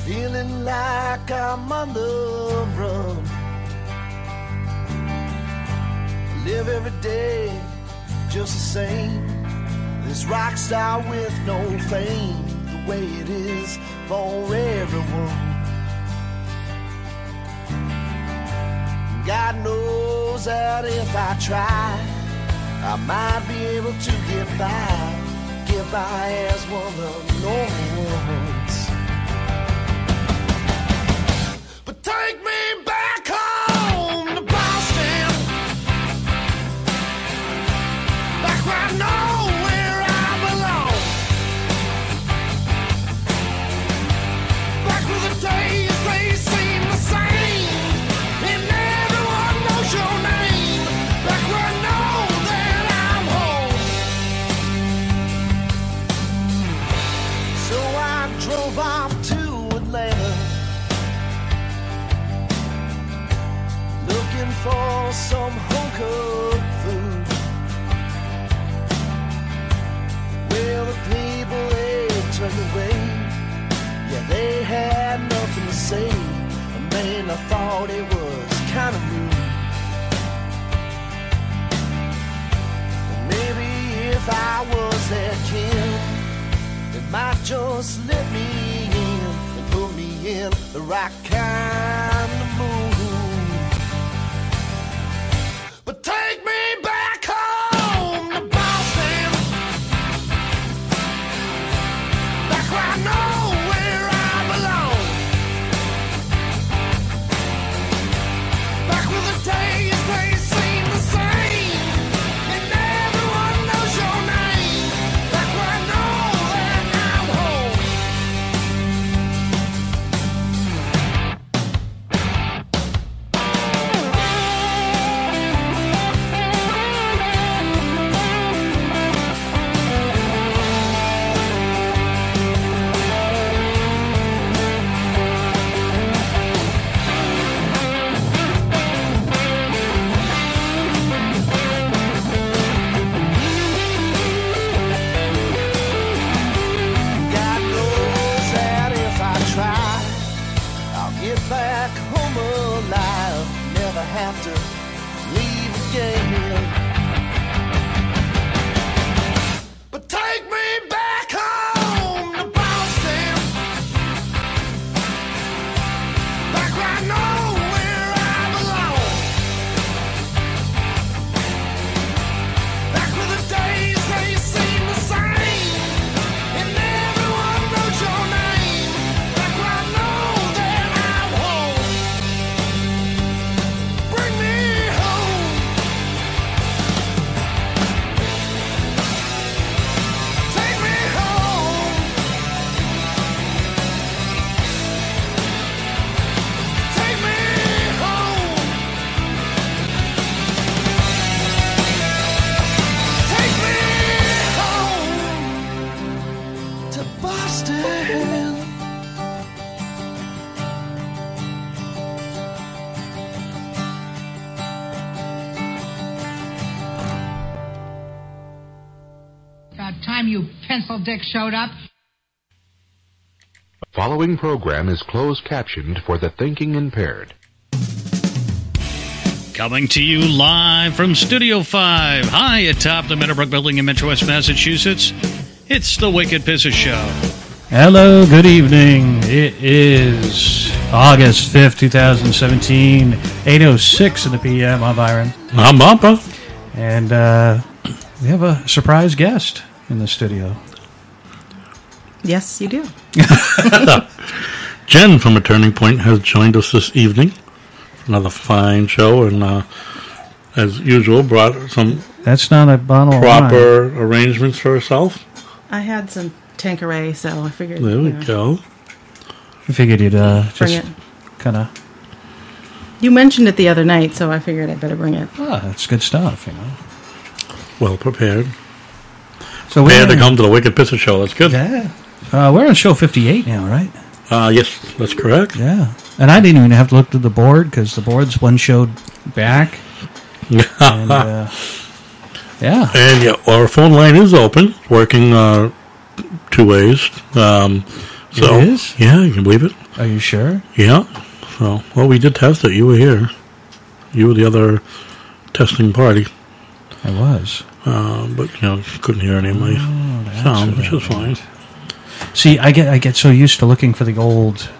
feeling like I'm on the run. Live every day just the same. This rock star with no fame, the way it is for everyone. God knows that if I try, I might be able to get by as one of no ones. But take me back home to Boston, back where I know where I belong, back where the days they seem the same, and everyone knows your name, back where I know that I'm home. So I drove off to Atlanta, looking for some home-cooked food. Well, the people, they turned away. Yeah, they had nothing to say. Man, I thought it was kind of rude. Maybe if I was their kin, they might just let me in and put me in the right kind of mood. But take me back home to Boston, back where I know where I belong, back where the days they seem the same, and everyone knows your name, back where I know that I'm home. God knows that if I try, I'll get back home alive. Never have to leave again. But take me back home to Boston, back where I know where I belong, back where the days they seem the same, and everyone knows your name, back where I know that I'm home. Bring me home. Take me home. Take me home. Take me home to Boston. About time you pencil dick showed up. Following program is closed captioned for the thinking impaired. Coming to you live from Studio 5, high atop the Meadowbrook Building in Metro West Massachusetts. It's the Wicked Pisses Show. Hello, good evening. It is August 5th, 2017, 8:06 in the PM. I'm Byron. I'm Bumpa. And we have a surprise guest in the studio. Yes, you do. Jen from A Turning Point has joined us this evening. Another fine show, and as usual, brought some That's not a bottle of wine. proper arrangements for herself. I had some Tanqueray, so I figured. There we go. I figured you'd Bring just it. kind of... You mentioned it the other night, so I figured I'd better bring it. that's good stuff, you know. Well prepared. So Prepared to come to the Wicked Pisser Show. That's good. Yeah. We're on show 58 now, right? Yes, that's correct. Yeah. And I didn't even have to look at the board because the board's one showed back. And, yeah. And yeah, our phone line is open, working two ways. So, It is? Yeah, you can believe it. Are you sure? Yeah. So, well, we did test it. You were here. You were the other testing party. I was. But, you couldn't hear any of my sound, which is fine. See, I get so used to looking for the old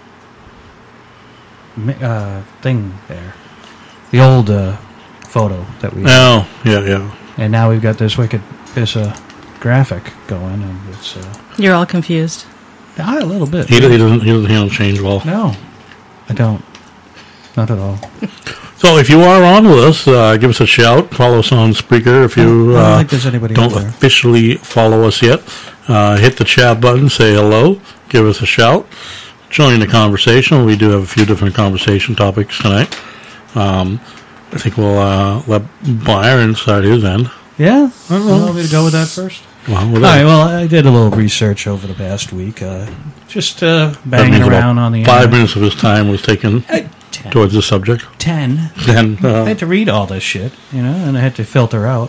thing there. The old photo that we Oh, yeah. and now we've got this wicked piece of graphic going, and it's You're all confused. a little bit. He doesn't handle change well. No, I don't. Not at all. So if you are on with us, give us a shout. Follow us on Spreaker. If you I don't think there's anybody don't out there. officially follow us yet, hit the chat button, say hello, give us a shout, join the conversation. We do have a few different conversation topics tonight. I think we'll let Byron start his end. Yeah? You want me to go with that first? Well, All right, well, I did a little research over the past week. Just banging around on the 5 internet. minutes of his time was taken 10. towards the subject. 10. Then I had to read all this shit, and I had to filter out.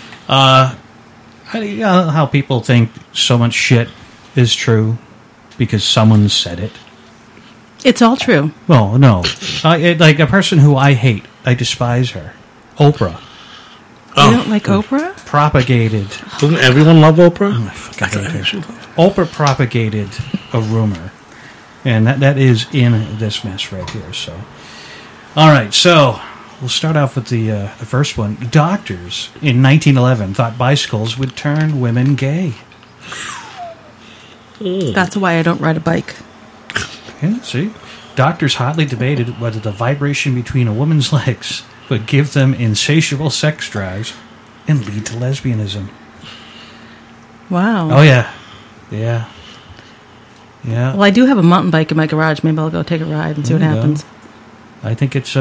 How people think so much shit is true because someone said it. It's all true. Well, no. Like a person who I hate, I despise her. Oprah You don't like Oprah? propagated. doesn't everyone love Oprah? Oprah propagated a rumor, and that is in this mess right here. So, all right. So we'll start off with the first one. Doctors in 1911 thought bicycles would turn women gay. That's why I don't ride a bike. Yeah, see? Doctors hotly debated whether the vibration between a woman's legs would give them insatiable sex drives and lead to lesbianism. Wow. Oh, yeah. Yeah. Yeah. Well, I do have a mountain bike in my garage. Maybe I'll go take a ride and see what There you go. happens. I think it's,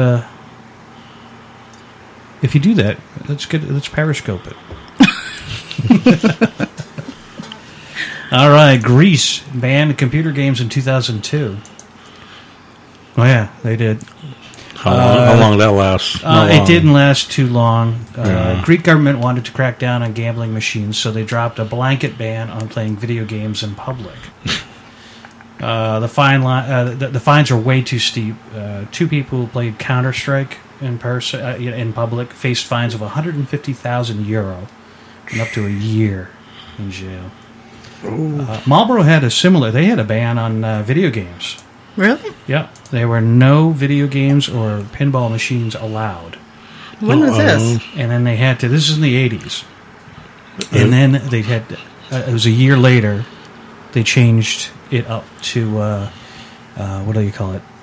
if you do that, let's periscope it. All right, Greece banned computer games in 2002. Oh, yeah, they did. How long did that last? It didn't last too long. Yeah. Greek government wanted to crack down on gambling machines, so they dropped a blanket ban on playing video games in public. The fines are way too steep. 2 people who played Counter-Strike in person in public faced fines of €150,000 and up to a year in jail. Marlboro had they had a ban on video games. Really? Yep. There were no video games or pinball machines allowed. When was this? And then they had to, this is in the 80s. And then they had, it was a year later, they changed it up to, what do you call it?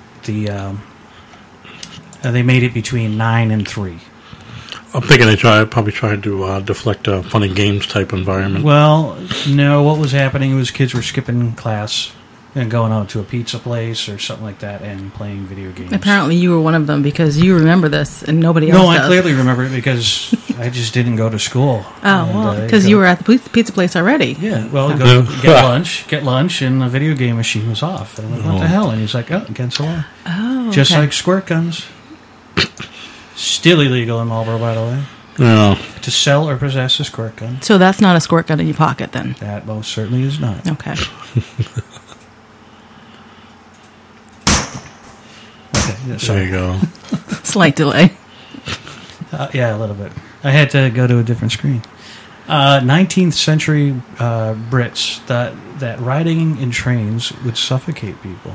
They made it between 9 and 3. I'm thinking they probably tried to deflect a fun and games type environment. Well, no, what was happening was kids were skipping class and going out to a pizza place or something like that and playing video games. Apparently you were one of them because you remember this and nobody else No, does. I clearly remember it because I just didn't go to school. Oh, well, because you were at the pizza place already. Yeah, well, go get lunch, and the video game machine was off. And I'm like, what the hell? And he's like, oh, against the law. Oh, Just okay. like squirt guns. Still illegal in Marlboro, by the way. Yeah. To sell or possess a squirt gun. So that's not a squirt gun in your pocket then? That most certainly is not. Okay. Okay, There you go. Slight delay. Yeah, a little bit. I had to go to a different screen. 19th century Brits thought that riding in trains would suffocate people.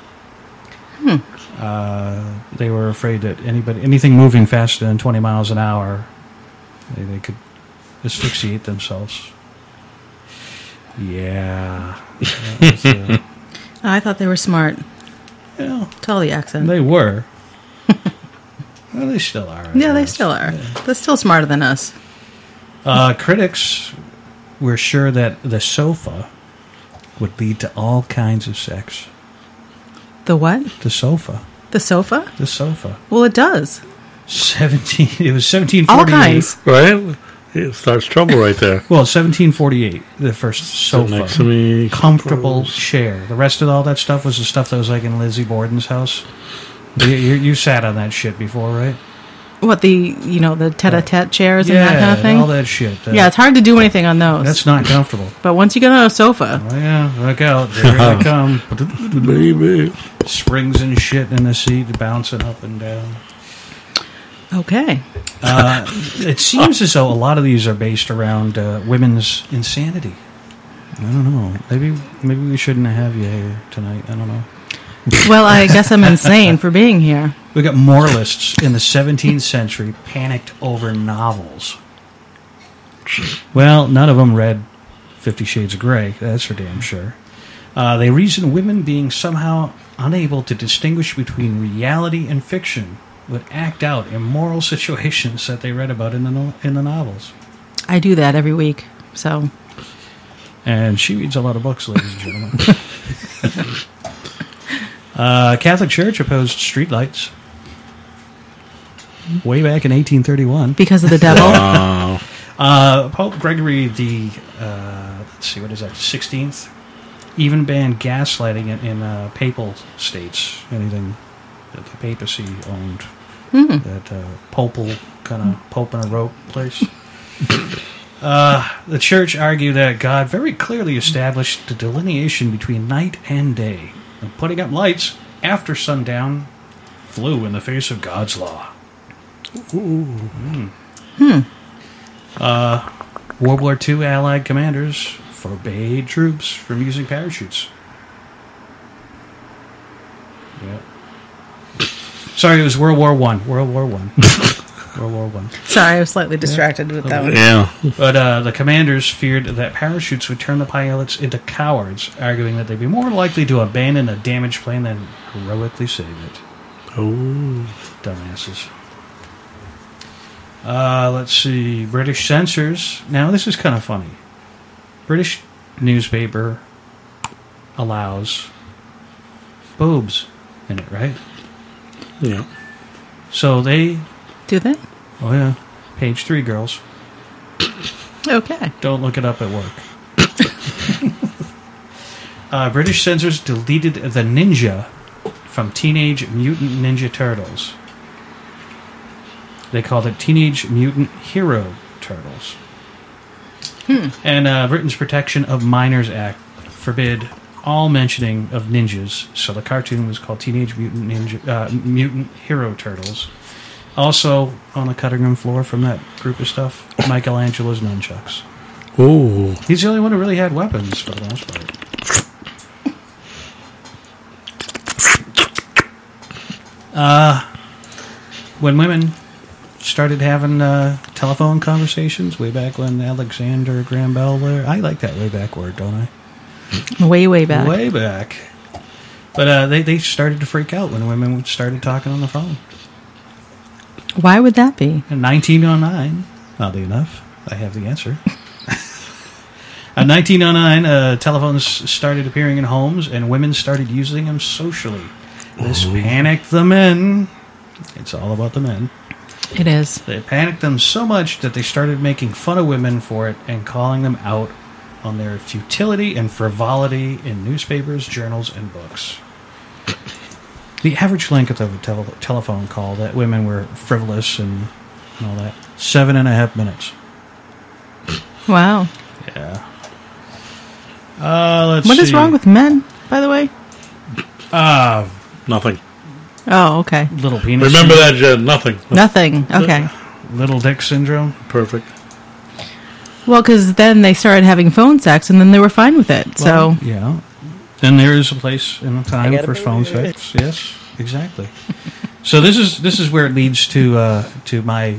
They were afraid that anything moving faster than 20 miles an hour, they could asphyxiate themselves. Yeah. I thought they were smart. Yeah, Tell the accent. they were. Well, they still are. I Yeah, they guess. still are. They're still smarter than us. Critics were sure that the sofa would lead to all kinds of sex. The what? The sofa. The sofa? The sofa. Well, it does. It was 1748. All kinds. Right? It starts trouble right there. Well, 1748, the first sofa. Next to me. Comfortable chair. The rest of all that stuff was the stuff that was like in Lizzie Borden's house. You sat on that shit before, right? What, the tete-a-tete chairs and that kind of thing? all that shit. Yeah, it's hard to do anything on those. That's not comfortable. But once you get on a sofa, Oh, yeah, look out. There they come. Baby. Springs and shit in the seat, bouncing up and down. okay. It seems as though a lot of these are based around women's insanity. I don't know. Maybe we shouldn't have you here tonight. I don't know. Well, I guess I'm insane for being here. We got moralists in the 17th century panicked over novels. Well, none of them read 50 Shades of Grey, that's for damn sure. They reasoned women being somehow unable to distinguish between reality and fiction would act out immoral situations that they read about in the novels. I do that every week, so... And she reads a lot of books, ladies and gentlemen. Catholic Church opposed streetlights way back in 1831. Because of the devil? Pope Gregory the, let's see, what is that, 16th? Even banned gaslighting in papal states, anything that the papacy owned. That popal, kind of pope in a rope place. The church argued that God very clearly established the delineation between night and day, and putting up lights after sundown flew in the face of God's law. World War II Allied commanders forbade troops from using parachutes. Yep. Sorry, it was World War One. World War One. World War One. Sorry, I was slightly distracted with that one. Yeah. But the commanders feared that parachutes would turn the pilots into cowards, arguing that they'd be more likely to abandon a damaged plane than heroically save it. Oh. Dumbasses. Let's see. British censors. Now, this is kind of funny. British newspaper allows boobs in it, right? Yeah. So they... Do they? Oh, yeah. Page 3, girls. Okay. Don't look it up at work. British censors deleted the ninja from Teenage Mutant Ninja Turtles. They called it Teenage Mutant Hero Turtles. And Britain's Protection of Minors Act forbid all mentioning of ninjas, so the cartoon was called Teenage Mutant Hero Turtles. Also, on the cutting room floor from that group of stuff, Michelangelo's nunchucks. Oh. He's the only one who really had weapons, for the most part. When women started having telephone conversations, way back when Alexander Graham Bell there, I like that way back word, don't I? Way back. Way back. But they started to freak out when women started talking on the phone. Why would that be? In 1909, oddly enough, I have the answer. In 1909, telephones started appearing in homes, and women started using them socially. This panicked the men. It's all about the men. It is. They panicked them so much that they started making fun of women for it and calling them out on their futility and frivolity in newspapers, journals, and books. The average length of a telephone call that women were frivolous and all that, 7.5 minutes. Wow. Yeah. Let's What see. is wrong with men, by the way? Nothing. Oh, okay. Little penis Remember syndrome? that, Jen. Nothing. Nothing. Okay. Little dick syndrome? Perfect. Well, because then they started having phone sex, and then they were fine with it. So Yeah. Then there is a place and a time for phone sex. Yes, exactly. So this is where it leads to my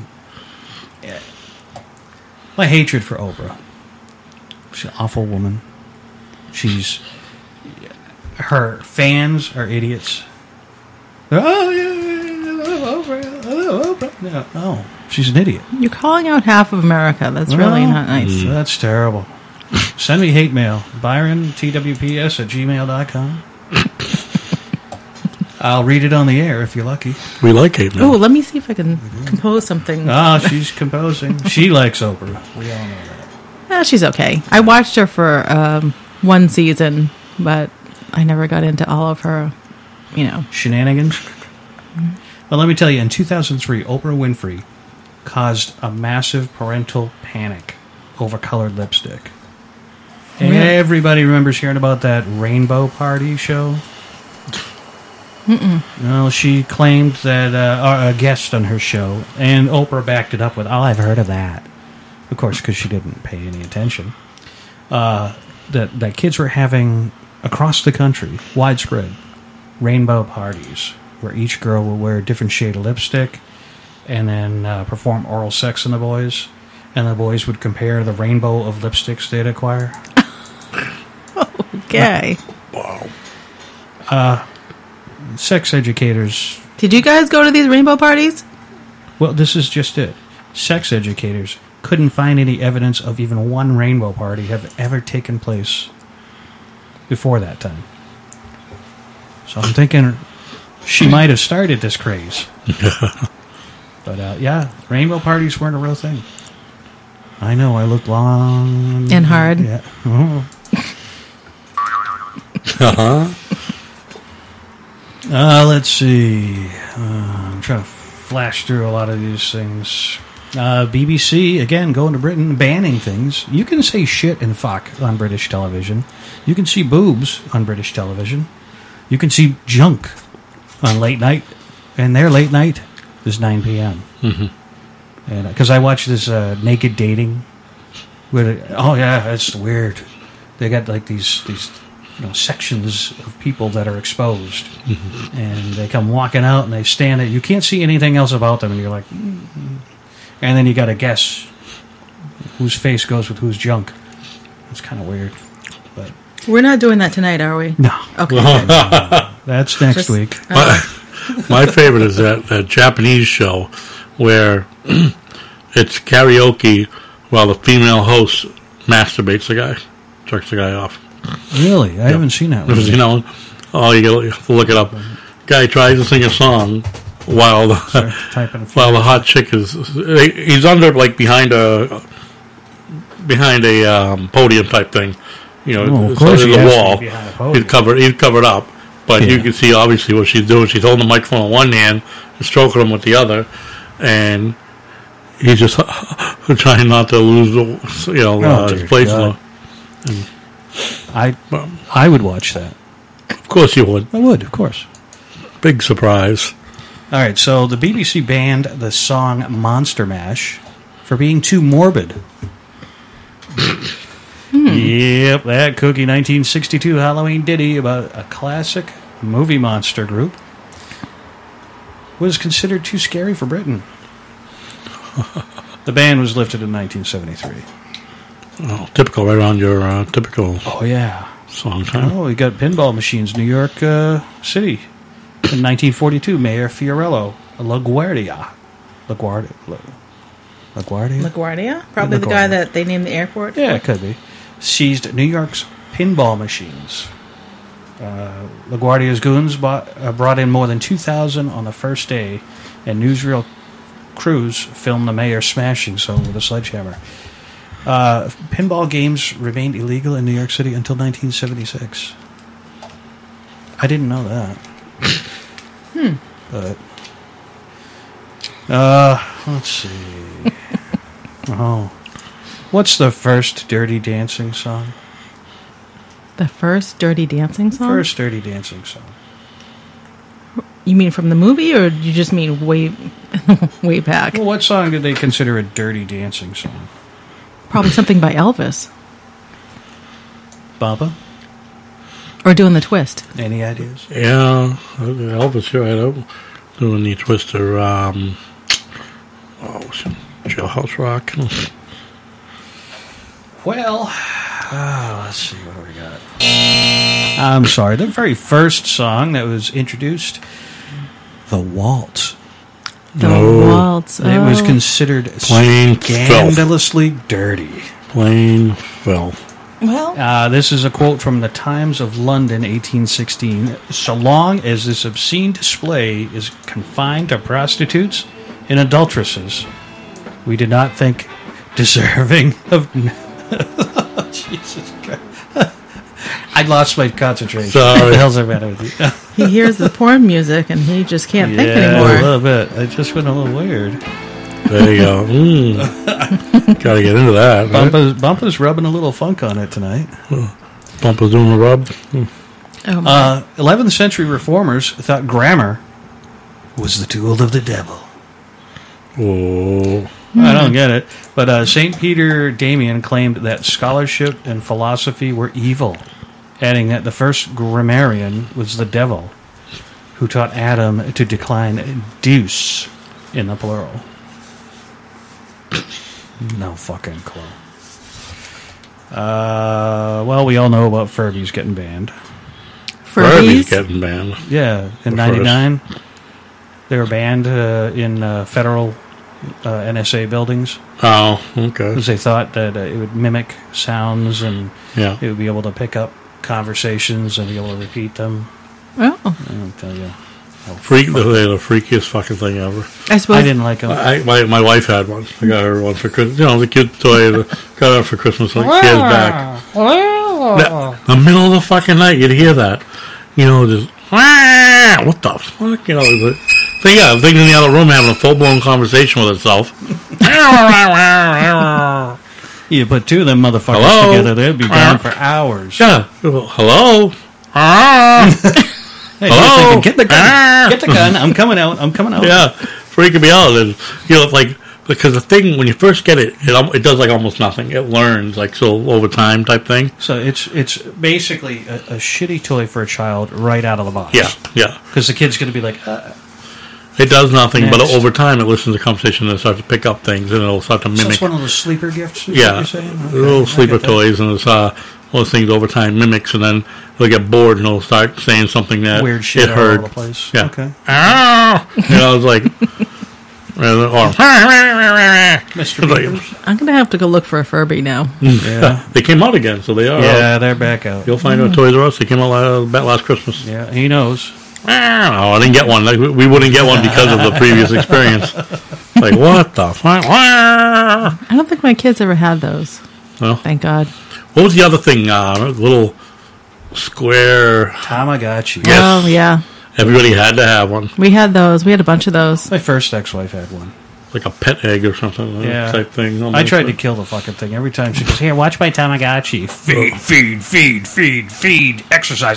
hatred for Oprah. She's an awful woman. Her fans are idiots. Oh yeah, Oprah. No, she's an idiot. you're calling out half of America. That's really not nice. That's terrible. Send me hate mail. Byron, twps@gmail.com. I'll read it on the air if you're lucky. We like hate mail. Oh, let me see if I can compose something. Ah, she's composing. She likes Oprah. We all know that. She's okay. I watched her for one season, but I never got into all of her, Shenanigans. But let me tell you, in 2003, Oprah Winfrey caused a massive parental panic over colored lipstick. And Really? everybody remembers hearing about that Rainbow Party show. No, she claimed that a guest on her show, and Oprah backed it up with, "Oh, I've heard of that." Of course, because she didn't pay any attention. That kids were having across the country, widespread rainbow parties where each girl will wear a different shade of lipstick and then perform oral sex on the boys, and the boys would compare the rainbow of lipsticks they'd acquire. Okay. Sex educators. Did you guys go to these rainbow parties? Well, this is just it. Sex educators couldn't find any evidence of even one rainbow party have ever taken place before that time. So I'm thinking she might have started this craze. But yeah, rainbow parties weren't a real thing. I know, I looked long And hard. Yeah. Oh. Let's see. I'm trying to flash through a lot of these things. BBC, again, going to Britain, banning things. You can say shit and fuck on British television. You can see boobs on British television. You can see junk on late night. And their late night is 9 p.m. Mm-hmm. And because I watched this Naked Dating. Oh, yeah, that's weird. They got like these sections of people that are exposed, and they come walking out and they stand there. You can't see anything else about them, and you're like, and then you got to guess whose face goes with whose junk. It's kind of weird, but We're not doing that tonight, are we? no, Okay. that's next Just- week. My favorite is that Japanese show where it's karaoke while the female host masturbates the guy, jerks the guy off. Really, I haven't seen that one. Because, you have to look it up. Guy tries to sing a song while Typing a few. while the hot chick he's under like behind a podium type thing, of so course there's he a has to wall. be behind a podium. He's covered up, but you Yeah. can see obviously what she's doing. She's holding the microphone in one hand and stroking him with the other, and he's just trying not to lose his dear place. God. I would watch that. Of course you would. I would, of course. Big surprise. All right, so the BBC banned the song Monster Mash for being too morbid. Yep, that kooky 1962 Halloween ditty about a classic movie monster group was considered too scary for Britain. The ban was lifted in 1973. Oh, typical, right around your typical Oh, yeah. song time. Oh, we got pinball machines, New York City. In 1942, Mayor Fiorello, LaGuardia. LaGuardia? Probably the guy LaGuardia. that they named the airport. Yeah, it could be. Seized New York's pinball machines. LaGuardia's goons brought in more than 2,000 on the first day, and newsreel crews filmed the mayor smashing some with a sledgehammer. Pinball games remained illegal in New York City until 1976. I didn't know that. But let's see. What's the first Dirty Dancing song? The first Dirty Dancing song? First Dirty Dancing song. You mean from the movie, or you just mean way back? Well, what song did they consider a Dirty Dancing song? Probably something by Elvis. Baba? Or Doing the Twist. Any ideas? Yeah, Elvis, you're right. Doing the Twister, Jailhouse Rock. Well, let's see, what do we got? I'm sorry, the very first song that was introduced, The Waltz. The No. Waltz. It was Oh. considered Plain filth. scandalously dirty. Plain filth. Well, This is a quote from the Times of London, 1816. So long as this obscene display is confined to prostitutes and adulteresses, we did not think deserving of... Jesus Christ. I lost my concentration. Sorry. What the hell's the matter with you? He hears the porn music and he just can't think a anymore. little bit. I just went a little weird. There you go. Got to get into that. Right? Bumpa's rubbing a little funk on it tonight. Bumpa's doing the rub. Oh my. 11th century reformers thought grammar was the tool of the devil. Oh. I don't get it. But St. Peter Damian claimed that scholarship and philosophy were evil, adding that the first grammarian was the devil, who taught Adam to decline deus in the plural. No fucking clue. Well, we all know about Furbies getting banned. Furby's Furbies? getting banned. Yeah, in The first. '99, they were banned in federal NSA buildings Oh, okay. because they thought that it would mimic sounds and Yeah. it would be able to pick up conversations and be able to repeat them. Oh, I'll tell you. They're the freakiest fucking thing ever. I suppose. I didn't like them. My wife had one. I got her one for Christmas. You know, the cute toy. Got her for Christmas like years back. The middle of the fucking night, you'd hear that. You know, just what the fuck? You know, the thing in the other room having a full blown conversation with itself. You put two of them motherfuckers Hello? together, they'd be gone for hours. Yeah. Hello. Hey, Hello? you're thinking, get the gun, get the gun. I'm coming out. I'm coming out. Yeah, freaking me out. And, you know, like, because the thing, when you first get it, it does like almost nothing. It learns, like, so over time type thing. So it's basically a shitty toy for a child right out of the box. Yeah. Because the kid's going to be like, It does nothing, but Next. over time it listens to conversation and it starts to pick up things and it'll start to so mimic. it's one of those sleeper gifts, is Yeah, what you're saying? Okay, little I sleeper get that. toys, and it's one of those things over time mimics, and then they'll get bored and they'll start saying something that Weird shit it all heard. over the place. Yeah. Okay. You know, it's like, or Mr. Beavers. I'm going to have to go look for a Furby now. Yeah. they came out again, so they are. Yeah, they're back out. You'll find them at Toys R Us. They came out last Christmas. Yeah, he knows. Oh, I didn't get one. Like, we wouldn't get one because of the previous experience. Like, what the fuck? I don't think my kids ever had those. Well, Thank God. what was the other thing? Little square. Tamagotchi. Yes. Oh, yeah. Everybody had to have one, We had those. We had a bunch of those. My first ex-wife had one. like a pet egg or something. Yeah. Type thing. I tried to kill the fucking thing every time she goes, here, watch my Tamagotchi. Feed. Exercise.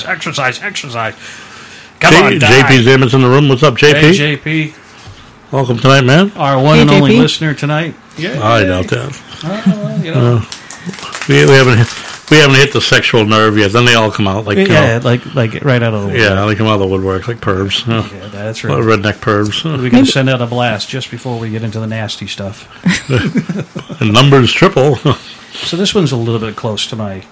Come on, die. JP Zimmer's in the room. What's up, JP? Hey, JP. Welcome tonight, man. Our one Hey, and only JP. listener tonight. Yeah. I doubt that. Well, you know. We haven't hit the sexual nerve yet. Then they all come out like Yeah, like right out of the woodwork. yeah, they come out of the woodwork like pervs. Yeah, that's right. Redneck pervs. We're going to send out a blast just before we get into the nasty stuff. And numbers triple. So this one's a little bit close to my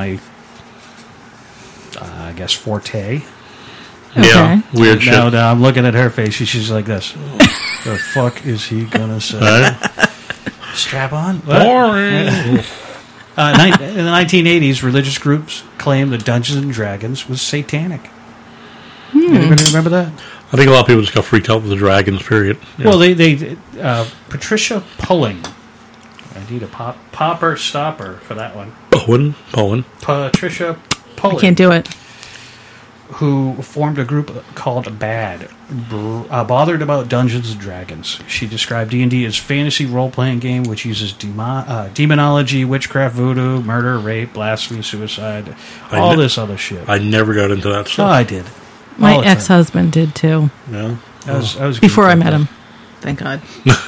I guess, forte. Yeah, weird shit. Now I'm looking at her face. She's like this. The fuck is he gonna say? Right? Strap on. What? Boring. In the 1980s, religious groups claimed that Dungeons and Dragons was satanic. Anybody remember that? I think a lot of people just got freaked out with the dragons. Period. Yeah. Well, they Patricia Pulling. I need a popper stopper for that one. Bowen. Patricia Pulling. I can't do it. Who formed a group called BAD, bothered about Dungeons and Dragons. She described D&D as fantasy role-playing game which uses demonology, witchcraft, voodoo, murder, rape, blasphemy, suicide, all this other shit. I never got into that Oh, stuff. I did. My All the time. ex-husband did too. Yeah. I was Before I geeked met up. him. Thank God.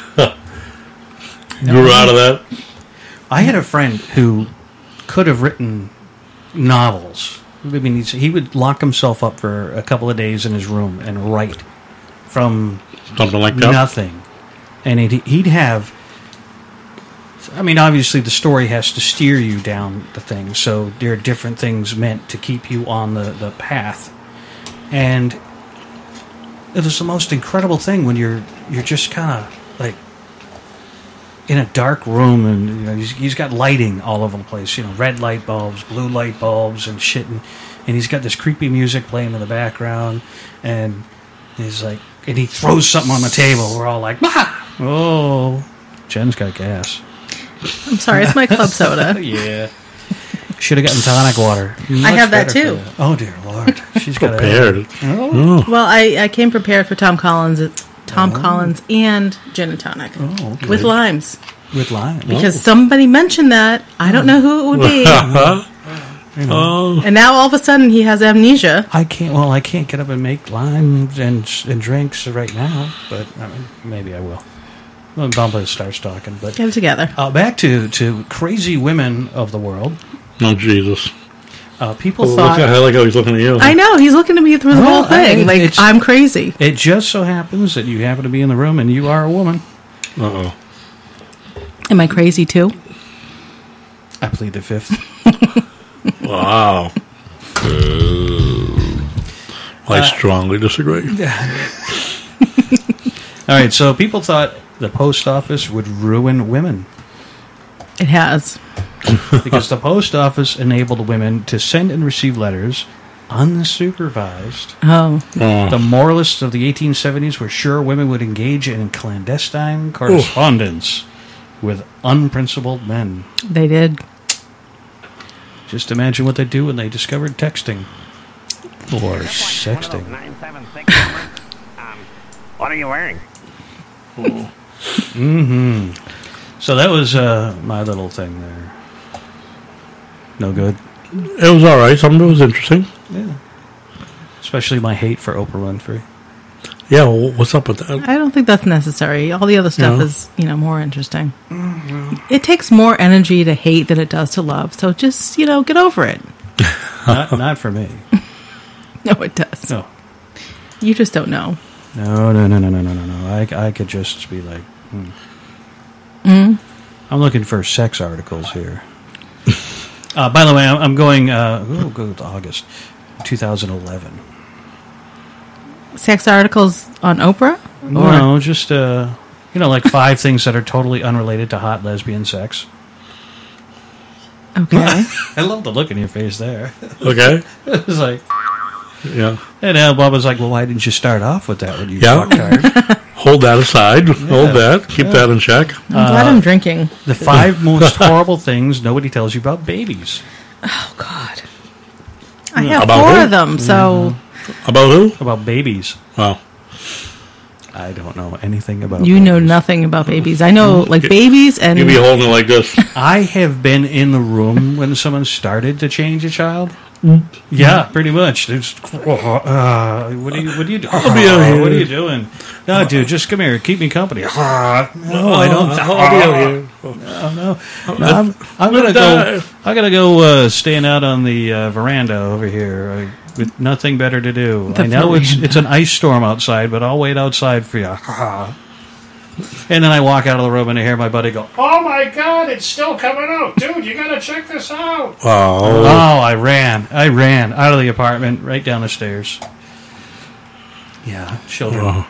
Grew out of that. I had a friend who could have written novels. I mean, he would lock himself up for a couple of days in his room and write from Something like that. nothing. And he'd have... I mean, obviously the story has to steer you down the thing, so there are different things meant to keep you on the path. And it was the most incredible thing when you're just kind of like in a dark room, and you know, he's got lighting all over the place, you know, red light bulbs, blue light bulbs and shit, and he's got this creepy music playing in the background, and he's like, and he throws something on the table. We're all like, ah! Oh, Jen's got gas. I'm sorry, it's my club soda. Yeah. Should have gotten tonic water. I have that Much better too. for you. Oh dear Lord, she's got Prepared. Oh. Well, I came prepared for Tom Collins and gin and tonic Oh, okay. with limes. With lime. Because somebody mentioned that. I don't know who it would be. And now all of a sudden he has amnesia. I can't get up and make limes and drinks right now, but I mean, maybe I will. When Bumba starts talking. But Get it together. back to crazy women of the world. Oh, Jesus. People Look thought at, I like how he's looking at you. I know, he's looking at me through the Well, whole thing. I- Like, it's- I'm crazy. it just so happens that you happen to be in the room and you are a woman. Uh-oh. Am I crazy too? I plead the fifth. Wow. I strongly disagree. All right, so people thought the post office would ruin women It has. because the post office enabled women to send and receive letters unsupervised. Oh. The moralists of the 1870s were sure women would engage in clandestine correspondence with unprincipled men. They did. Just imagine what they'd do when they discovered texting. Or sexting. 976 what are you wearing? So that was my little thing there. No good. It was all right. Some of it was interesting. Yeah. Especially my hate for Oprah Winfrey. Yeah, well, what's up with that? I don't think that's necessary. All the other stuff No. is, more interesting. It takes more energy to hate than it does to love. So just, get over it. Not for me. No, it does. No. You just don't know. No. I could just be like, I'm looking for sex articles here. By the way, I'm going, we'll go to August 2011. Sex articles on Oprah? No, just, like 5 things that are totally unrelated to hot lesbian sex. Okay. I love the look in your face there. Okay. It was like, Yeah. and Bob was like, well, why didn't you start off with that when you Yeah. fucktard? Hold that aside. Hold that. Keep that in check. I'm glad I'm drinking. The 5 most horrible things nobody tells you about babies. Oh, God. I have About 4 who? of them, so About who? About babies. Oh. I don't know anything about you know babies. nothing about babies. I know, like, babies and... You'd be holding it like this. I have been in the room when someone started to change a child. Yeah, pretty much. There's, what are you doing? I'll be out here. What are you doing? No, dude, just come here. Keep me company. No, I don't. I'll be out here. No, I'm gonna go. I gotta go stand out on the veranda over here with nothing better to do. The I know veranda. it's an ice storm outside, but I'll wait outside for you. And then I walk out of the room and I hear my buddy go, "Oh my God, it's still coming out, dude! You gotta check this out." Oh. I ran out of the apartment, right down the stairs. Yeah, children. Oh.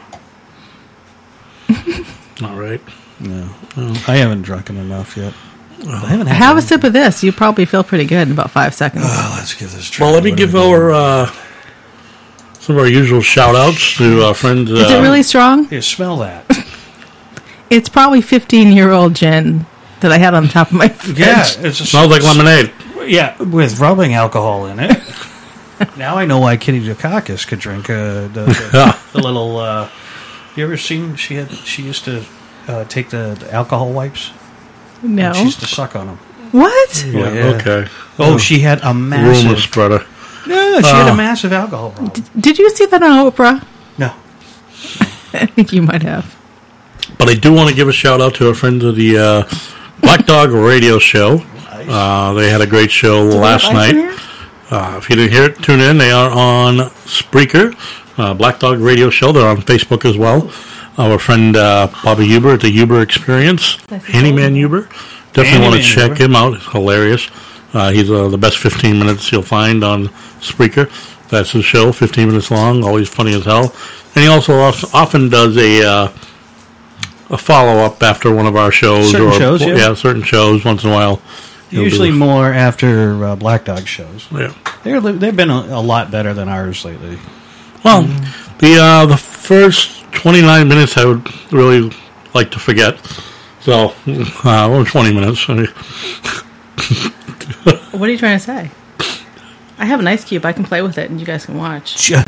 All right. No, I haven't drunken enough yet. I haven't had Have a one. sip of this. You probably feel pretty good in about 5 seconds. Let's give this a try. Well, let me What give are we doing? our some of our usual shout-outs to our friends. Is it really strong? Here, smell that. It's probably 15-year-old gin that I had on top of my fridge. Yeah, it's Smells like lemonade. Yeah, with rubbing alcohol in it. Now I know why Kitty Dukakis could drink the little. You ever seen? She used to take the alcohol wipes. No. She used to suck on them. What? Yeah, Yeah. okay. Oh, she had a Rumor massive. spreader. No, she had a massive alcohol problem. Did you see that on Oprah? No. I think you might have. But I do want to give a shout-out to our friends of the Black Dog Radio Show. They had a great show last night. If you didn't hear it, tune in. They are on Spreaker, Black Dog Radio Show. They're on Facebook as well. Our friend Bobby Huber at the Huber Experience, Handyman Huber. Definitely want to Handyman check Huber. him out. It's hilarious. He's the best 15 minutes you'll find on Spreaker. That's his show, 15 minutes long, always funny as hell. And he also often does a follow-up after one of our shows. Certain shows, yeah. certain shows once in a while. He'll Usually do- more after Black Dog shows. Yeah. They've been a lot better than ours lately. Well, the first 29 minutes I would really like to forget. So, 20 minutes. What What are you trying to say? I have an ice cube. I can play with it, and you guys can watch. No.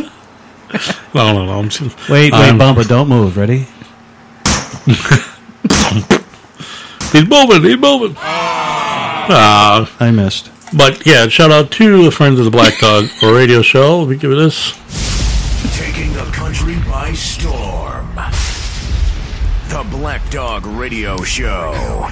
Wait, Bumba, don't move. Ready? He's moving. I missed. But yeah, shout out to the friends of the Black Dog Radio Show. We give it this. Taking the country by storm. The Black Dog Radio Show.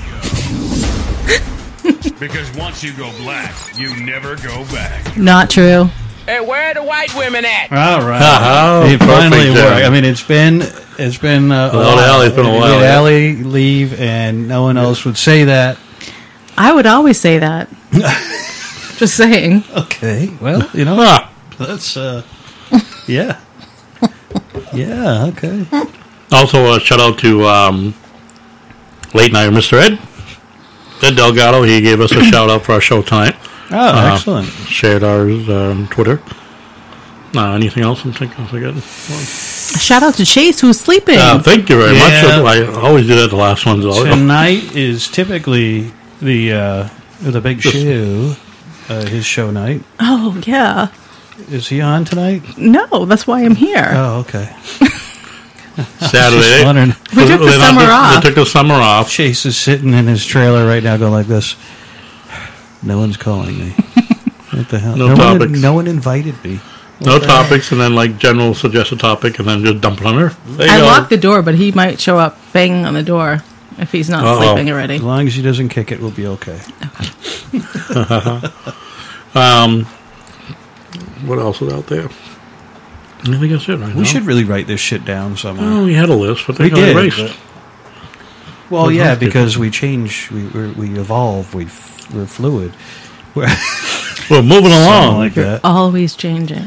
Because once you go black, you never go back. Not true. Hey, where are the white women at? All right. Oh, It finally perfect, worked. yeah. I mean, it's been Without Allie, it's been a while, We had yeah. Allie leave, and no one else would say that. I would always say that. Just saying. Okay. Well, that's yeah. Yeah. Okay. Also, shout out to Late Night Mr. Ed Delgado. He gave us a shout out for our show tonight. Oh, excellent. Shared ours on Twitter. Anything else I'm thinking of forgetting? Shout out to Chase, who's sleeping. Thank you very Yeah. much. I always do that the last ones. Tonight is typically the big show. His show night. Oh, yeah. Is he on tonight? No, that's why I'm here. Oh, okay. Saturday. Just wondering. We took the summer off. They took the summer off. Chase is sitting in his trailer right now going like this. No one's calling me. What the hell? No topics. No one invited me. No topics, and then like general suggested topic, and then just dump it on her. There you I go. locked the door, but he might show up banging on the door if he's not Uh-oh. sleeping already. As long as he doesn't kick it, we'll be okay. What else is out there? I think that's it right now. We should really write this shit down somewhere. Oh, we had a list, but We they got did, erased. but- Well, Well, yeah, most people- because we change, we evolve, we're fluid. We're Well, moving along. like that. Always changing.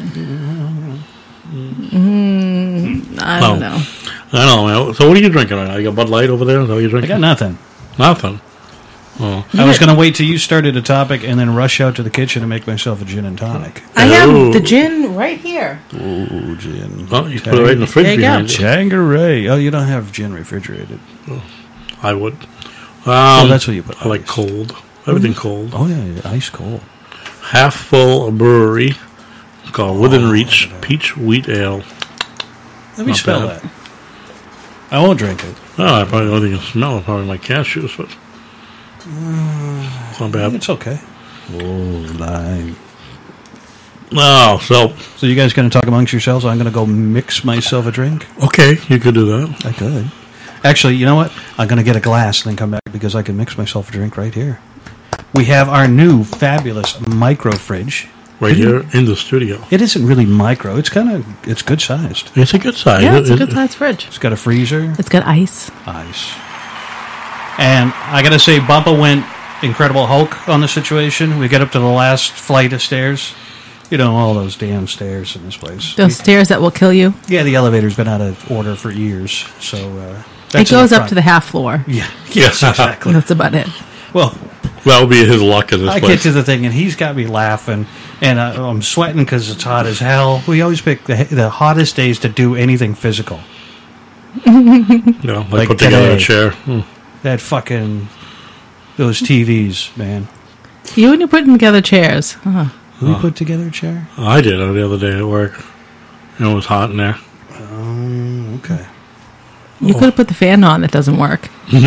I don't know. I don't know. So what are you drinking right now? You got Bud Light over there? Is that what you're I drinking? got nothing. Nothing. Oh. I was going to wait till you started a topic and then rush out to the kitchen and make myself a gin and tonic. I have Ooh. the gin right here. Oh, gin. Oh, you put it right in the fridge There you go. behind you. Tanqueray. Oh, you don't have gin refrigerated. I would. Oh, that's what you put. I like cold. Everything cold. Oh, yeah, ice cold. Half full brewery called Within Reach Peach Wheat Ale. Let me Not spell bad. that. I won't drink it. Oh, I probably don't think you can smell it. Probably my cashews, but it's not bad. It's okay. Oh, lime. Oh, So you guys going to talk amongst yourselves? I'm going to go mix myself a drink? okay, you could do that. I could. Actually, you know what? I'm going to get a glass and then come back because I can mix myself a drink right here. We have our new fabulous micro fridge. Right here in the studio. It isn't really micro. It's it's good sized. It's a good size. Yeah, it's a good sized fridge. It's got a freezer, It's got ice. ice. And I got to say, Bumpa went Incredible Hulk on the situation. We get up to the last flight of stairs. You know, all those damn stairs in this place. Those stairs that will kill you. Yeah, the elevator's been out of order for years. So It that's in goes up front. to the half floor. Yeah. Yes, exactly. That's about it. Well, That would be his luck in this I place. get to the thing, and he's got me laughing, and I'm sweating because it's hot as hell. We always pick the hottest days to do anything physical. Yeah, like put together today. a chair. That fucking those TVs, man. You and you're putting together chairs. Huh. We put together a chair. I did it the other day at work. It was hot in there. Okay. You could have put the fan on that doesn't work.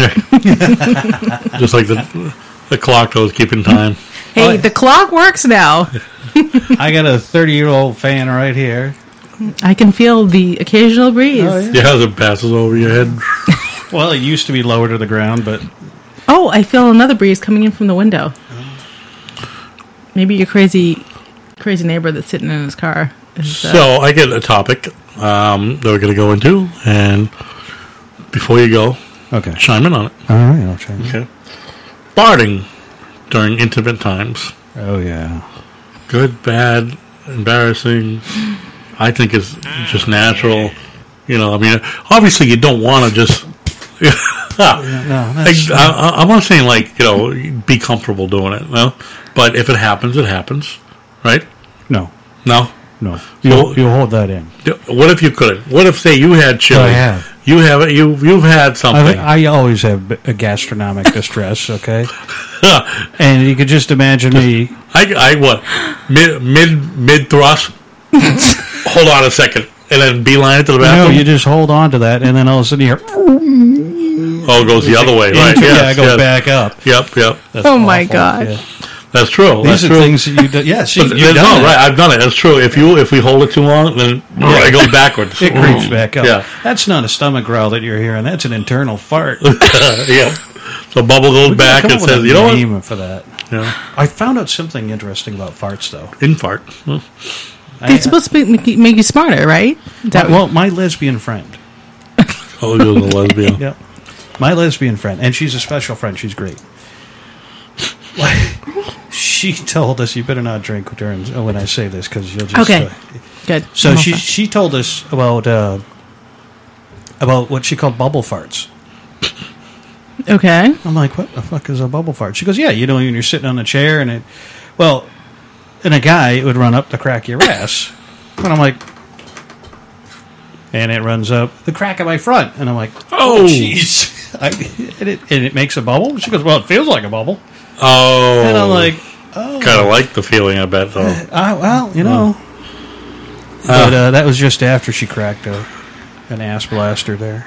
Just like the clock that was keeping time. Hey, the clock works now. I got a 30-year-old fan right here. I can feel the occasional breeze. Oh, yeah. Yeah, as it passes over your head. Well, it used to be lower to the ground, but Oh, I feel another breeze coming in from the window. Maybe your crazy neighbor that's sitting in his car. So I get a topic that we're going to go into, and before you go, okay. chime in on it. All right, I'll try. Okay. Farting during intimate times. Oh yeah. Good, bad, embarrassing. I think it's just natural. You know, I mean, obviously you don't want to just... No, that's, I'm not saying, like, you know, be comfortable doing it, no? But if it happens, it happens, right? no. No? You'll hold that in. What if you couldn't? What if, say, you had chili? I have. You have it. You've had something. I always have a gastronomic distress. Okay, and you could just imagine me. I what mid thrust. Hold on a second, and then beeline it to the bathroom. No, you just hold on to that, and then all of a sudden you hear. Oh, it goes the other way, right? I go back up. Yep. That's Oh my awful. God. Yeah. That's true. These are things that you do. Yeah, see, you've done it. Right. I've done it. That's true. If we hold it too long, then it goes backwards. It creeps back up. Yeah. That's not a stomach growl that you're hearing. That's an internal fart. Yeah. So bubble goes back and says, "You know what?" Name for that. Yeah. I found out something interesting about farts, though. Infart. They're supposed to make you smarter, right? My lesbian friend. Oh, you're the lesbian. Yep. My lesbian friend, and she's a special friend. She's great. She told us, you better not drink during when I say this because you'll just... Okay, good. So she told us about what she called bubble farts. Okay. I'm like, what the fuck is a bubble fart? She goes, yeah, you know, when you're sitting on a chair and a guy, it would run up the crack of your ass. And I'm like... And it runs up the crack of my front. And I'm like, oh, jeez. And it makes a bubble? She goes, well, it feels like a bubble. Oh. And I'm like, oh. Kind of like the feeling, I bet, though. Well, you know. But that was just after she cracked an ass blaster there.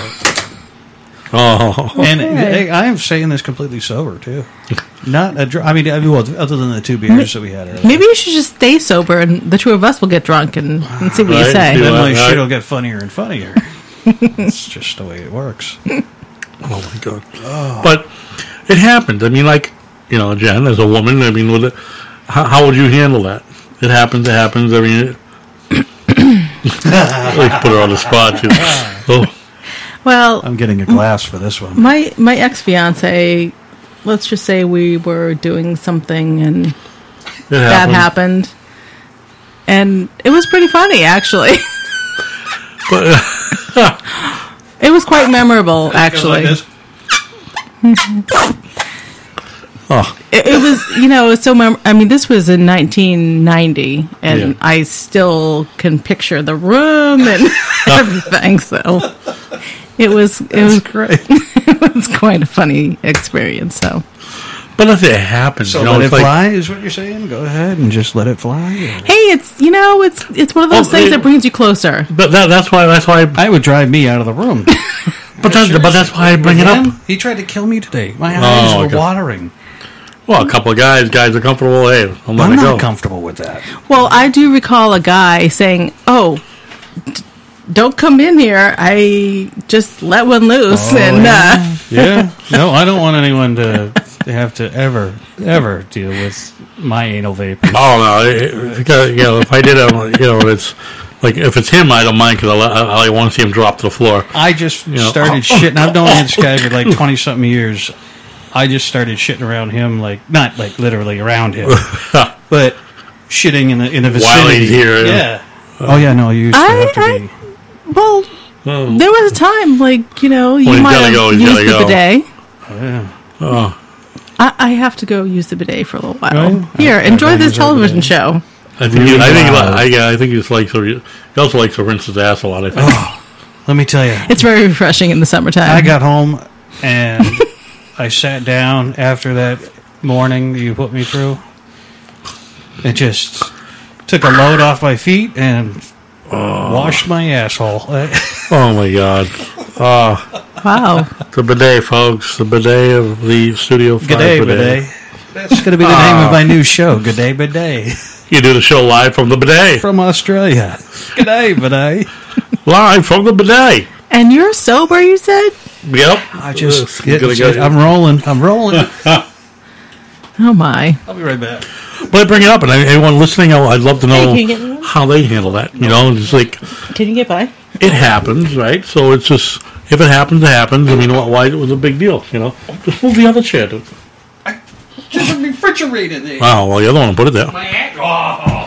Oh. And I am saying this completely sober, too. Not a I mean, other than the 2 beers that we had earlier. Maybe you should just stay sober and the 2 of us will get drunk and see what you say. Then my shit will get funnier and funnier. It's just the way it works. Oh, my God. Oh. But it happened. I mean, like, you know, Jen, as a woman, I mean, with it, how would you handle that? It happens. I mean, like put her on the spot. Oh. Well, I'm getting a glass for this one. My ex-fiance, let's just say we were doing something and that happened. And it was pretty funny, actually. But, it was quite memorable, actually. Oh. It was, you know, it was so I mean, this was in 1990, and I still can picture the room and everything. So it was great. It was quite a funny experience. So, but if it happens, so you know, let it fly is what you're saying. Go ahead and just let it fly. Hey, it's one of those things that brings you closer. But that's why I would drive me out of the room. But that's why I bring it up. He tried to kill me today. My eyes were watering. Well, a couple of guys are comfortable. Hey, I'm not comfortable with that. Well, I do recall a guy saying, "Oh, don't come in here. I just let one loose." Yeah. No, I don't want anyone to have to ever deal with my anal vapor. Oh no, you know, if I did, you know, it's like if it's him, I don't mind because I want to see him drop to the floor. I just started shitting. I've known this guy for like 20-something years. I just started shitting around him, like not like literally around him, but shitting in the vicinity. While he's here, yeah. Oh yeah, no, you used to have to be. Well, there was a time, like, you know, you might have used the bidet. Oh, yeah. Oh. I have to go use the bidet for a little while. Right. Here, enjoy this television show. I think he just likes to. He also likes to rinse his ass a lot. I think. Oh, let me tell you, it's very refreshing in the summertime. I got home and I sat down after that morning that you put me through. It just took a load off my feet and washed my asshole. Oh my God! Wow! The bidet, folks. The bidet of the Studio 5 bidet. That's going to be the name of my new show. G'day bidet. You do the show live from the bidet from Australia. G'day bidet. Live from the bidet. And you're sober, you said? Yep. I'm rolling. Oh my! I'll be right back. But I bring it up, and anyone listening, I'd love to know how they handle that. You know, it's like, can you get by? It happens, right? So it's just, if it happens, it happens. I mean, why it was a big deal? You know, just move the other chair. I just a refrigerator there. Wow, well, the other one, put it there. My hand. Oh.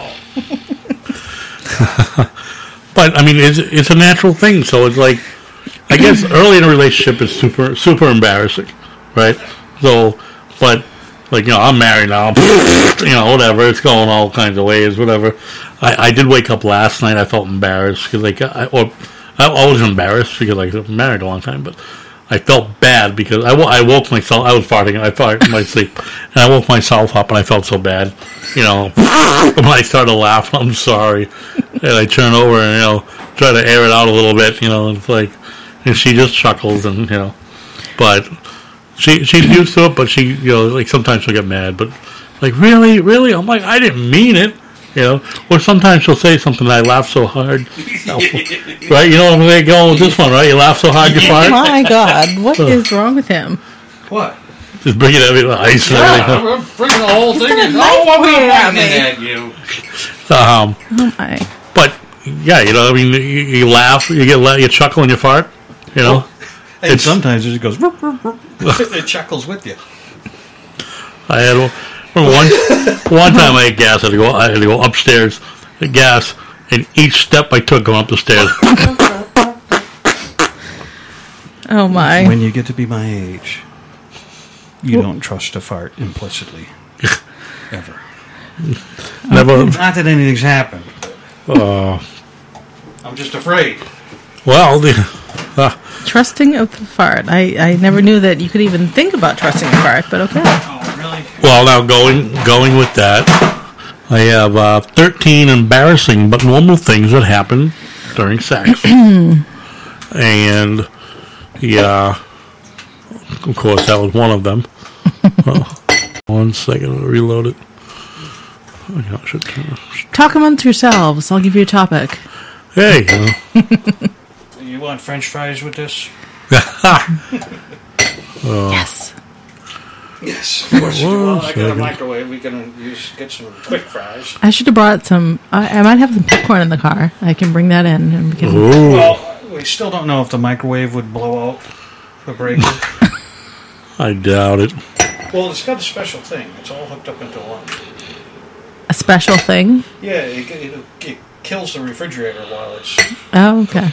But I mean, it's a natural thing. So it's like, I guess early in a relationship, it's super embarrassing, right? So, but. Like, you know, I'm married now, you know, whatever, it's going all kinds of ways, whatever. I did wake up last night, I felt embarrassed, because, like, I was embarrassed because like, I've been married a long time, but I felt bad because I woke myself. I was farting. I farted in my sleep, and I woke myself up, and I felt so bad. You know, when I started to laugh, I'm sorry, and I turn over and try to air it out a little bit. It's like, and she just chuckles, and but she's used to it. But she, like sometimes she'll get mad, but like really, I'm like, I didn't mean it. Or sometimes she'll say something and I laugh so hard. Right? You know what I'm going to go with this one, right? You laugh so hard you fart? Oh my God, what is wrong with him? What? Just bring it every ice and everything. I'm bringing the whole thing in. I'm pointing at you. Oh my. But, yeah, I mean, you laugh, you chuckle and you fart, And sometimes it just goes, it chuckles with you. I had one time I had gas. I had to go upstairs, the gas, and each step I took going up the stairs. Oh my! When you get to be my age, you don't trust a fart implicitly, ever. Never. Not that anything's happened. I'm just afraid. Well, Trusting of the fart. I never knew that you could even think about trusting a fart, but okay. Oh, really? Well, now going with that, I have 13 embarrassing but normal things that happen during sex. And, yeah, of course, that was one of them. 1 second, I'll reload it. Talk amongst yourselves. I'll give you a topic. Hey, You want French fries with this? Yes. Yes, of course. Well, I got a microwave. We can get some quick fries. I should have brought some. I might have some popcorn in the car. I can bring that in, and we can. Well, we still don't know if the microwave would blow out the breaker. I doubt it. Well, it's got a special thing. It's all hooked up into one. A special thing. Yeah, it kills the refrigerator while it's. Oh, okay.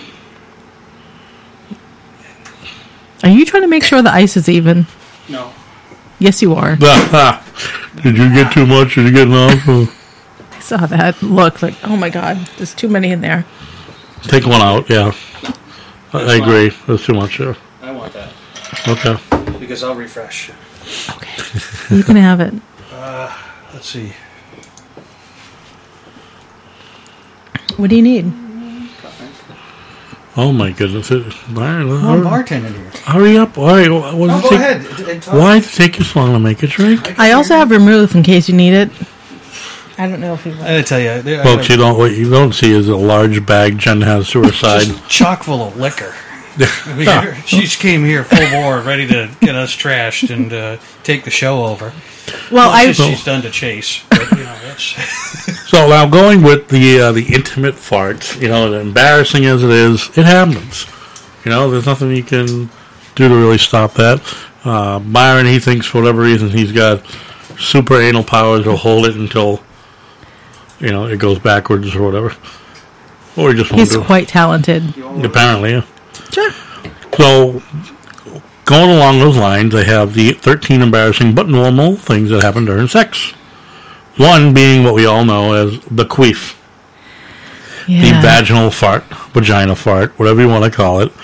Are you trying to make sure the ice is even? No. Yes, you are. Did you get too much? Did you get enough? I saw that look like, oh my God, there's too many in there. Take one out, yeah. I agree. There's too much there. I want that. Okay. Because I'll refresh. Okay. You can have it. Let's see. What do you need? Oh my goodness! I'm bartending here. Hurry up! Why? Go ahead. And talk. Why did it take you so long to make a drink? I also have vermouth in case you need it. I don't know if you want. I gotta tell you, Folks, what you don't see is a large bag Jen has to her side. Just chock full of liquor. She came here full bore, ready to get us trashed and take the show over. Well, she's done to chase. But, that's So now going with the intimate farts, as embarrassing as it is, it happens. There's nothing you can do to really stop that. Byron, he thinks for whatever reason he's got super anal powers. He'll hold it until it goes backwards or whatever, or he just won't he's do it. quite talented. Apparently, yeah. Sure. So, going along those lines, I have the 13 embarrassing but normal things that happen during sex. One being what we all know as the queef. Yeah. The vaginal fart, vagina fart, whatever you want to call it.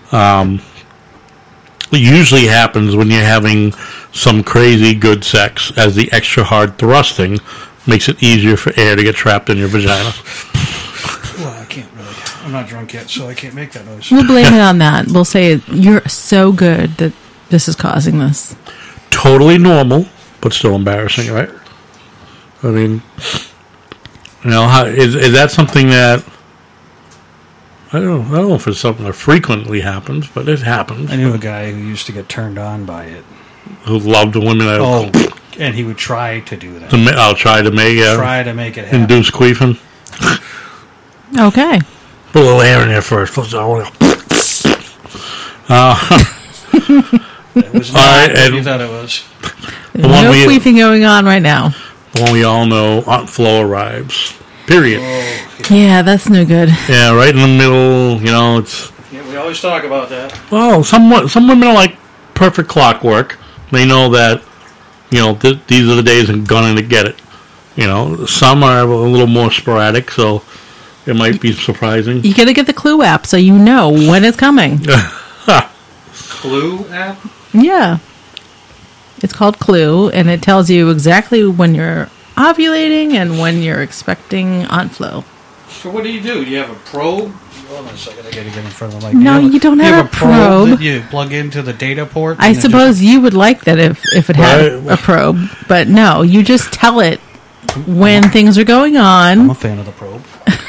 It usually happens when you're having some crazy good sex, as the extra hard thrusting makes it easier for air to get trapped in your vagina. well, I can't really. I'm not drunk yet, so I can't make that noise. We'll blame it on that. We'll say you're so good that this is causing this. Totally normal, but still embarrassing, right? I mean, how is that something that I don't know if it's something that frequently happens, but it happens. I knew a guy who used to get turned on by it. Who loved the women that and he would try to do that. I'll try to make it happen. Induce queefing. Okay. Put a little air in there first. It was not what you thought it was. No queefing going on right now. The one we all know, Aunt Flo arrives. Period. Yeah, that's no good. Yeah, right in the middle, it's... Yeah, we always talk about that. Well, some women are like perfect clockwork. They know that, these are the days I'm going to get it. Some are a little more sporadic, so, it might be surprising. You got to get the Clue app so you know when it's coming. Clue app? Yeah. It's called Clue, and it tells you exactly when you're ovulating and when you're expecting onflow. So what do? You have a probe? Hold on a second, I gotta get in front of the mic. No, you don't have a probe. That you plug into the data port? I suppose you would like that if it had a probe, but no, you just tell it when things are going on. I'm a fan of the probe.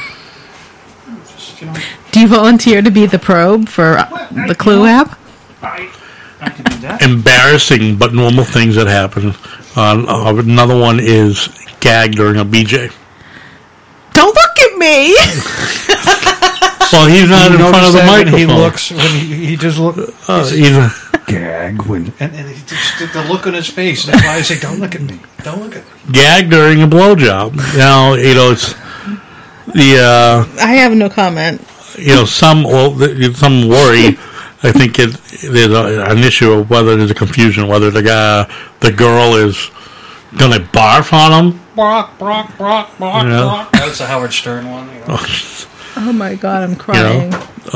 Do you volunteer to be the probe for the Clue app? I can do that. Embarrassing but normal things that happen. Another one is gag during a BJ. Don't look at me! Well, he's not in front of the microphone. He looks when he just looks. Gag when and he just the look on his face. That's why I say, "Don't look at me. Don't look at me." Gag during a blowjob. Now it's the. I have no comment. Some worry. I think there's an issue of whether there's a confusion, whether the girl is going to barf on him. Brock. That's the Howard Stern one. Oh my God, I'm crying.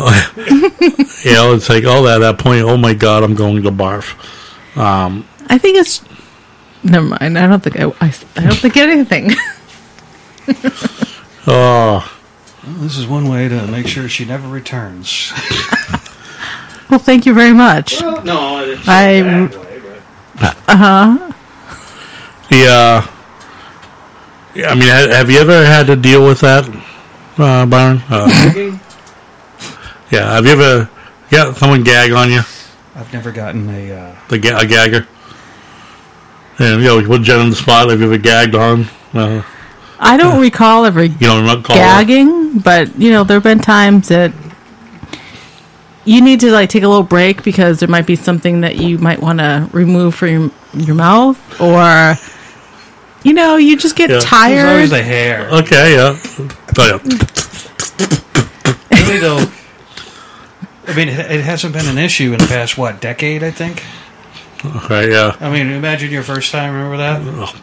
It's like, at that point, oh my God, I'm going to barf. I think it's. Never mind. I don't think I don't think anything. Well, this is one way to make sure she never returns. Well, thank you very much. Well, no, it's have you ever had to deal with that, Byron? Yeah, have you ever someone gag on you? I've never gotten a gagger. And put Jen on the spot. Have you ever gagged on? I don't recall ever gagging, but there have been times that you need to take a little break because there might be something that you might want to remove from your mouth, or you just get tired. There's always the hair. Okay, yeah. Really though, it hasn't been an issue in the past decade, I think. Okay, yeah. Imagine your first time. Remember that?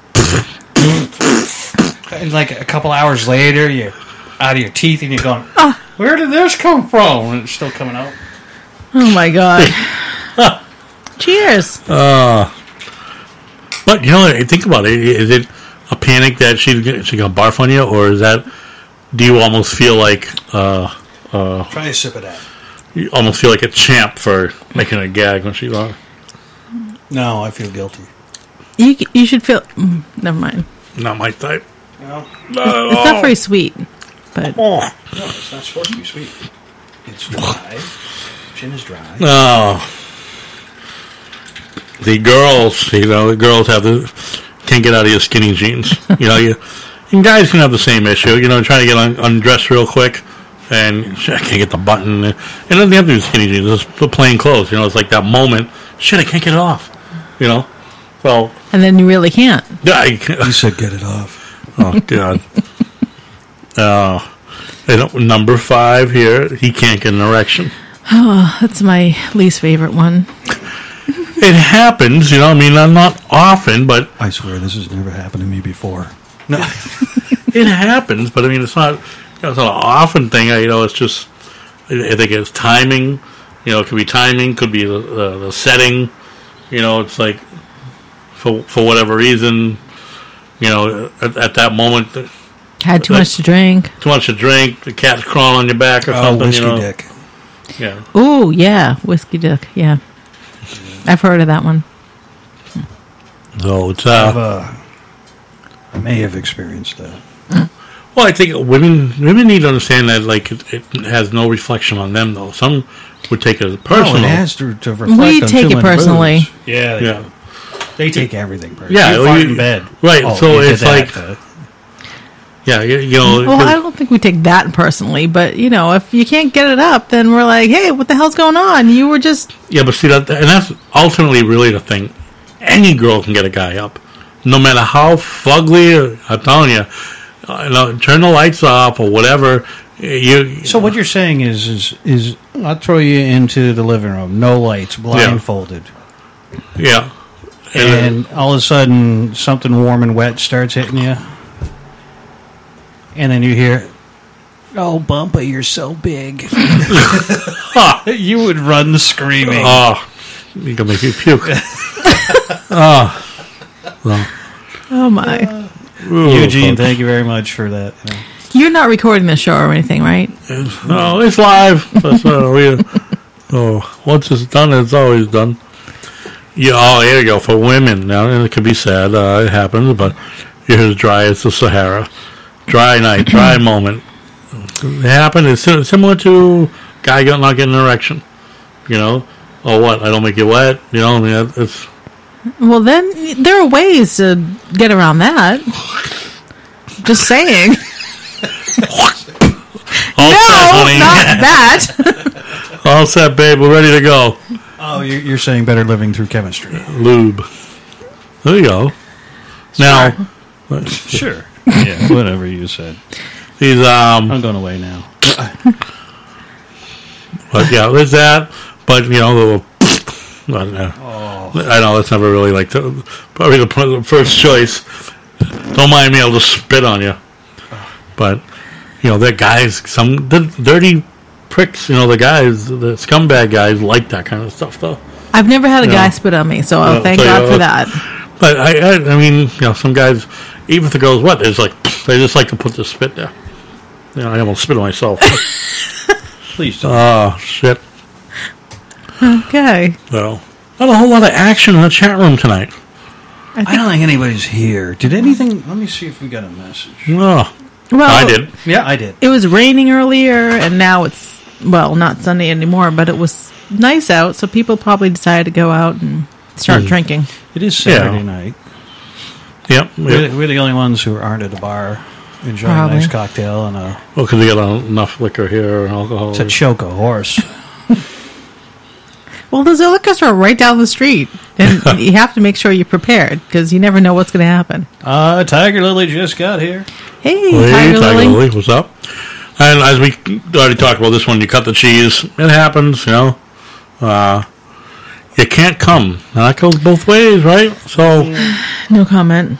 And a couple hours later, you're out of your teeth and you're going, where did this come from? And it's still coming out. Oh my God. Cheers. But think about it. Is it a panic that she's going to barf on you, or is that? Do you almost feel like? Try a sip of that. You almost feel like a champ for making a gag when she's on. No, I feel guilty. You should feel. Never mind. Not my type. No. It's not very sweet, but no, it's not supposed to be sweet. It's dry. Gin is dry. Oh. The girls, the girls can't get out of your skinny jeans. And guys can have the same issue. Trying to get undressed real quick, and shit, I can't get the button. And then they have to do skinny jeans. It's the plain clothes. It's like that moment. Shit, I can't get it off. So. And then you really can't. Yeah, You said get it off. Oh God. Number 5 here. He can't get an erection. Oh, that's my least favorite one. It happens, not often, but I swear this has never happened to me before. No, it happens, but it's not. It's not an often thing. It's just. I think it's timing. It could be timing. Could be the setting. It's like for whatever reason. At that moment. Had too much to drink. Too much to drink. The cat's crawling on your back or something. Whiskey dick. Yeah. Ooh, yeah, whiskey dick. Yeah, I've heard of that one. So it's. I may have experienced that. Well, I think women need to understand that it has no reflection on them though. Some would take it as personal. No, it has to reflect. We on take it personally. Booze. Yeah. They take everything personally. Yeah, you fart in bed. Right. So it's like. Yeah, Well, I don't think we take that personally, but if you can't get it up, then we're like, hey, what the hell's going on? You were just. Yeah, but see that's ultimately really the thing. Any girl can get a guy up, no matter how fugly. I'm telling you, turn the lights off or whatever. So what you're saying is I'll throw you into the living room, no lights, blindfolded. Yeah. And all of a sudden, something warm and wet starts hitting you. And then you hear, Oh, Bumpa, you're so big. You would run screaming. Oh, you can make me puke. Oh my! Eugene, thank you very much for that. You're not recording the show or anything, right? No, it's live. Once it's done, it's always done. Yeah, oh, there you go. For women, now, and it could be sad, it happens, but you're as dry as the Sahara. Dry night, dry moment. It happened. It's similar to guy not getting an erection. You know? Oh, what? I don't make you wet? You know, I mean, it's... Well, then there are ways to get around that. Just saying. All set, honey. Not that. All set, babe. We're ready to go. Oh, you're saying better living through chemistry. Lube. There you go. Now... Sure. Yeah, whatever you said. He's, I'm going away now. But, yeah, there's that. But, you know, I know that's never really like probably the first choice. Don't mind me, I'll just spit on you. But you know, that guys, some the dirty pricks. You know, the scumbag guys like that kind of stuff, though. I've never had a guy spit on me, so I'll thank God for that. But I mean, you know, some guys, even if the girls wet, they just like to put the spit there. You know, I almost spit on myself. Please don't. Oh shit. Okay. So, not a whole lot of action in the chat room tonight. I don't think anybody's here. Did anything... Let me see if we got a message. Oh, Well, I did. Yeah, I did. It was raining earlier, and now it's, well, not Sunday anymore, but it was nice out, so people probably decided to go out and start drinking. It is Saturday night. Yep. We're the only ones who aren't at a bar enjoying Probably. a nice cocktail and a... Well, because we got enough liquor here and alcohol. To choke a horse. Well, there's a liquor store right down the street, and you have to make sure you're prepared, because you never know what's going to happen. Tiger Lily just got here. Hey, Hey, Tiger Lily. What's up? And as we already talked about this one, you cut the cheese. It happens, you know. You can't come. Now, that goes both ways, right? So, No comment.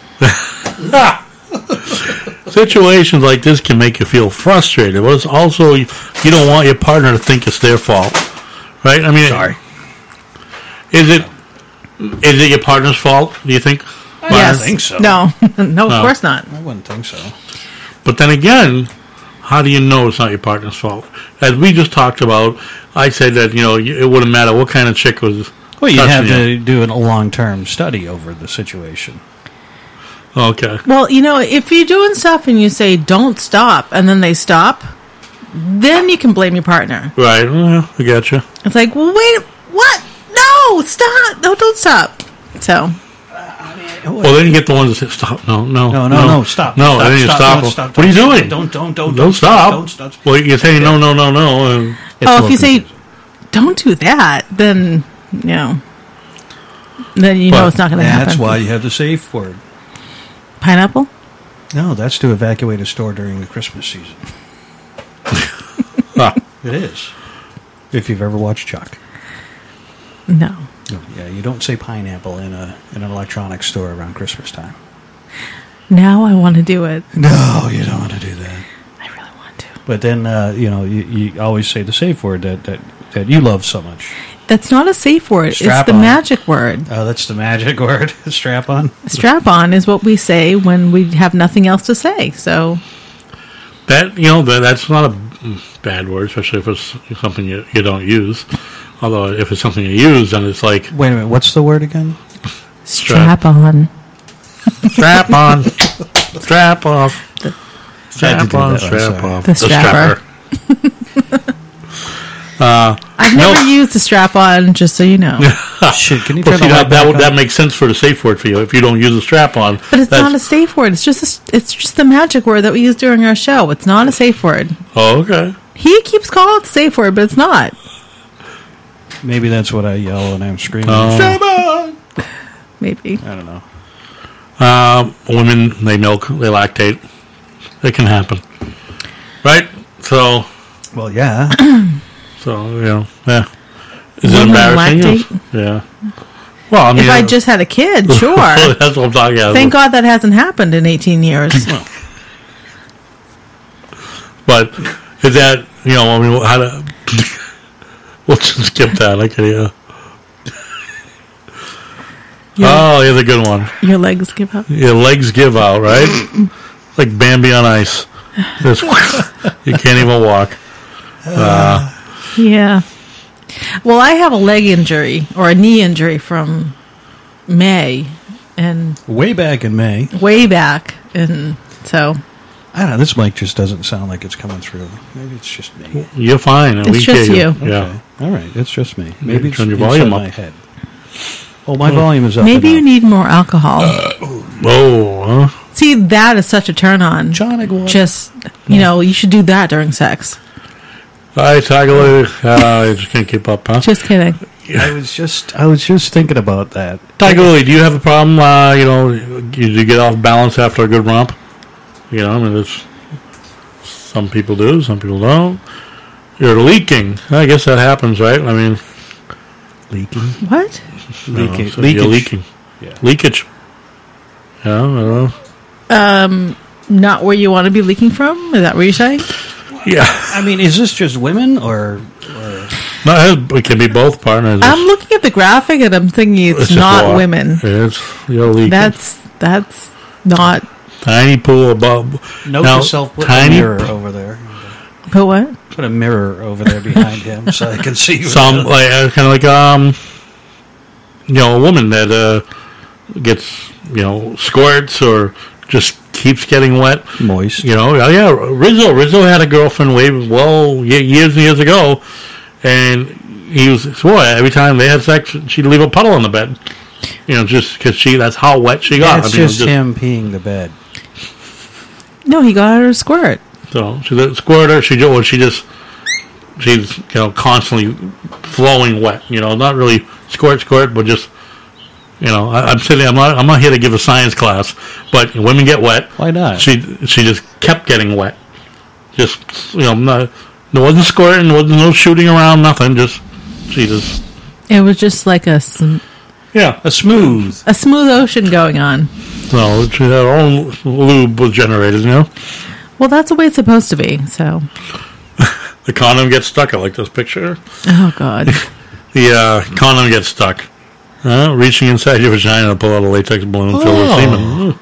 situations like this can make you feel frustrated. But it's also, you don't want your partner to think it's their fault. Right? I mean, Sorry. Is it your partner's fault, do you think? Yes. don't think so. No, no, of No. course not. I wouldn't think so. But then again, how do you know it's not your partner's fault? As we just talked about, I said that, you know, it wouldn't matter what kind of chick was. Well, you'd have touching to do a long-term study over the situation. Okay. Well, you know, if you're doing stuff and you say, don't stop, and then they stop, then you can blame your partner. Right. Well, I got you. It's like, well, wait, what? No, stop. No, don't stop. So, Well, then you get the ones that say, stop. No, stop. No, Stop, and then you stop, stop. What are you doing? Don't stop. Don't stop. Well, you say no. And if you say, don't do that, then, you know, then But it's not going to happen. That's why you have the safe word. Pineapple? No, that's to evacuate a store during the Christmas season. It is. If you've ever watched Chuck. No. Yeah, you don't say pineapple in an electronics store around Christmas time. Now I want to do it. No, you don't want to do that. I really want to. But then, you always say the safe word that you love so much. That's not a safe word. Strap it's the on. magic word. Oh, that's the magic word. Strap on. Strap on is what we say when we have nothing else to say. So that's not a bad word, especially if it's something you don't use. Although if it's something you use, then it's like Wait a minute. What's the word again? strap on. strap on, strap off, Had to strap do on, that, I'm strap sorry. off. The strapper. I've never used the strap on, just so you know. Shit, can you Well, turn see, the light back on? that makes sense for the safe word for you. If you don't use a strap on, But it's not a safe word. It's just the magic word that we use during our show. It's not a safe word. Oh, okay. He keeps calling it the safe word, but it's not. Maybe that's what I yell when I'm screaming. Oh. Strap on! Maybe. I don't know. Women, they milk, they lactate. It can happen, right? So, Well, yeah. yeah. Is it Women embarrassing? lactate? Yeah. Well, I mean, If I just had a kid, sure. that's what I'm talking about. Thank God that hasn't happened in 18 years. But But is that, I mean, how to... We'll just skip that. I can, Oh, here's a good one. Your legs give out? Your legs give out, right? Like Bambi on ice. Just, you can't even walk. Yeah. Well, I have a leg injury or a knee injury from May. And way back in May. Way back. And so... I don't know. This mic just doesn't sound like it's coming through. Maybe it's just me. You're fine. It's just you. Yeah. Okay. All right. It's just me. Maybe it's turn your volume up. my head. Oh, my volume is up. Maybe you need more alcohol. See, that is such a turn on. Just, you should do that during sex. All right, Tiger Lily. I just can't keep up, huh? Just kidding. I was just thinking about that. Tiger Lily, do you have a problem? Do you get off balance after a good romp? I mean, some people do, some people don't. You're leaking. I guess that happens, right? I mean, leaking. What? Leakage. So you're leaking. Yeah. Leakage. Yeah, I don't know. Not where you want to be leaking from? Is that what you're saying? Yeah. I mean, is this just women or... No, it can be both partners. I'm looking at the graphic and I'm thinking it's not women. You're leaking. That's not... Tiny pool above. Note to self, put a mirror over there. Put what? Put a mirror over there behind him so I can see. Some kind of like a woman that gets squirts or just keeps getting wet, moist. Yeah. Rizzo had a girlfriend years and years ago, and he swore every time they had sex, she'd leave a puddle on the bed. Just because that's how wet she got. That's just him peeing the bed. No, he got her a squirt. So she's a squirter. She's constantly flowing wet. Not really squirt, but just I'm sitting. I'm not here to give a science class, but women get wet. Why not? She just kept getting wet. Just there wasn't squirting, there wasn't no shooting around, nothing. It was just like a smooth ocean going on. No, her own lube was generated, Well, that's the way it's supposed to be, so. The condom gets stuck. I like this picture. Oh, God. The condom gets stuck. Reaching inside your vagina to pull out a latex balloon filled with semen.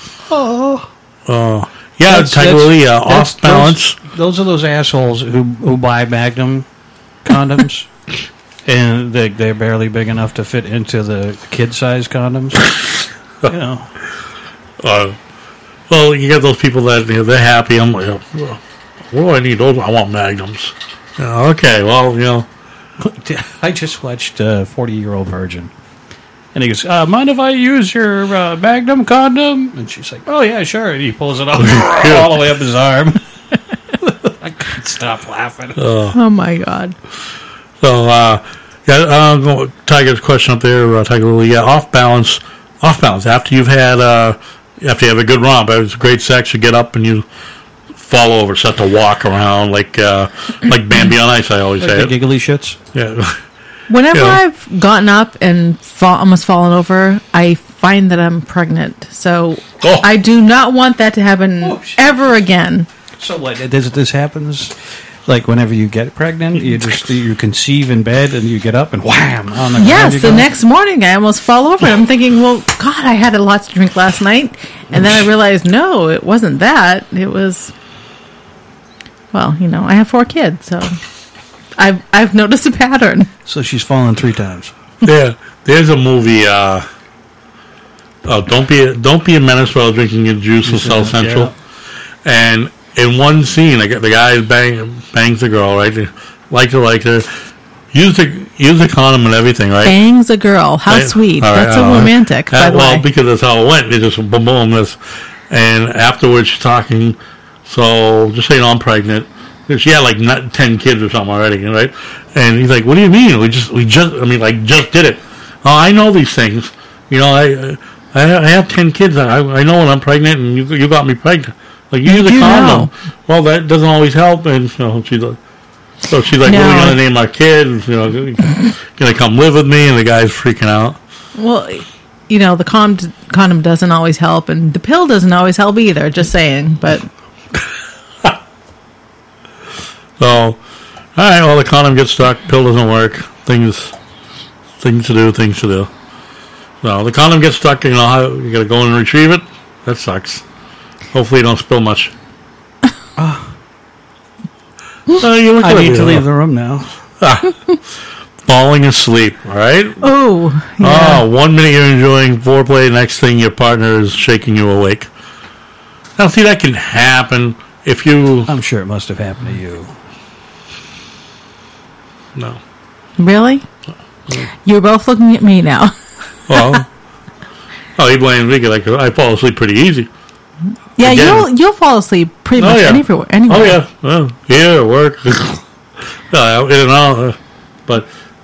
Yeah, Tiger Lily, off balance. Those are those assholes who buy Magnum condoms. And they're barely big enough to fit into the kid-size condoms. Well, you get those people that they're happy. I'm like, what do I need? Those? I want Magnums. Okay, well, I just watched 40-Year-Old Virgin. And he goes, mind if I use your Magnum condom? And she's like, oh, yeah, sure. And he pulls it up all the way up his arm. I couldn't stop laughing. Oh, my God. So, Tiger's question up there, Tiger Lily. Yeah, off balance. After you've had, after you have a good romp, it was great sex. You get up and you fall over, start to walk around like Bambi on ice. I always say the giggly shits. Yeah. Whenever I've gotten up and almost fallen over, I find that I'm pregnant. So I do not want that to happen ever again. So what? This happens. Like whenever you get pregnant, you conceive in bed and you get up and wham on the ground. Yes, the next morning I almost fall over and I'm thinking, well, God, I had a lot to drink last night, and then I realized, no, it wasn't that. It was, well, I have 4 kids, so I've noticed a pattern. So she's fallen 3 times. Yeah, there's a movie. Don't be a menace while drinking your juice in South Central, and. In one scene, the guy bangs the girl, right? Like her. Use the condom and everything, right? Bangs a girl. How sweet. That's so romantic, by the way. Well, because that's how it went. They just boom this. And afterwards, she's talking, so just saying I'm pregnant. She had like 10 kids or something already, right? And he's like, what do you mean? We just did it. Oh, I know these things. I have 10 kids. I know when I'm pregnant, and you got me pregnant. Like, you use a condom. Well, that doesn't always help. And she's like, what are we going to name our kid? Going to come live with me? And the guy's freaking out. Well, the condom doesn't always help, and the pill doesn't always help either. Just saying, but So, all right, well, the condom gets stuck, pill doesn't work, things to do. So, the condom gets stuck, you got to go and retrieve it. That sucks. Hopefully you don't spill much. I need to leave the room now. Falling asleep, all right? Oh, yeah. 1 minute you're enjoying foreplay, next thing your partner is shaking you awake. Now, see, that can happen if you... I'm sure it must have happened to you. No. Really? You're both looking at me now. Well, he blames me because I fall asleep pretty easy. Yeah, Again. you'll fall asleep pretty much anywhere. Oh, yeah. Well, here, work. In and out. But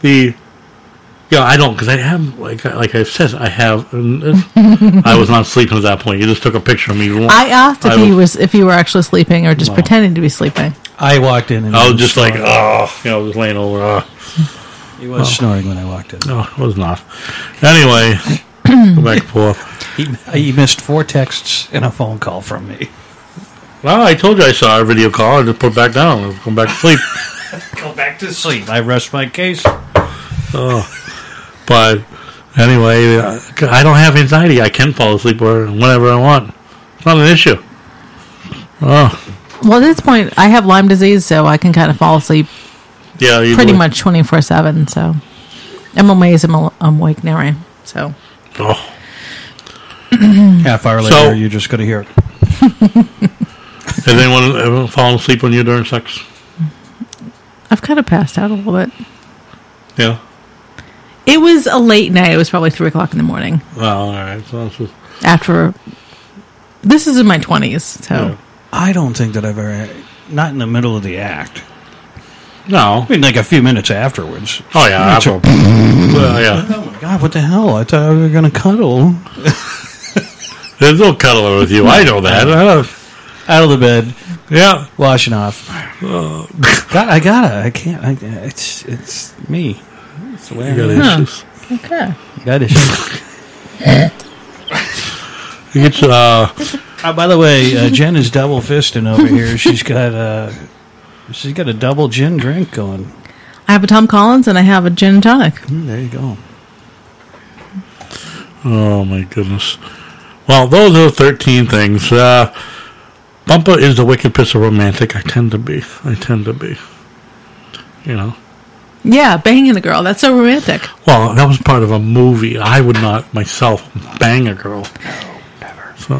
I don't, because I have, like I said, I have, I was not sleeping at that point. You just took a picture of me. I asked if you were actually sleeping or just pretending to be sleeping. I walked in and I was just like, just laying over. He was snoring when I walked in. No, it was not. Anyway, go back and forth. He missed 4 texts and a phone call from me. Well, I told you I saw a video call. I just put it back down. I was going back to sleep. Go back to sleep. I rest my case. But anyway, I don't have anxiety. I can fall asleep whenever I want. It's not an issue. Well, at this point, I have Lyme disease, so I can kind of fall asleep pretty much 24/7. So I'm amazed I'm awake now. So half hour later, you're just going to hear it. Has anyone ever fallen asleep when you're during sex? I've kind of passed out a little bit. Yeah. It was a late night. It was probably 3 o'clock in the morning. Well, all right. So this is in my 20s, so. Yeah. I don't think that I've ever, not in the middle of the act. No. I mean, like a few minutes afterwards. Oh, yeah. Yeah. Oh, my God, what the hell? I thought we were going to cuddle. There's no cuddling with you. I know that. Out of the bed. Yeah. Washing off. I can't. It's me. It's the way you got issues. Okay. Got issues. It's, by the way, Jen is double fisting over here. She's got a double gin drink going. I have a Tom Collins and I have a gin and tonic. There you go. Oh my goodness. Well, those are 13 things. Bumpa is the wicked piss of romantic. I tend to be. You know. Yeah, banging a girl. That's so romantic. Well, that was part of a movie. I would not myself bang a girl. No, never. So,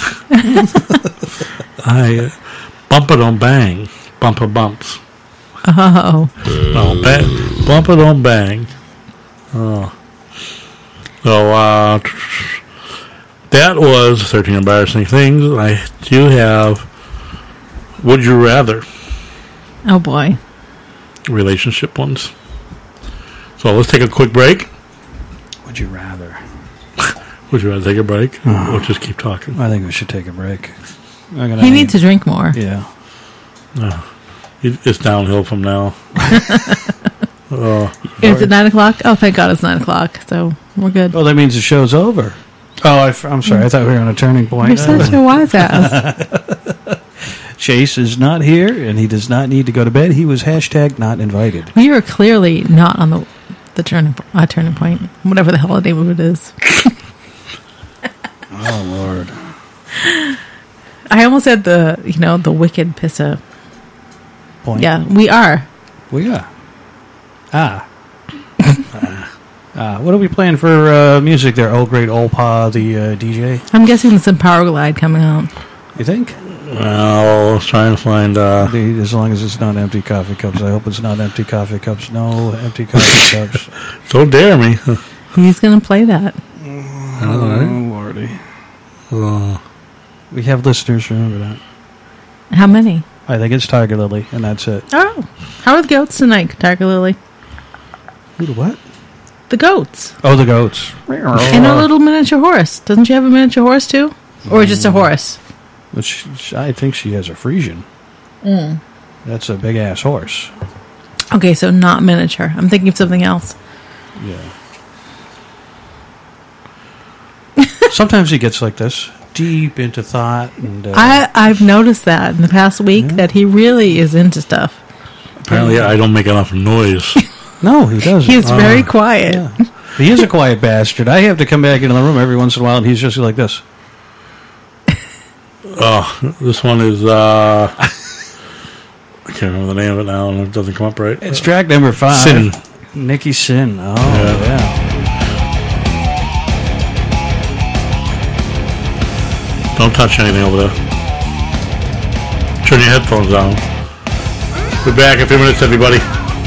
Bumpa don't bang. Bumpa bumps. Oh. No, Bumpa don't bang. Oh. So, that was 13 embarrassing things. I do have Would You Rather. Oh, boy. Relationship ones. So let's take a quick break. Would you rather? Would you rather take a break? Or just keep talking? I think we should take a break. He needs to drink more. Yeah. It's downhill from now. Is it 9 o'clock? Oh, thank God it's 9 o'clock. So we're good. Oh, that means the show's over. Oh, I'm sorry. I thought we were on a turning point. You're such a wise ass. Chase is not here, and he does not need to go to bed. He was #not invited. We are clearly not on the turning point, whatever the hell the name of it is. Oh, Lord. I almost said the wicked pissa Point. Yeah, we are. We are. What are we playing for music there? Oh, great old Pa, the DJ? I'm guessing there's some Power Glide coming out. You think? Well, let's try and find... as long as it's not empty coffee cups. I hope it's not empty coffee cups. No empty coffee cups. Don't dare me. He's going to play that. Oh, Lordy. We have listeners, remember that. How many? I think it's Tiger Lily, and that's it. Oh. How are the goats tonight, Tiger Lily? Who the what? The goats. Oh, the goats. And a little miniature horse. Doesn't she have a miniature horse, too? Or just a horse? I think she has a Frisian. That's a big-ass horse. Okay, so not miniature. I'm thinking of something else. Yeah. Sometimes he gets like this, deep into thought. And I've noticed that in the past week, that he really is into stuff. Apparently, I don't make enough noise. No, he doesn't. He's very quiet. Yeah. He is a quiet bastard. I have to come back into the room every once in a while, and he's just like this. This one is, I can't remember the name of it now, and it doesn't come up right. It's track number 5. Sin. Nikki Sin. Oh, yeah. Don't touch anything over there. Turn your headphones down. We'll be back in a few minutes, everybody.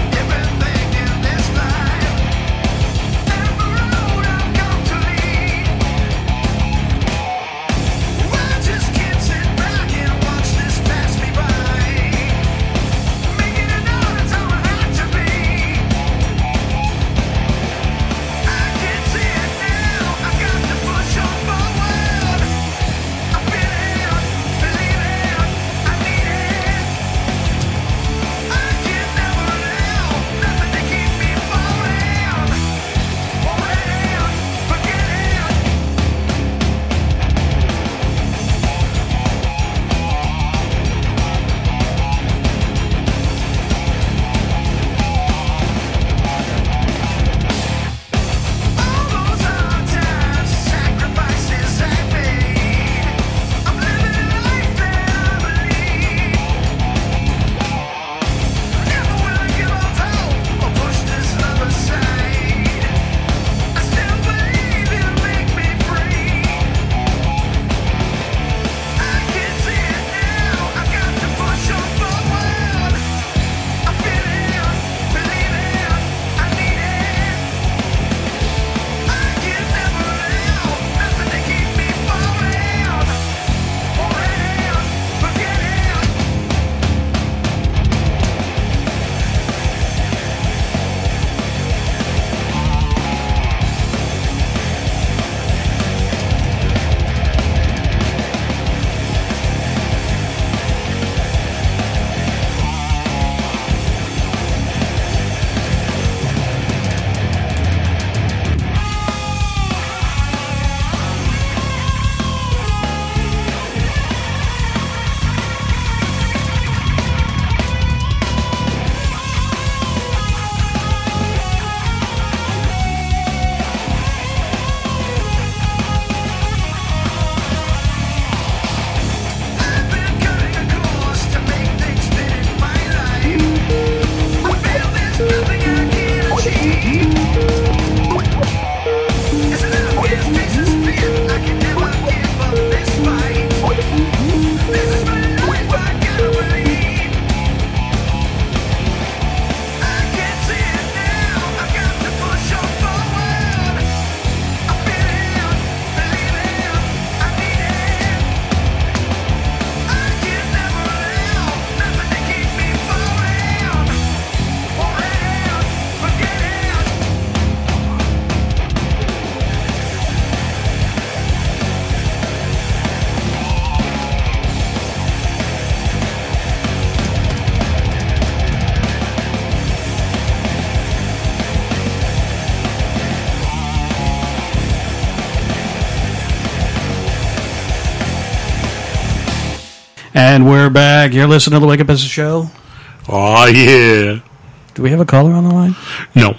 And we're back. You're listening to the Wake Up Business Show. Oh, yeah. Do we have a caller on the line? No.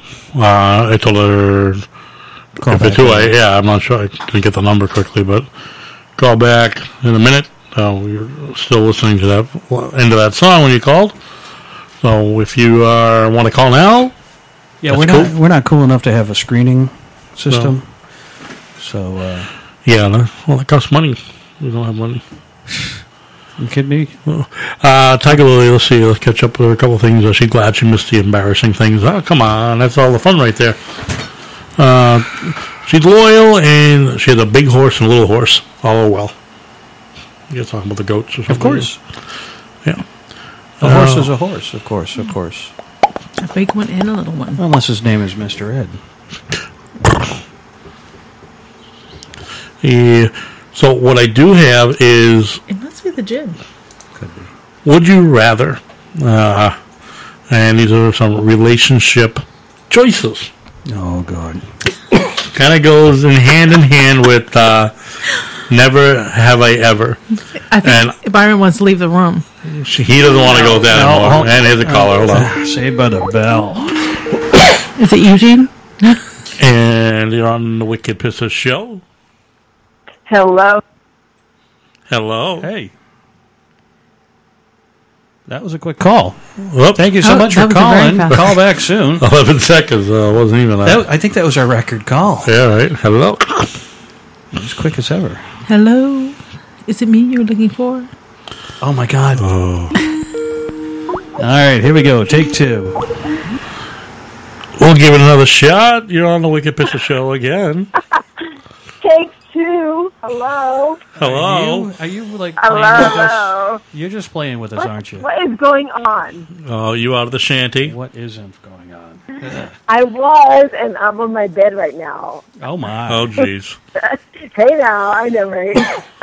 I told her Call if back it's who I'm not sure. I didn't get the number quickly, but call back in a minute. We're still listening to that end of that song when you called. So if you want to call now, yeah, we're not cool enough to have a screening system. No. So yeah, well, it costs money. We don't have money. You kidding me? Well, Tiger Lily, let's see. Let's catch up with a couple of things. She's glad she missed the embarrassing things. Oh, come on. That's all the fun right there. She's loyal, and she has a big horse and a little horse. All are well. You're talking about the goats or something? Of course. Yeah. A horse is a horse, of course, of course. A big one and a little one. Unless his name is Mr. Ed. Yeah. So what I do have is... It must be the gin. Could be. Would you rather? And these are some relationship choices. Oh, God. Kind of goes in hand with never have I ever. I think Byron wants to leave the room. He doesn't want to go with that anymore. And here's a caller. Hold on. Saved by the bell. Is it Eugene? And you're on the Wicked Pisser Show. Hello. Hello. Hey. That was a quick call. Whoop. Thank you so much for that was a very calling. fast- Call back soon. 11 seconds. Wasn't even that. I think that was our record call. Yeah, right. Hello. As quick as ever. Hello? Is it me you're looking for? Oh, my God. Oh. All right, here we go. Take two. We'll give it another shot. You're on the Wicked Pisser Show again. Take two. Hello. Hello. Are you like playing with us? Hello. You're just playing with us, aren't you? What is going on? Oh, you out of the shanty? What isn't going on? I was, and I'm on my bed right now. Oh, my. Oh, jeez. Hey now, I know, right?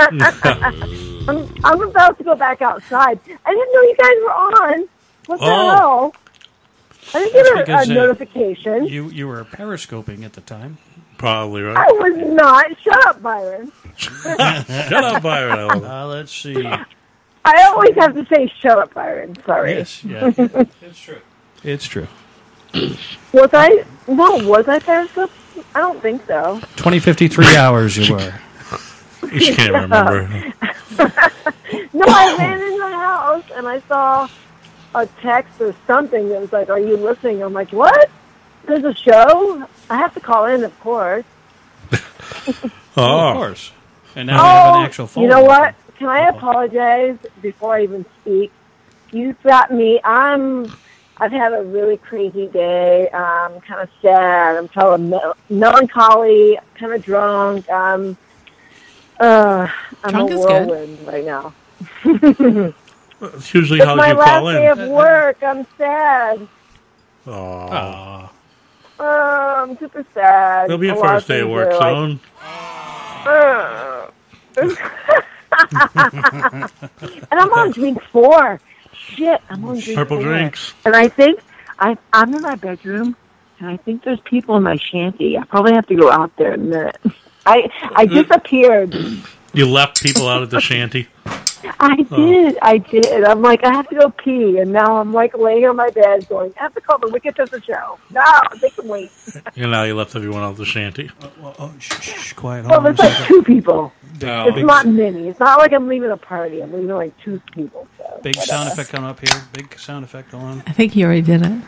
I'm about to go back outside. I didn't know you guys were on. What the hell? I didn't That's get because, a notification. You were periscoping at the time. Probably, right? I was not. Shut up, Byron. Shut up, Byron. Let's see. I always have to say shut up, Byron. Sorry. Yes, yeah. It's true. It's true. Was I? No, was I Periscope? I don't think so. 20:53 hours you were. You just can't remember. No, I ran into the house and I saw a text or something that was like, "Are you listening?" I'm like, "What? There's a show? I have to call in, of course." Of course. And now we have an actual phone. You know what? Can I apologize before I even speak? You've got me. I've had a really crazy day. I'm kind of sad. I'm kind of melancholy, kind of drunk. I'm Drunk a is good. whirlwind right now. It's usually It's how my you last call day in. of work. I'm sad. Aww. I'm super sad. It'll be A your lot first day of things work are like, soon. and I'm on drink 4. Shit, I'm on drink Purple 4. drinks. And I think I'm in my bedroom, and I think there's people in my shanty. I probably have to go out there in a minute. I disappeared. You left people out at the shanty? I did. I'm like, I have to go pee, and now I'm like laying on my bed going, I have to call the Wicked Pisser Show. No, they can wait. And now you left everyone out at the shanty. Shh, quiet. Well, there's like 2 people. No. It's not many. It's not like I'm leaving a party. I'm leaving like 2 people. So Big sound effect coming up here. Big sound effect on. I think you already did it.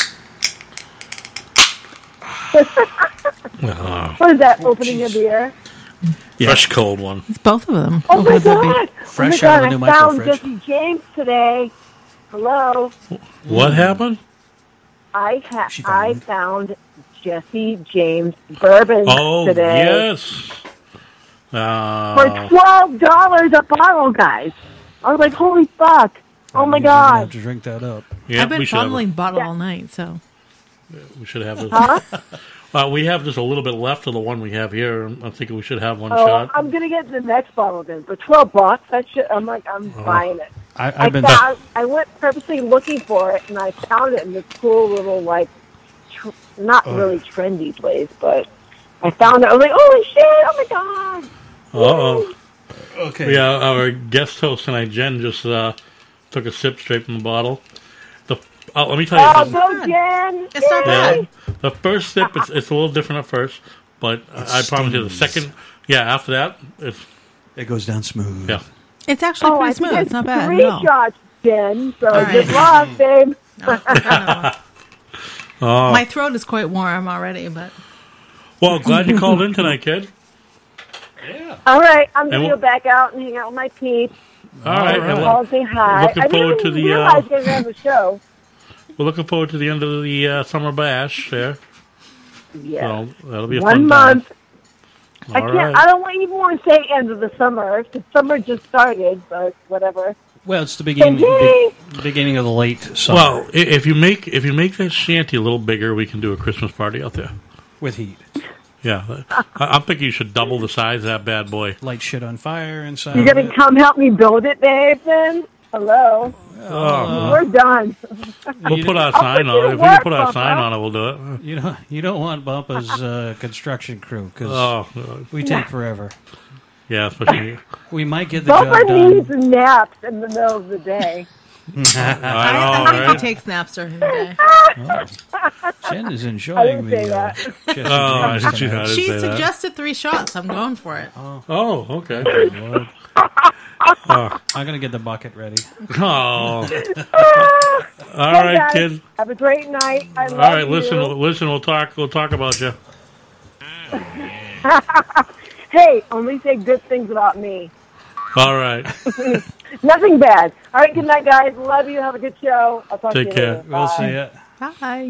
What is that, opening a beer? Fresh cold one. It's both of them. Oh my Open the God! Fresh oh out my of the God, new I found microfridge. Jesse James today. Hello. What happened? I found Jesse James bourbon Oh, today. yes. For $12 a bottle, guys. I was like, holy fuck. Oh my You're gonna have God. to drink that up. Yeah, I've been we should have bottling bottle all night, so. We should have this. Huh? We have just a little bit left of the one we have here. I'm thinking we should have one Oh, shot. I'm going to get the next bottle then. For $12, I'm buying it. I've been. I went purposely looking for it, and I found it in this cool little, like, not really trendy place, but I found it. I was like, holy shit, oh my God. Uh-oh. Okay. Yeah, our guest host tonight, Jen, just took a sip straight from the bottle. Let me tell you. Go, Jen. It's not bad. The first sip, it's a little different at first, but I promise you the second, after that, it goes down smooth. Yeah. It's actually I pretty think smooth. It's not bad 3 at all. shots, Jen, so All right. good luck, babe. Oh. My throat is quite warm already, but. Well, glad you called in tonight, kid. All right, I'm going And to go back out and hang out with my peeps. All right. and I'll say hi. looking I forward didn't to the, realize they have a show. We're looking forward to the end of the summer bash there. Yeah. So that'll be a 1 fun month. time. I All can't. right. I don't even want to say end of the summer because summer just started, but whatever. Well, it's the beginning of the late summer. Well, if you make that shanty a little bigger, we can do a Christmas party out there. With heat. Yeah. I'm thinking you should double the size of that bad boy. Light shit on fire inside. You're going to come help me build it, babe, then? Hello? We're done. We'll put our sign on it. If we can put our sign on it, we'll do it. You don't want Bumpa's construction crew because we take forever. Yeah, especially. We might get the Both job my done. needs naps in the middle of the day. I I think know, he takes naps during the day. Jen is I enjoying didn't say the. that. Jesse Oh, I James see how tonight. it is. She say that. suggested 3 shots. I'm going for it. Oh, okay. I'm gonna get the bucket ready. Oh. All Hey, right, guys, kid. Have a great night. I love All right, you. listen. We'll talk about you. Hey, only say good things about me. All right. Nothing bad. All right, good night, guys. Love you. Have a good show. I'll talk Take to you care. later. We'll Bye. see ya. Hi.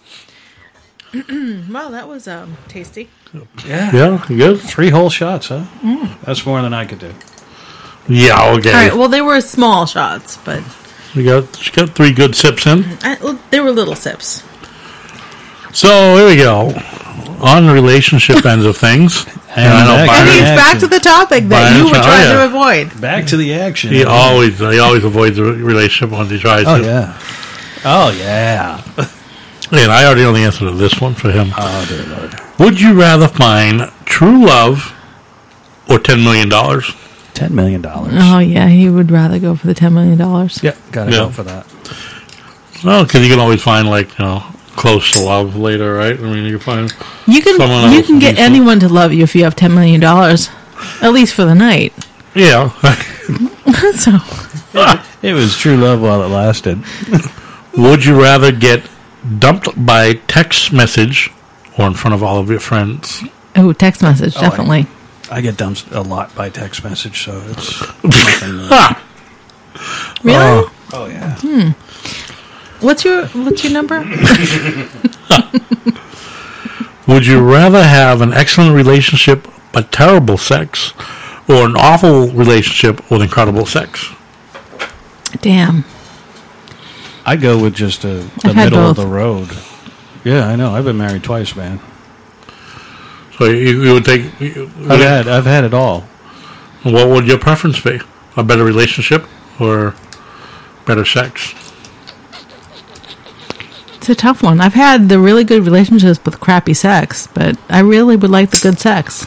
Well, that was tasty. Yeah, you good? 3 whole shots, huh? That's more than I could do. Yeah, okay. All right. Well, they were small shots, but She got 3 good sips in. they were little sips. So here we go. On the relationship ends of things. And I know back Byron- And he's action. back to the topic that Byron's you were trying- trying oh, yeah. to avoid. Back to the action. He always avoids the relationship once he tries Oh to. yeah. Oh yeah. And I already know the answer to this one for him. Oh dear Lord. Would you rather find true love or $10 million? $10 million. Oh yeah, he would rather go for the $10 million. Yep. Gotta Yeah. go for that. Well, because you can always find close to love later, right? I mean, you can find You someone can else get decent. anyone to love you if you have $10 million, at least for the night. Yeah. So It was true love while it lasted. Would you rather get dumped by text message or in front of all of your friends? oh, text message definitely. I get dumped a lot by text message, so it's nothing new. Ha! Really? Oh yeah. What's your number? Would you rather have an excellent relationship but terrible sex or an awful relationship with incredible sex? Damn. I'd go with just the I've had middle of both. the road. Yeah, I know. I've been married twice, man. So you would take... I've had it all. What would your preference be? A better relationship or better sex? It's a tough one. I've had the really good relationships with crappy sex, but I really would like the good sex.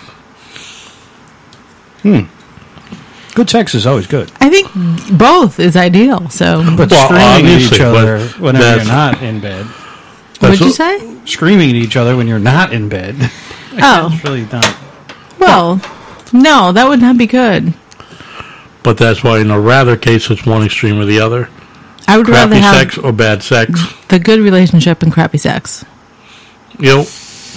Good sex is always good. I think both is ideal. So, But Well, screaming at obviously, each other but whenever that's- you're not in bed. what'd you what- say? Screaming at each other when you're not in bed. Oh, It's really not. well, no, that would not be good. But that's why in a rather case, it's one extreme or the other. I would rather Crappy have sex or bad sex. the good relationship and crappy sex. You know,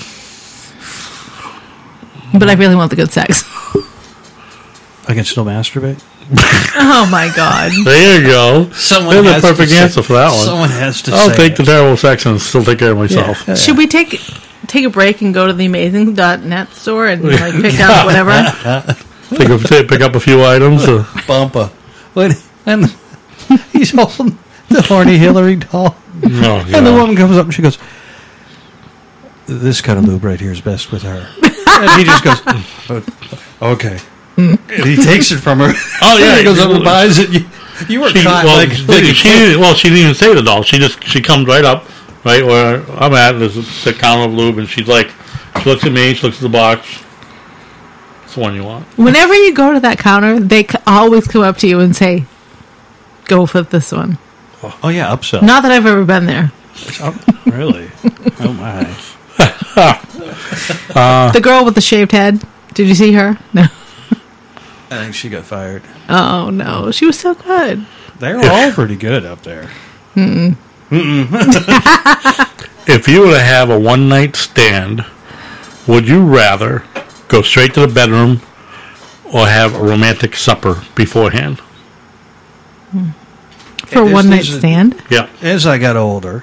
But I really want the good sex. I can still masturbate. Oh my god. there you go. Someone There's a has to perfect say- answer for that one. Someone has to I'll say take it. the terrible sex and still take care of myself. Yeah. Should we take a break and go to the amazing.net store and pick out whatever? Pick up a few items. Bumper. And he's holding the horny Hillary doll. Oh, And the woman comes up and she goes, "This kind of lube right here is best with her." And he just goes, "Okay." And he takes it from her. Oh, yeah. He goes up and buys it. You were caught like a kid. she didn't even say the doll. She comes right up, right where I'm at. There's the counter of lube, and she looks at me. She looks at the box. It's the one you want. Whenever you go to that counter, they always come up to you and say, "Go for this one." Oh yeah, upsell. Not that I've ever been there. Really? Oh my. The girl with the shaved head. Did you see her? No. I think she got fired. Oh no, she was so good. They were all pretty good up there. If you were to have a one-night stand, would you rather go straight to the bedroom or have a romantic supper beforehand? For a This- one night this is- stand. Yeah. As I got older,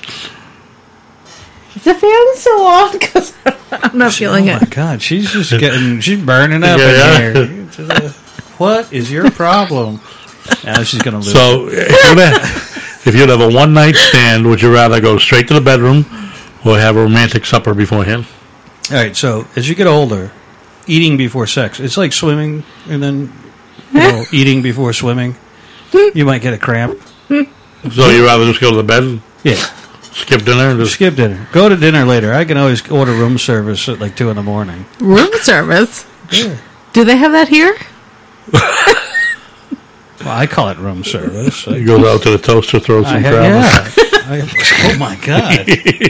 Is the fan still on? Because I'm not feeling oh it. my God, she's just she's burning up Yeah, in here. What is your problem? Now she's gonna lose. So if you'd have a one-night stand, would you rather go straight to the bedroom or have a romantic supper beforehand? All right, so as you get older, eating before sex, it's like swimming and then eating before swimming. You might get a cramp. So you'd rather just go to the bed, Yeah, skip dinner, and just skip dinner. Go to dinner later. I can always order room service at like 2 a.m. Room service. Yeah. Do they have that here? Well, I call it room service. You go out to the toaster, throw some Travis. Oh my god!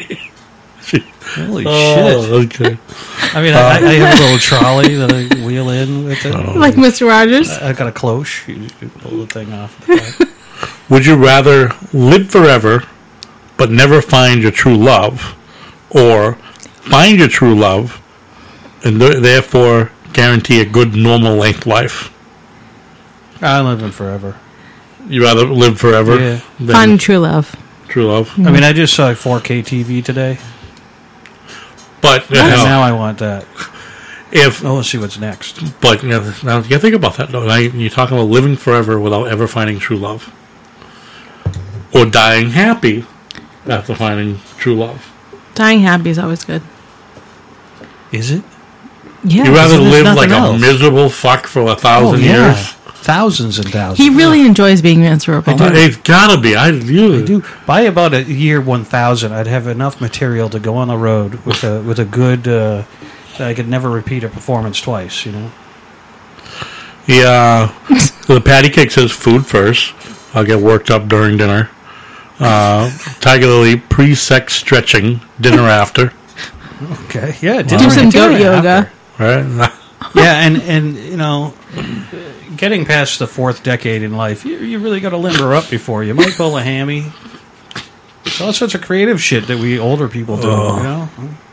Holy Oh, shit! okay. I mean, I have a little trolley that I wheel in with it. Like Mr. Rogers? I got a cloche. You pull the thing off. The back. Would you rather live forever but never find your true love, or find your true love and therefore guarantee a good normal length life? I'm living forever. You rather live forever Yeah. than Find true love. true love? I mean, I just saw 4K TV today. But And now I want that. if Oh, let's see what's next. but now you gotta think about that though. Now you're talking about living forever without ever finding true love, or dying happy after finding true love. Dying happy is always good. Is it? Yeah. You rather there's live nothing like else. a miserable fuck for 1,000 years? Thousands and thousands. He really enjoys being miserable. It's gotta be. I do. By about a year 1000, I'd have enough material to go on the road with a good. That I could never repeat a performance twice. You know. Yeah. So the patty cake says food first. I'll get worked up during dinner. Tiger Lily, pre-sex stretching, dinner after. Okay. Yeah. Do some goat yoga. Right? Yeah, and you know, getting past the 4th decade in life, you really got to limber up before you might pull a hammy. There's all sorts of creative shit that we older people do. You know.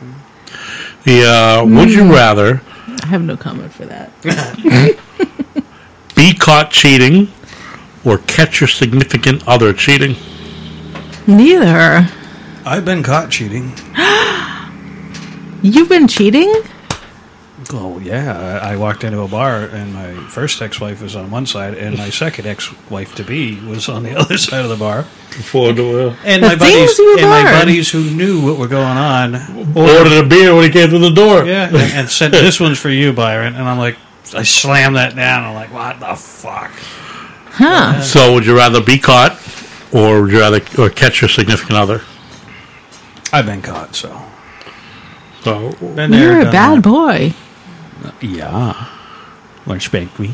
Would you rather I have no comment for that. be caught cheating or catch your significant other cheating? Neither. I've been caught cheating. You've been cheating? Oh, yeah. I walked into a bar, and my first ex-wife was on one side, and my second ex-wife-to-be was on the other side of the bar. And The things you my learn. buddies who knew what were going on Ordered a beer when he came to the door. Yeah, and said, "This one's for you, Byron." And I'm like, I slammed that down. I'm like, what the fuck? Huh. So would you rather be caught or would you rather or catch your significant other? I've been caught, so. So Been there, You're a done bad that. boy. Yeah. Like spank me.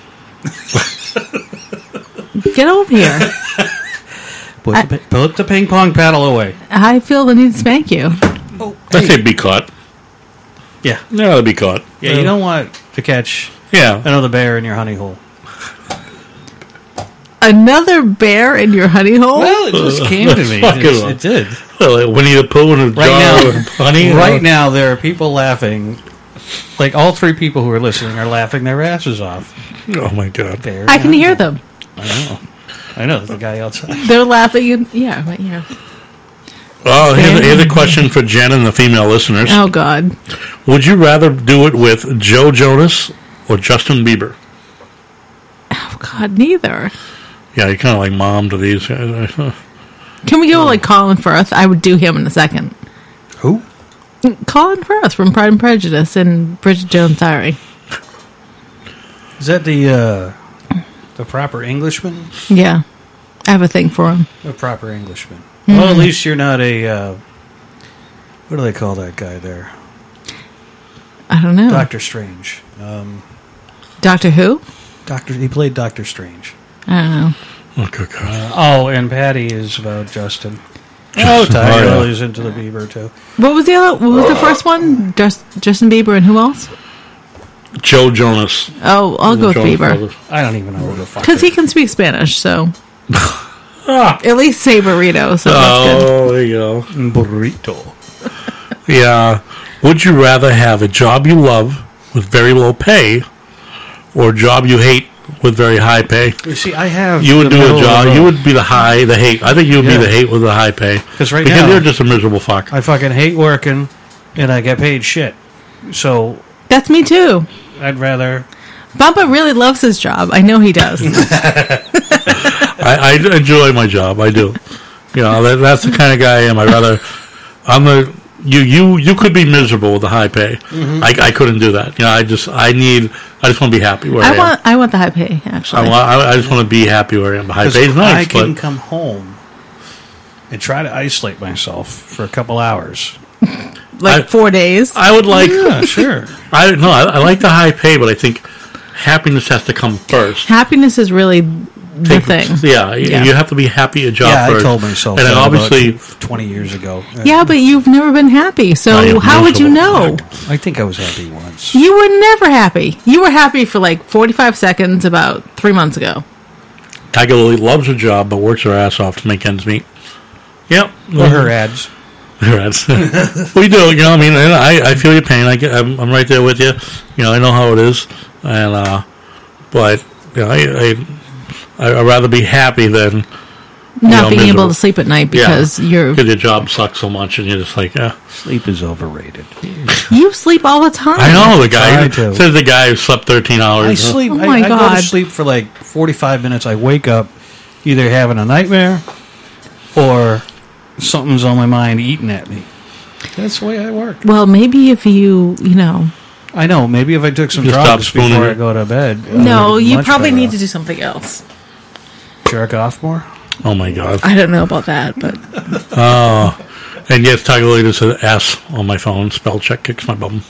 Get over here. Put the ping pong paddle away. I feel the need to spank you. I say be caught. Yeah. Yeah, I'll be caught. Yeah, you don't want to catch Yeah. another bear in your honey hole. Another bear in your honey hole? Well, it just came to me. Fuck it. It did. Well, like Winnie the Pooh and his Right jar now, of honey. right now, there are people laughing. Like all 3 people who are listening are laughing their asses off. Oh my god. Bear I can hear them. I know. The guy outside. They're laughing. Yeah, right here. Oh, here's a question for Jen and the female listeners. Oh, God. Would you rather do it with Joe Jonas or Justin Bieber? Oh, God, neither. Yeah, you're kind of like mom to these guys. Can we go like Colin Firth? I would do him in a second. Who? Colin Firth from Pride and Prejudice and Bridget Jones' Diary. Is that the proper Englishman? Yeah. I have a thing for him. The proper Englishman. Mm-hmm. Well, at least you're not a... what do they call that guy there? I don't know. Doctor Strange. Doctor Who? He played Doctor Strange. I don't know. Oh, good God. And Patty is about Justin. Oh, Tiger Lily's into the Bieber, too. What was the first one? Justin Bieber and who else? Joe Jonas. Oh, I'll go with Jonas Bieber. Brothers. I don't even know who the fuck. Because he can speak Spanish, so. At least say burrito, so that's good. Oh, there you go. Burrito. Yeah. Would you rather have a job you love with very low pay or a job you hate with very high pay? You see, I have... You would the do middle a job. of the You road. would be the hate. I think you would be Yeah. the hate with the high pay. Because right because now... you're just a miserable fuck. I fucking hate working, and I get paid shit. So, That's me too. I'd rather... Bumpa really loves his job. I know he does. I enjoy my job. I do. You know, that's the kind of guy I am. You could be miserable with the high pay. Mm-hmm. I couldn't do that. You know, I just want to be happy where I am. I want the high pay, actually. I just want to be happy where I am. The high pay is I nice, can but come home and try to isolate myself for a couple hours. Like 4 days. I would like. Yeah, sure. I like the high pay, but I think happiness has to come first. Happiness is really the thing. Yeah, you have to be happy at your job first. I told myself and that then obviously about 20 years ago. Yeah, but you've never been happy, so how would you know? I think I was happy once. You were never happy. You were happy for like 45 seconds about 3 months ago. Tiger Lily loves her job, but works her ass off to make ends meet. Yep. Or her ads. Her ads. We do, you know, I mean, and I feel your pain. I'm right there with you. You know, I know how it is. And, but, you know, I'd rather be happy than not being able to sleep at night because your job sucks so much, and you're just like, sleep is overrated. You sleep all the time. I know the guy says the guy who slept 13 hours. I sleep. Oh my I go God. to sleep for like 45 minutes. I wake up either having a nightmare or something's on my mind eating at me. That's the way I work. Well, maybe if you know. I know. Maybe if I took some Just drugs stop spooning before I it. go to bed. No, you probably need to do something else. Jerk off more. Oh my God. I don't know about that, but And yes, Tiger Lily just said S on my phone. Spell check kicks my bum.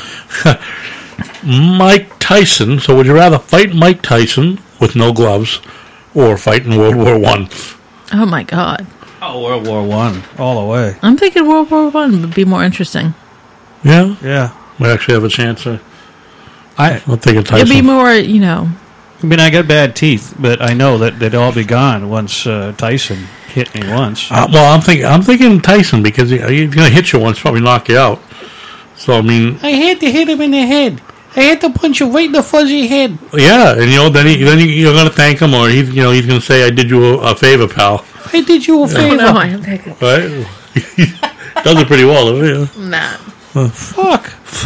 Mike Tyson. So would you rather fight Mike Tyson with no gloves or fight in World War I? oh my God. Oh, World War I, all the way. I'm thinking World War I would be more interesting. Yeah? Yeah. We actually have a chance. I'm thinking Tyson. It'd be more, you know. I mean, I got bad teeth, but I know that they'd all be gone once Tyson hit me once. Well, I'm thinking Tyson because he's going to hit you once, probably knock you out. So, I mean... I had to hit him in the head. I had to punch him right in the fuzzy head. Yeah, and, you know, then you're going to thank him, or he's going to say, I did you a favor, pal. I did you a favor. No, I am thinking. Right? Does it pretty well, doesn't he? Nah. Fuck.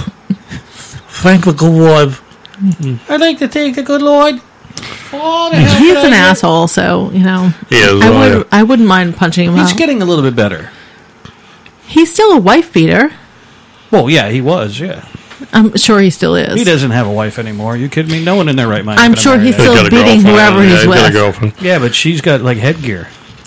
Thank the good Lord. I'd like to thank the good Lord. He's an asshole, so, you know. He is, I wouldn't mind punching him out. He's getting a little bit better. He's still a wife beater. Well, yeah, he was, yeah. I'm sure he still is. He doesn't have a wife anymore. You kidding me? No one in their right mind. I'm sure he's still beating whoever he's got a with. girlfriend. Yeah, but she's got, like, headgear.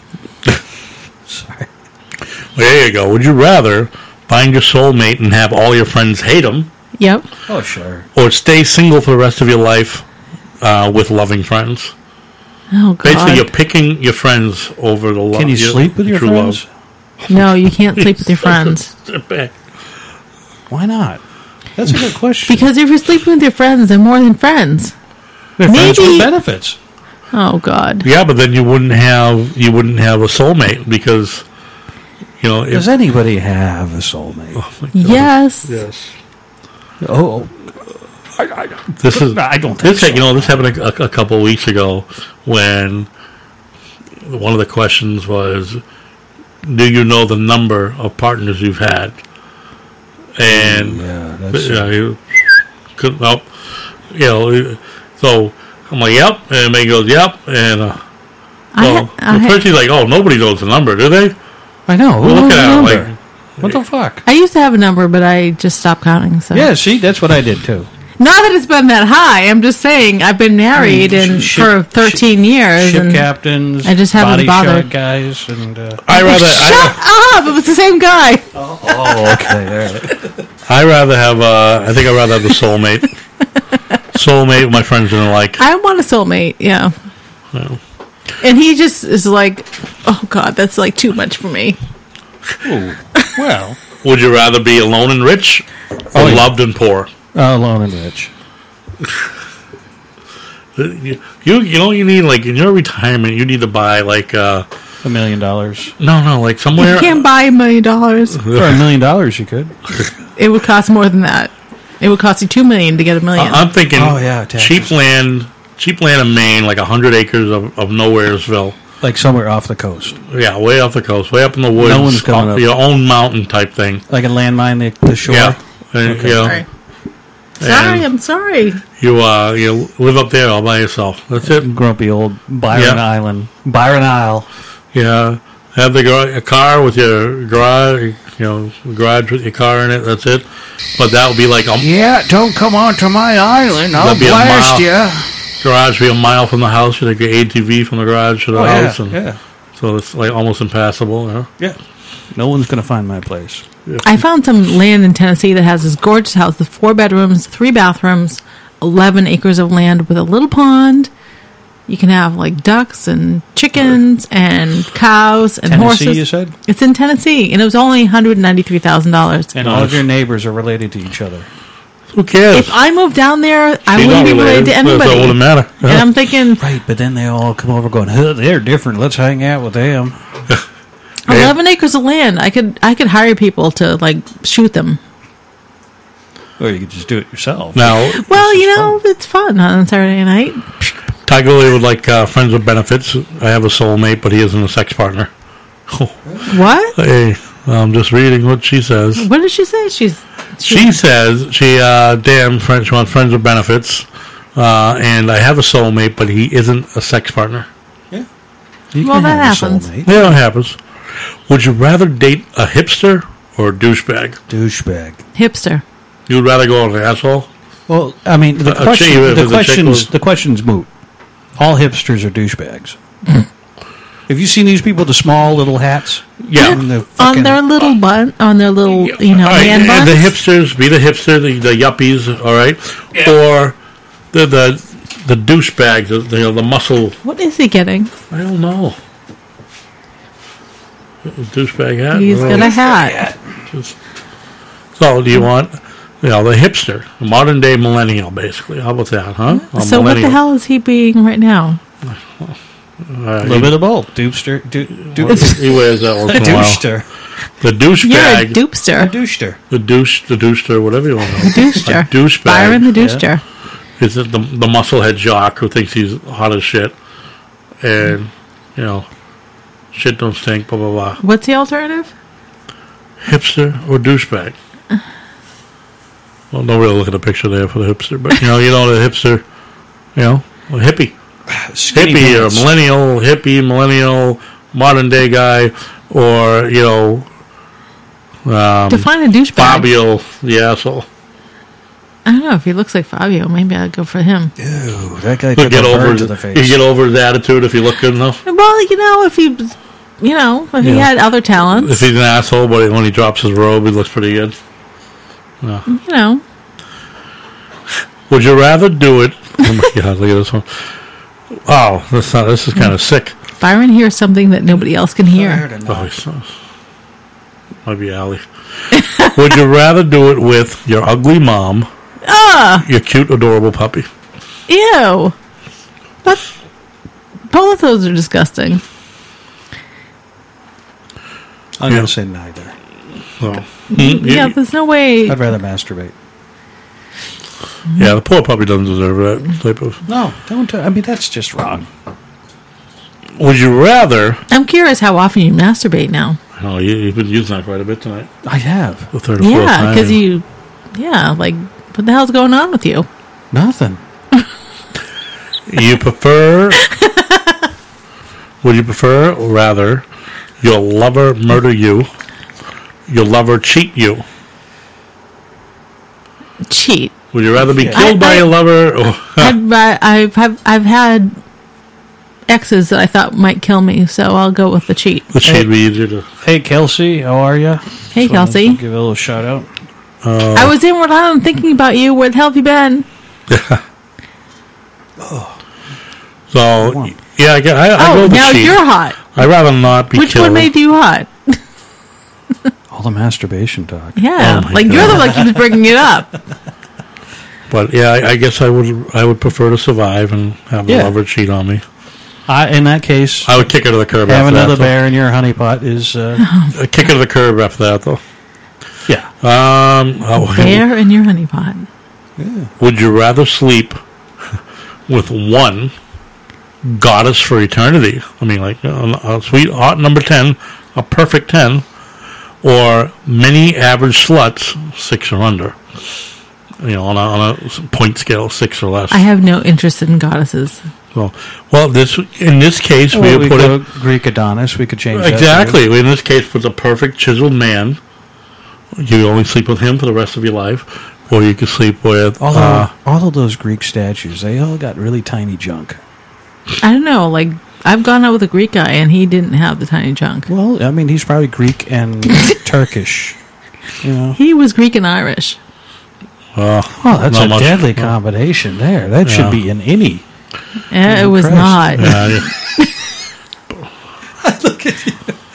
Sorry. Well, there you go. Would you rather find your soulmate and have all your friends hate him, Yep. Oh, sure. or stay single for the rest of your life with loving friends? Oh, God. Basically, you're picking your friends over the love. Can you sleep with your true friends? love. No, you can't sleep with your friends. Why not? That's a good question. Because if you're sleeping with your friends, they're more than friends. They're friends maybe- with benefits. Oh, God. Yeah, but then you wouldn't have a soulmate because, you know, Does anybody have a soulmate? Oh, my God. Yes. Yes. Oh, This is. I don't think so. You know, this happened a couple of weeks ago when one of the questions was, "Do you know the number of partners you've had?" And yeah, that's you couldn't. Nope. You know, so I'm like, "Yep," and May goes, "Yep," and the person's like, "Oh, nobody knows the number, do they?" I know. Who We're knows looking the at it number? like, What the fuck? I used to have a number, but I just stopped counting. So. Yeah, see, that's what I did too. Not that it's been that high. I'm just saying I've been married for 13 years. Ship and captains, I just haven't body bothered. shot guys, and Shut up! It was the same guy. oh, okay, all right. I rather have. I think I'd rather have the soulmate. Soulmate, my friends didn't like. I want a soulmate. Yeah. Well. And he just is like, oh God, that's like too much for me. Ooh, well, Would you rather be alone and rich, or loved and poor? alone and rich. You know you need, like, in your retirement you need to buy like $1 million. no like somewhere You can't buy $1 million. For $1 million, you could. It would cost more than that. It would cost you $2 million to get $1 million. I'm thinking taxes. cheap land in Maine, like 100 acres of Nowheresville. Like somewhere off the coast. Yeah, way off the coast, way up in the woods. No one's coming up. Your own mountain type thing. Like a landmine, the shore. Yeah. And, Okay. you know, Sorry, I'm sorry. you live up there all by yourself. That's it. Grumpy old Byron Island. Byron Isle. Yeah. Have a car with your garage, garage with your car in it. That's it. But that would be like Yeah, don't come onto my island. I'll blast you. Garage be a mile from the house. You take your ATV from the garage to the house, Yeah. So it's like almost impassable. Yeah. Yeah. No one's going to find my place. I found some land in Tennessee that has this gorgeous house with 4 bedrooms, 3 bathrooms, 11 acres of land with a little pond. You can have like ducks and chickens and cows and Tennessee, horses. you said? It's in Tennessee, and it was only $193,000. And all of your neighbors are related to each other. Who cares? If I moved down there, I She's wouldn't be not related to anybody. That wouldn't matter. And I'm thinking, Right, but then they all come over going, huh, they're different. Let's hang out with them. 11 acres of land. I could hire people to like shoot them. Or you could just do it yourself. Now, Well, it's fun on Saturday night. Tiger Lily would like friends with benefits. I have a soulmate, but he isn't a sex partner. What? Hey, I'm just reading what she says. What did she say? She says she wants friends with benefits, and I have a soulmate, but he isn't a sex partner. You Well, can that have a happens. soulmate. Yeah, it happens. Would you rather date a hipster or a douchebag? Douchebag. hipster. You'd rather go with an asshole? Well, I mean, the A chick- if the chick was- question's moot. All hipsters are douchebags. Have you seen these people with the small little hats? Yeah. And the On fucking- their little bun, on their little, All right, man and buns. the hipsters, be the hipster, the yuppies, all right? Or the douchebag, the muscle. What is he getting? I don't know. Douchebag hat? He's Oh. got a hat. So, do you want, the hipster, a modern day millennial, basically? How about that, huh? A So what the millennial. hell is he being right now? A little bit of both. Doopster. He wears that once A in a while. douchester. The You're a douchebag, doopster. A douchester. the douchester, whatever you want to know. Douchester. A douchebag. Byron the douchester. Is the musclehead jock who thinks he's hot as shit, and shit don't stink. Blah blah blah. What's the alternative? Hipster or douchebag? Well, don't really look at the picture there for the hipster, but the hipster, a hippie, Skinny hippie or pants. millennial, modern day guy, or Define a douchebag. Fabio, the asshole. I don't know if he looks like Fabio. Maybe I'd go for him. Ew, that guy You took get a over bird to the face. You get over his attitude if you look good enough. Well, if he was, if he had other If talents, he's an asshole, but when he drops his robe, he looks pretty good. Would you rather do it? Oh my God! Look at this one. Oh, this is kind of sick. Byron hears something that nobody else can hear. Might be Allie. Would you rather do it with your ugly mom, your cute, adorable puppy? Ew. Both of those are disgusting. I'm going to say neither. Well, Yeah, there's no way. I'd rather masturbate. Yeah, the poor puppy doesn't deserve that type of. No, don't. I mean, that's just wrong. Would you rather? I'm curious how often you masturbate now. Oh, you've been using that quite a bit tonight. I have. The third or fourth Yeah, time. because what the hell's going on with you? Nothing. You prefer? Would you prefer, or rather, your lover murder you, your lover cheat you? Cheat. Would you rather be killed by your lover? Or I've had exes that I thought might kill me, so I'll go with the cheat. the cheat be easier to? Hey, Kelsey, how are you? Hey, Kelsey. Give a little shout out. I was in Rhode Island thinking about you. Where the hell have you been? So yeah, I go with the now cheat. you're hot. I'd rather not be Which killed. one made you hot? All the masturbation talk. Yeah, Oh my like you're the God. one that keeps bringing it up. But yeah, I guess I would prefer to survive and have a lover cheat on me. In that case, I would kick her to the curb. have after another that, bear in your honeypot is. I'd kick her to the curb after that, though. Yeah. Bear in your honeypot. Would you rather sleep with one goddess for eternity? I mean, like a sweet hot number 10, a perfect 10, or many average sluts, 6 or under? On a point scale, 6 or less. I have no interest in goddesses. So, in this case, we we would put go it Greek Adonis. We could change that. exactly. In this case, put a perfect chiseled man. You only sleep with him for the rest of your life, or you could sleep with. All of those Greek statues, they all got really tiny junk. I don't know. Like I've gone out with a Greek guy, and he didn't have the tiny junk. Well, I mean, he's probably Greek and Turkish. He was Greek and Irish. Oh, that's not a much. deadly combination there. That should be an innie. Yeah, it was Christ. not. Look at you.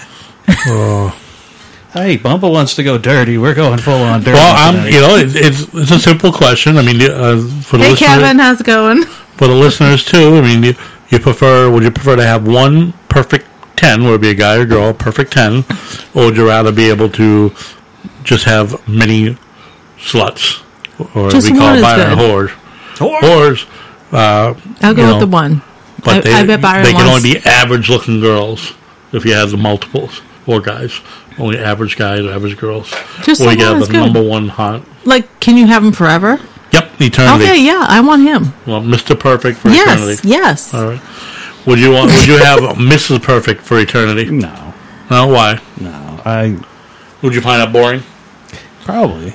Hey, Bumble wants to go dirty. We're going full on dirty. Well, tonight. it's a simple question. I mean, for the Hey, listener, Kevin, how's it going? for the listeners too. I mean, would you prefer to have one perfect 10, would it be a guy or girl, perfect 10, or would you rather be able to just have many sluts, or Just we call one is Byron good. whores? I'll go with the one. But I bet Byron they can wants- only be average-looking girls if you have the multiples, or guys. Only average guys, average girls. Just or you someone get the that's good. number one hot. Like, can you have him forever? Yep, eternity. Okay, yeah, I want him. Well, Mr. Perfect for Yes, eternity. yes. All right. Would you have Mrs. Perfect for eternity? No. No, why? No. Would you find that boring? Probably.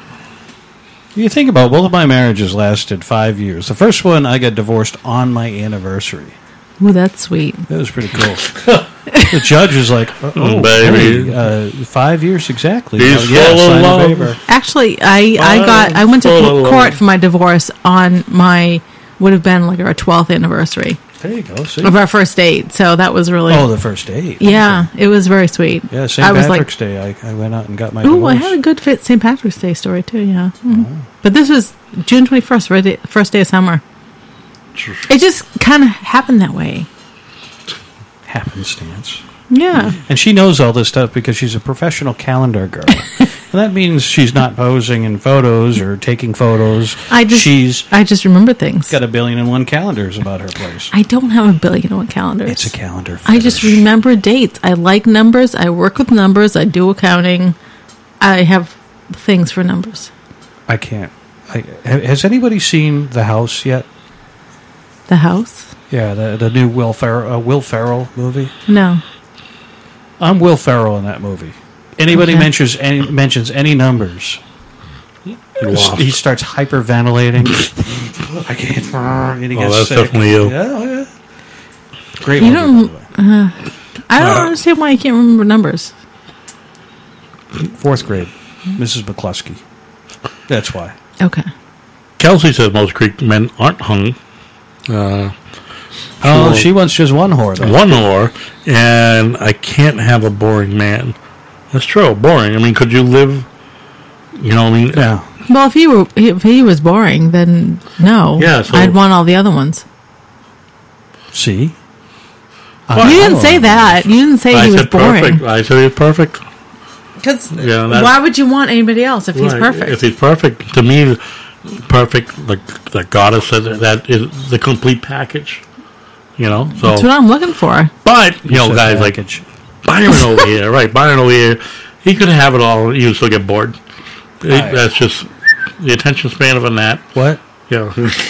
You think about both of my marriages lasted 5 years. The first one, I got divorced on my anniversary. Ooh, that's sweet. That was pretty cool. The judge was like, "Oh, baby. hey, 5 years exactly." He's Yeah, full of sign the love. paper. Actually, I went to full of court love. for my divorce on my would have been like our 12th anniversary There you go. See? of our first date. So that was really Oh, the first date. yeah, it was very sweet. Yeah, St. I was Patrick's Day. I went out and got my Ooh, divorce. I had a good St. Patrick's Day story too. Yeah, but this was June 21st, first day of summer. It just kind of happened that way. Happenstance. Yeah. And she knows all this stuff because she's a professional calendar girl. And that means she's not posing in photos or taking photos. She's I just remember things. got 1,000,001 calendars about her place. I don't have 1,000,000,001 calendars. It's a calendar. I just remember dates. I like numbers. I work with numbers. I do accounting. I have things for numbers. I can't. Has anybody seen The House yet? The House? Yeah, the new Will Ferrell movie. No. I'm Will Ferrell in that movie. Anybody Okay. mentions any numbers, he starts hyperventilating. I can't. And he Oh, gets that's sick. definitely you. Yeah. Great You movie. don't. I don't understand why you can't remember numbers. 4th grade, Mrs. McCluskey. That's why. Okay. Kelsey says most Greek men aren't hung. Oh, she wants just one whore. Though. One whore, and I can't have a boring man. That's true, boring. I mean, could you live? You know, I mean, Yeah. Well, if he was boring, then no. Yeah, so- I'd want all the other ones. See. You didn't say that. You didn't say I he was said boring. perfect. I said he was perfect. Because Yeah, that- why would you want anybody else if he's Right. perfect? If he's perfect, to me, perfect. The goddess said that is the complete package. You know, so. That's what I'm looking for. But you know, said guys package. like Byron over here, right? Byron over here, he could have it all. He would still get bored. That's just the attention span of a gnat. What? Yeah.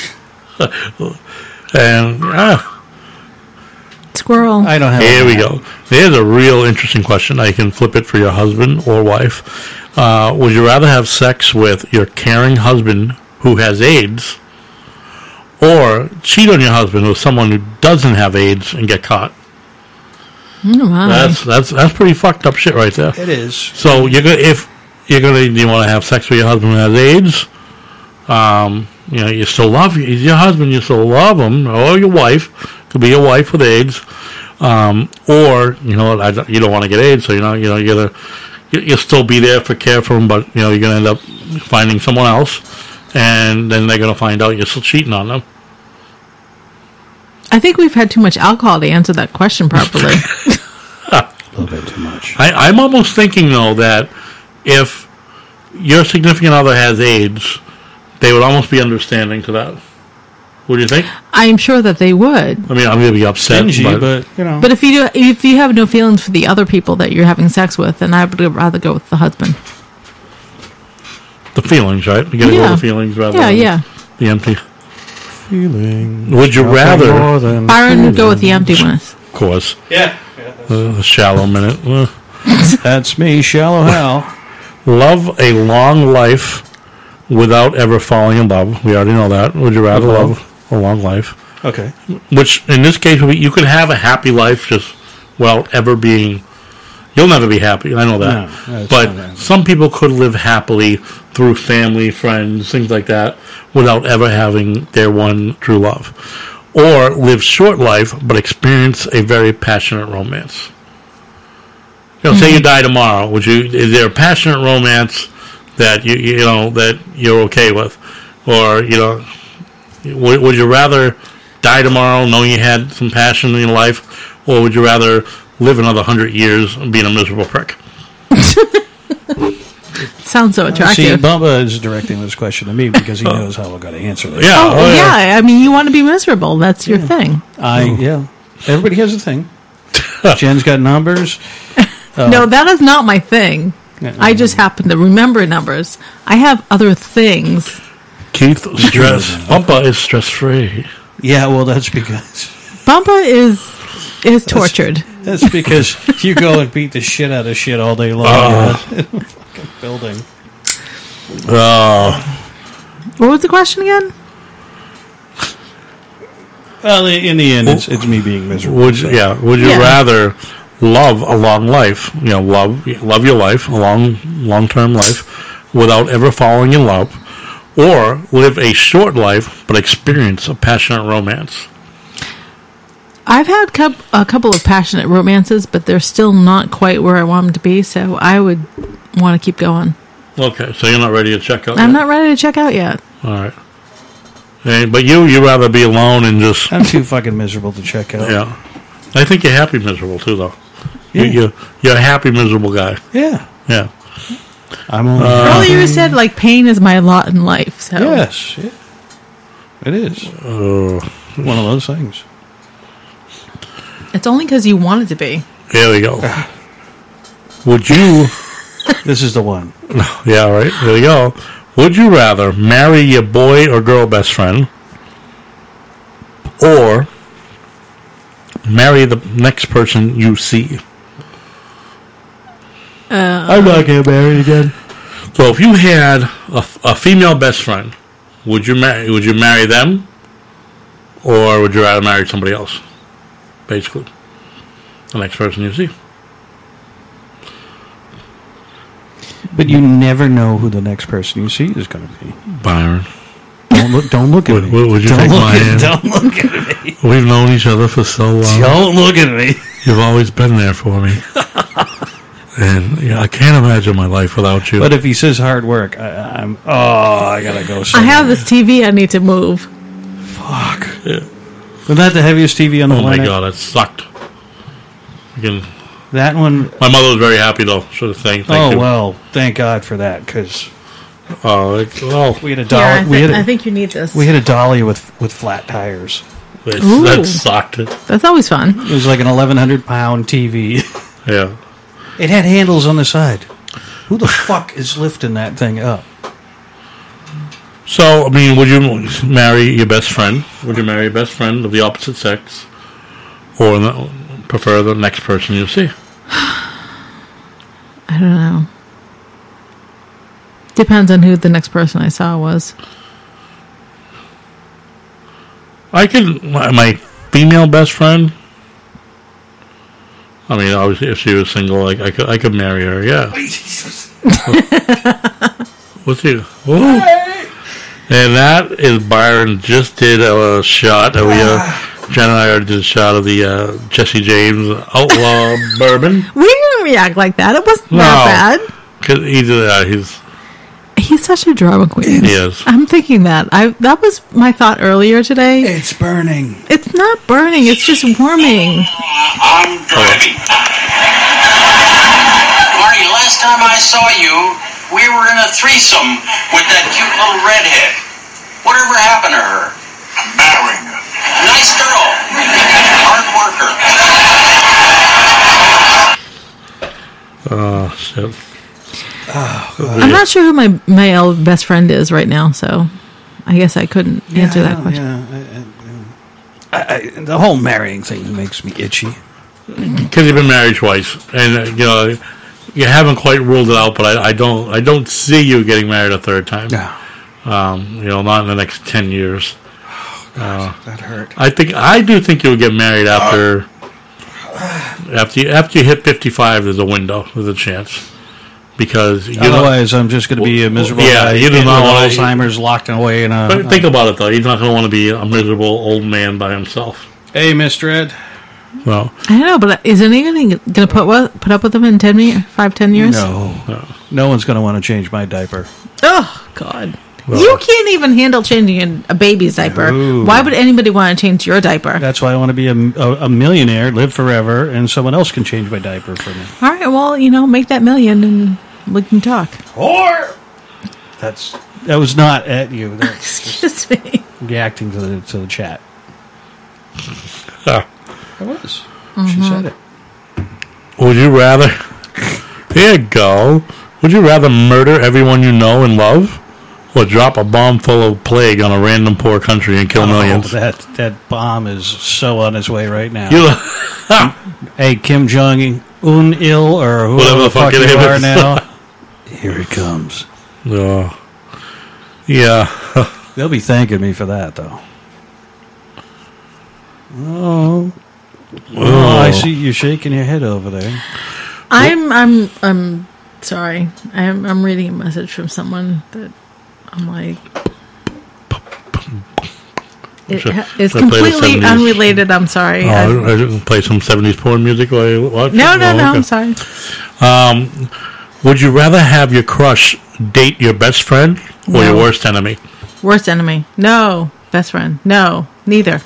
And Squirrel. I don't have. here we go. There's a real interesting question. I can flip it for your husband or wife. Would you rather have sex with your caring husband who has AIDS, or cheat on your husband with someone who doesn't have AIDS and get caught? Oh, my. That's pretty fucked up shit right there. It is. So you want to have sex with your husband who has AIDS? You know, you still love he's your husband, you still love him, or your wife could be your wife with AIDS, or you know you don't want to get AIDS, so you'll still be there for care for him, but you know you're gonna end up finding someone else, and then they're gonna find out you're still cheating on them. I think we've had too much alcohol to answer that question properly. A little bit too much. I'm almost thinking though that if your significant other has AIDS, they would almost be understanding to that. What do you think? I'm sure that they would. I mean, I'm going to be upset, Stingy, but you know. But if you have no feelings for the other people that you're having sex with, then I would rather go with the husband. the feelings, right? You got to go Yeah. with the feelings rather Yeah, than yeah. the empty. Feeling. Would you rather? Byron would go with the empty ones. Of course. Yeah. A shallow minute. That's me, Shallow Hal. Love a long life without ever falling in love. We already know that. Would you rather love a long life? Okay. Which, in this case, would be, you could have a happy life just without ever being, You'll never be happy. I know that. No, it's but not some people could live happily through family, friends, things like that, without ever having their one true love. Or live short life, but experience a very passionate romance. You know, say you die tomorrow. Is there a passionate romance that you know that you're okay with, or would you rather die tomorrow knowing you had some passion in your life, or would you rather live another 100 years being a miserable prick? Sounds so attractive. See, Bubba is directing this question to me because he knows how I've got to answer this. Yeah. Oh, yeah. I mean, you want to be miserable. That's your thing. Yeah. Everybody has a thing. Jen's got numbers. No, that is not my thing. I just happen to remember numbers. I have other things. Keith, Bumpa is stress-free. Yeah, well, that's because... Bumpa is tortured. That's because you go and beat the shit out of shit all day long in a fucking building. What was the question again? Well, in the end, it's me being miserable. Would you rather love a long life, love your life, a long-term life, without ever falling in love, or live a short life but experience a passionate romance? I've had a couple of passionate romances, but they're still not quite where I want them to be, so I would want to keep going. Okay, so you're not ready to check out I'm yet? not ready to check out yet. All right. But you rather be alone and just... I'm too fucking miserable to check out. Yeah. I think you're happy miserable, too, though. Yeah. You're a happy, miserable guy. Yeah. Yeah. I'm only... Earlier you said, pain is my lot in life, so... Yes. Yeah. It is. One of those things. It's only because you want it to be. Here we go. Would you... This is the one. Yeah, right. There we go. Would you rather marry your boy or girl best friend, or marry the next person you see? I'm not getting married again. So if you had a female best friend, would you marry them, or would you rather marry somebody else? Basically, the next person you see. But you never know who the next person you see is going to be. Byron. Don't look at me. Would you take my hand? Don't look at me. We've known each other for so long. Don't look at me. You've always been there for me. And I can't imagine my life without you. But if he says hard work, I gotta go somewhere. I have this TV I need to move. Fuck. Yeah. Wasn't that the heaviest TV on the planet? Oh my god, it sucked. That one... My mother was very happy, though. So thank you. Well, thank God for that, because... we had a dolly. I think you need this. We had a dolly with flat tires. That sucked. That's always fun. It was like an 1,100-pound TV. Yeah. It had handles on the side. Who the fuck is lifting that thing up? So, would you marry your best friend? Would you marry your best friend of the opposite sex? Or prefer the next person you see? I don't know. Depends on who the next person I saw was. My female best friend, obviously if she was single, I could marry her, yeah. What's he? Ooh. And that is Byron just did a shot. Jen and I already did a shot of the Jesse James Outlaw Bourbon. We didn't react like that. It wasn't that bad. Because he's such a drama queen. He is. I'm thinking that. That was my thought earlier today. It's burning. It's not burning. It's just warming. I'm driving. Marty, last time I saw you, we were in a threesome with that cute little redhead. Whatever happened to her? I'm marrying her. Nice girl. Hard worker. Oh, shit. I'm not sure who my male best friend is right now, so I guess I couldn't answer that question. The whole marrying thing makes me itchy. Because you've been married twice, and you haven't quite ruled it out. But I don't see you getting married a third time. No. Not in the next 10 years. Oh, God, that hurt. I do think you'll get married after After you hit 55, there's a window. There's a chance. Because otherwise, I'm just going to be a miserable guy. You do not want Alzheimer's locked away in a. But think about it though. He's not going to want to be a miserable old man by himself. Hey, Mr. Ed. Well, I don't know, but isn't he going to put up with them in 10 years? No one's going to want to change my diaper. Oh God. Well, you can't even handle changing a baby's diaper. Ooh. Why would anybody want to change your diaper? That's why I want to be a millionaire, live forever, and someone else can change my diaper for me. All right, well, make that million and we can talk. Or that was not at you. Excuse me. Reacting to the chat. I was. Mm-hmm. She said it. Would you rather? Here you go. Would you rather murder everyone you know and love, or drop a bomb full of plague on a random poor country and kill millions? That bomb is so on its way right now. Hey, Kim Jong-un ill or whoever the fuck you are now. Here it comes. Oh. Yeah. They'll be thanking me for that, though. Oh, I see you're shaking your head over there. I'm sorry. I'm reading a message from someone that I'm like. It's completely unrelated. I'm sorry. I didn't play some 70s porn music while you watch. No. Okay. I'm sorry. Would you rather have your crush date your best friend or your worst enemy? Worst enemy. No. Best friend. No. Neither.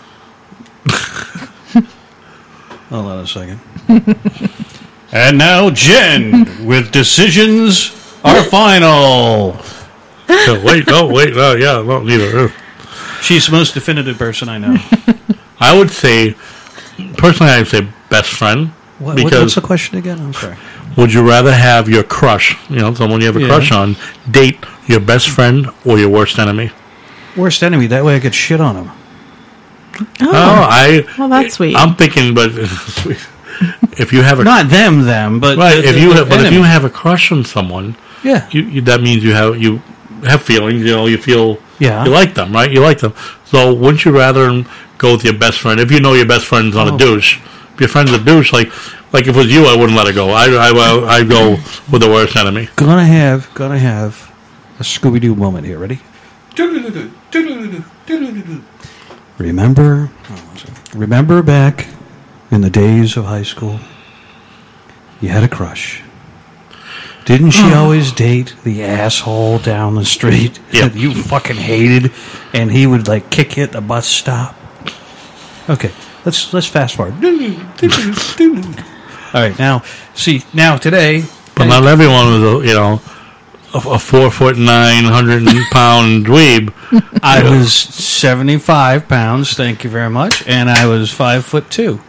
Hold on a second. And now Jen with decisions are final. Neither. She's the most definitive person I know. I would say, personally, I'd say best friend. What's the question again? I'm sorry. Would you rather have your crush, someone you have a crush on, date your best friend or your worst enemy? Worst enemy. That way I could shit on him. Well, that's sweet. I'm thinking, but if you have not them, but right. If you have a crush on someone, you that means you have feelings. You feel you like them, right? You like them. So wouldn't you rather go with your best friend if you know your best friend's not a douche? If your friend's a douche, like if it was you, I wouldn't let it go. I go with the worst enemy. Gonna have a Scooby-Doo moment here. Ready? Remember back in the days of high school, you had a crush. Didn't she always date the asshole down the street that you fucking hated, and he would kick you at the bus stop? Okay, let's fast forward. All right, now today, but not everyone was a 4'9", 100-pound dweeb. I was 75 pounds. Thank you very much, and I was 5'2".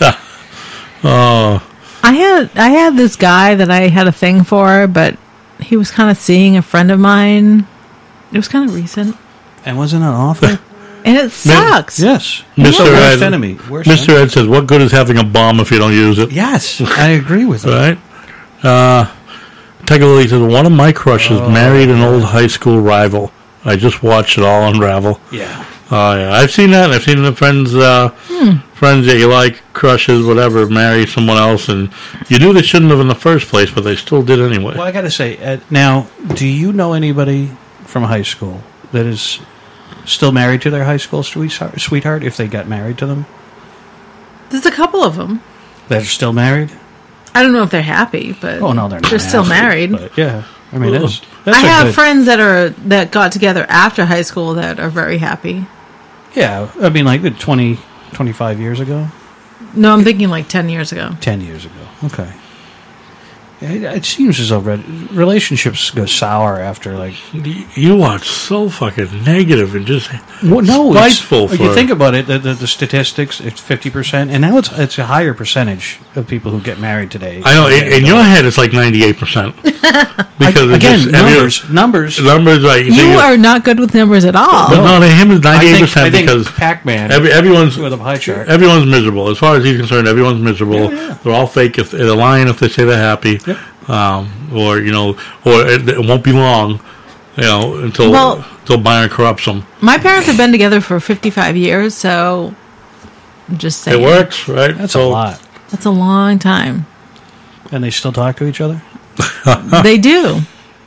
I had this guy that I had a thing for, but he was kind of seeing a friend of mine. It was kind of recent, and wasn't it awful? And it sucks. Yes, Mr. Ed says, "What good is having a bomb if you don't use it?" Yes, I agree with that. Right. Tiger Lily says, one of my crushes married an old high school rival. I just watched it all unravel. Yeah. I've seen that. I've seen the friends that you like, crushes, whatever, marry someone else, and you knew they shouldn't have in the first place, but they still did anyway. Well, I got to say, now, do you know anybody from high school that is still married to their high school sweetheart if they got married to them? There's a couple of them that are still married. I don't know if they're happy, but they're not. They're still married. But yeah, I mean, that's I have friends that got together after high school that are very happy. Yeah, I mean, 20, 25 years ago. No, I'm thinking 10 years ago. 10 years ago. Okay. It seems as though relationships go sour after You are so fucking negative and just spiteful. You think about it, the statistics, it's 50%, and now it's a higher percentage of people who get married today. I know in your head it's 98%. Because again, numbers. Right? You are not good with numbers at all. No, to him it's 98% because Pac-Man. Everyone's with a pie chart. Everyone's miserable as far as he's concerned. Everyone's miserable. Yeah. They're all fake. If they're lying if they say they're happy. Yep. Or it won't be long, until Byron corrupts them. My parents have been together for 55 years, so I'm just saying. It works, right? That's a lot. That's a long time. And they still talk to each other? They do.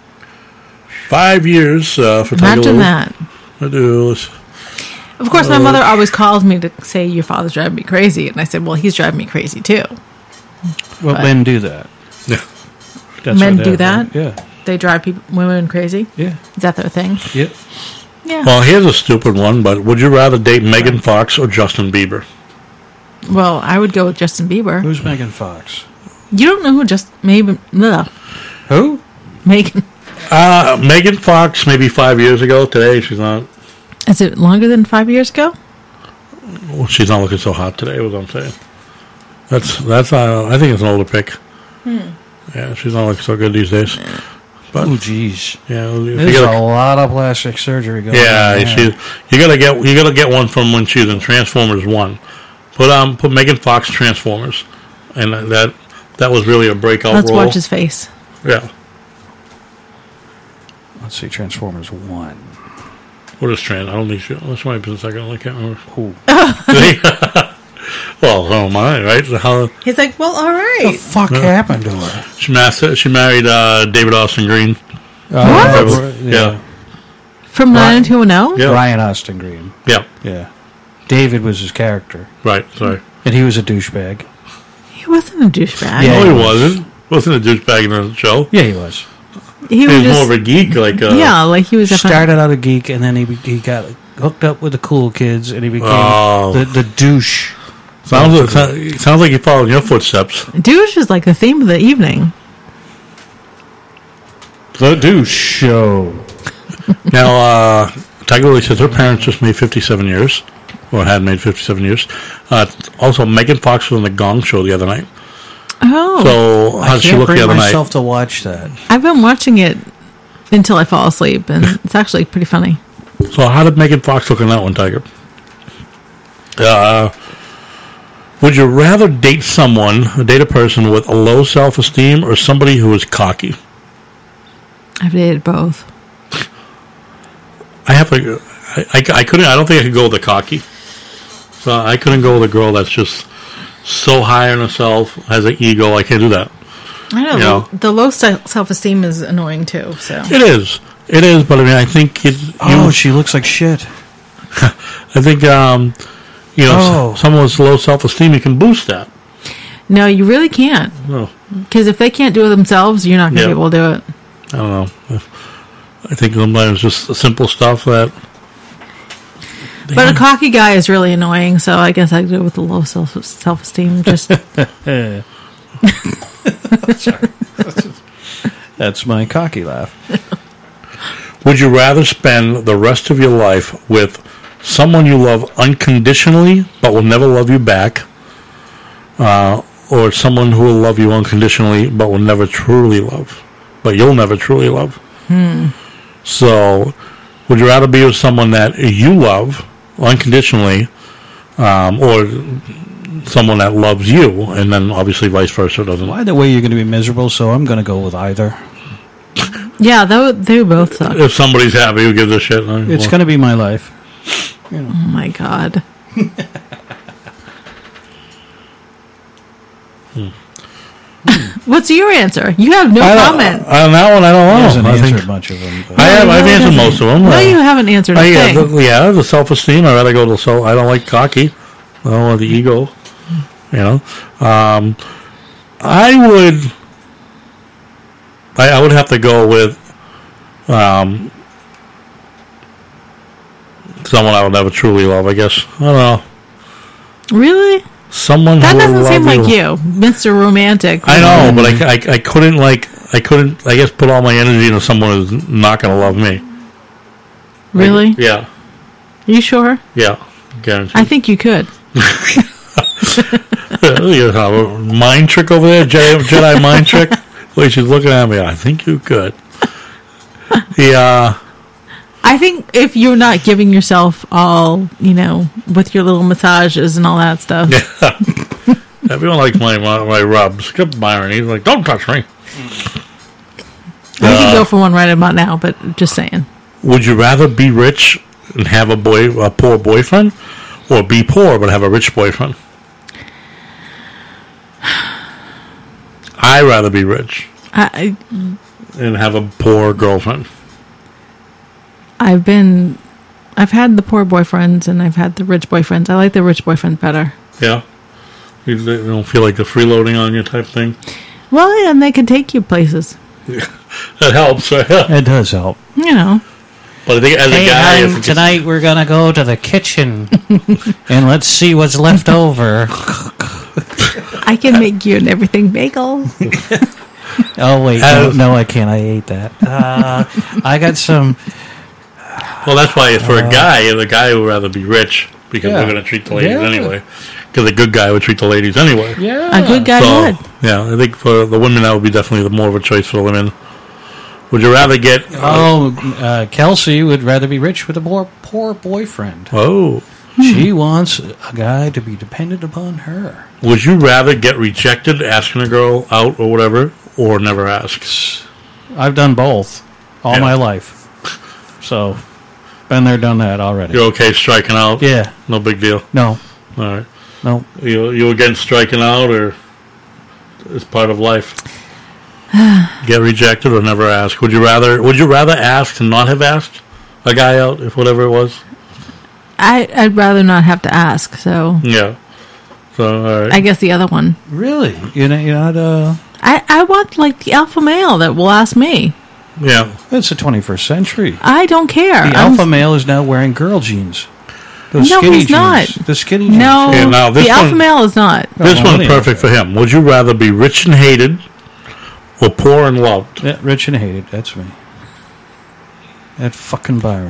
5 years for Tiger Imagine Lily. that. I do. Of course, my mother always calls me to say, your father's driving me crazy. And I said, well, he's driving me crazy, too. Well, But- men do that. Yeah. That's Men what do they- that? Yeah. They drive women crazy? Yeah. Is that their thing? Yeah. Yeah. Well, here's a stupid one, but would you rather date Megan Fox or Justin Bieber? Well, I would go with Justin Bieber. Who's Megan Fox? You don't know who Who? Megan. Megan Fox, maybe 5 years ago. Today, she's not. Is it longer than 5 years ago? Well, she's not looking so hot today. What I'm saying. That's. I think it's an older pick. Yeah, she's not looking so good these days. But Oh, jeez. yeah, if There's you a gotta- lot of plastic surgery going yeah, on. you gotta get one from when she was in Transformers 1. Put Megan Fox Transformers, and that was really a breakout Let's role. watch his face. Yeah. Let's see, Transformers 1. What is Trans? I don't think she. This might be a second. I can't remember. Who? Well, so am I, right? How He's like, well, all right. What the fuck happened to her? she married David Austin Green. Yeah. From 90210? Yeah. Ryan Austin Green. Yeah. Yeah. David was his character. Right. Sorry. And he was a douchebag. He wasn't a douchebag. Yeah. No, he wasn't. Wasn't a douchebag in the show. Yeah, he was. He He was was just, more of a geek, like yeah, like he was definitely. Started out a geek, and then he got hooked up with the cool kids, and he became Oh. the douche. sounds like you followed in your footsteps. Douche is like the theme of the evening. The douche show. Now, Tiger Lily says her parents just made 57 years, or had made 57 years. Also, Megan Fox was on the Gong Show the other night. Oh. So, how I did she can't look the bring other night? myself to watch that. I've been watching it until I fall asleep, and it's actually pretty funny. So, how did Megan Fox look in that one, Tiger? Would you rather date a person with a low self-esteem, or somebody who is cocky? I've dated both. I couldn't. I don't think I could go with the cocky. So I couldn't go with a girl that's just so high on herself, has an ego. I can't do that. I know. You know? The low self-esteem is annoying, too. So It is. But I mean, I think she looks like shit. I think someone with low self-esteem, you can boost that. No, you really can't. No, Because if they can't do it themselves, you're not going to Yeah. be able to do it. I don't know. I think sometimes just the simple stuff that. But a cocky guy is really annoying, so I guess I'd go with the low self-esteem. Just Sorry. That's my cocky laugh. Would you rather spend the rest of your life with someone you love unconditionally but will never love you back, or someone who will love you unconditionally but will never truly love, but you'll never truly love? So, would you rather be with someone that you love unconditionally, or someone that loves you, and then obviously vice versa doesn't? Either way, you're going to be miserable, so I'm going to go with either. yeah, they both suck. If somebody's happy, who gives a shit? It's going to be my life. Oh my god. What's your answer? You have no comment. On that one, I don't know. He hasn't I answered think much of them. but- I've answered most of them. No, you haven't answered a thing. The self-esteem. I'd rather go to self. I don't like cocky. I don't want the ego. You know, I would have to go with someone I would never truly love. I guess I don't know. Really? Someone That who doesn't will seem love like you, Mr. Romantic. I know, but I couldn't I guess put all my energy into someone who's not going to love me. Really? Yeah. You sure? Yeah. Guaranteed. I think you could. You have a mind trick over there, Jedi mind trick. Wait, she's looking at me. I think you could. Yeah. I think if you're not giving yourself all, with your little massages and all that stuff. Yeah. Everyone likes my rubs. Except Byron. He's like, don't touch me. I could go for one right about now, but just saying. Would you rather be rich and have a poor boyfriend, or be poor but have a rich boyfriend? guy rather be rich I and have a poor girlfriend? I've had the poor boyfriends and I've had the rich boyfriends. I like the rich boyfriend better. Yeah. You don't feel like the freeloading on you type thing? Well, yeah, and they can take you places. That helps, right? It does help. You know. But I think as a guy... if it gets- tonight we're going to go to the kitchen and let's see what's left over. I can make you an everything bagel. Oh, wait. No, I can't. I ate that. I got some... Well, that's why for a guy, the guy would rather be rich because Yeah. they're going to treat the ladies Yeah. anyway. Because a good guy would treat the ladies anyway. Yeah. A good guy would. Yeah, I think for the women, that would be definitely the more of a choice for the women. Would you rather get... Kelsey would rather be rich with a poor boyfriend. Oh. She wants a guy to be dependent upon her. Would you rather get rejected asking a girl out or whatever, or never ask? I've done both all my life. So, been there, done that already. You're okay striking out? Yeah. No big deal? No. All right. No. You against striking out, or it's part of life? Get rejected or never ask? Would you rather ask to not have asked a guy out, if whatever it was? I'd rather not have to ask, so... Yeah. So, all right. I guess the other one. Really? You're not I want, like, the alpha male that will ask me. Yeah. It's the 21st century. I don't care. The alpha male is now wearing girl jeans. Those No, skinny he's jeans. not. The skinny jeans. No, Yeah, now this the alpha one- male is not. This well, one's perfect for him. Would you rather be rich and hated or poor and loved? Yeah, rich and hated. That's me. That fucking Byron.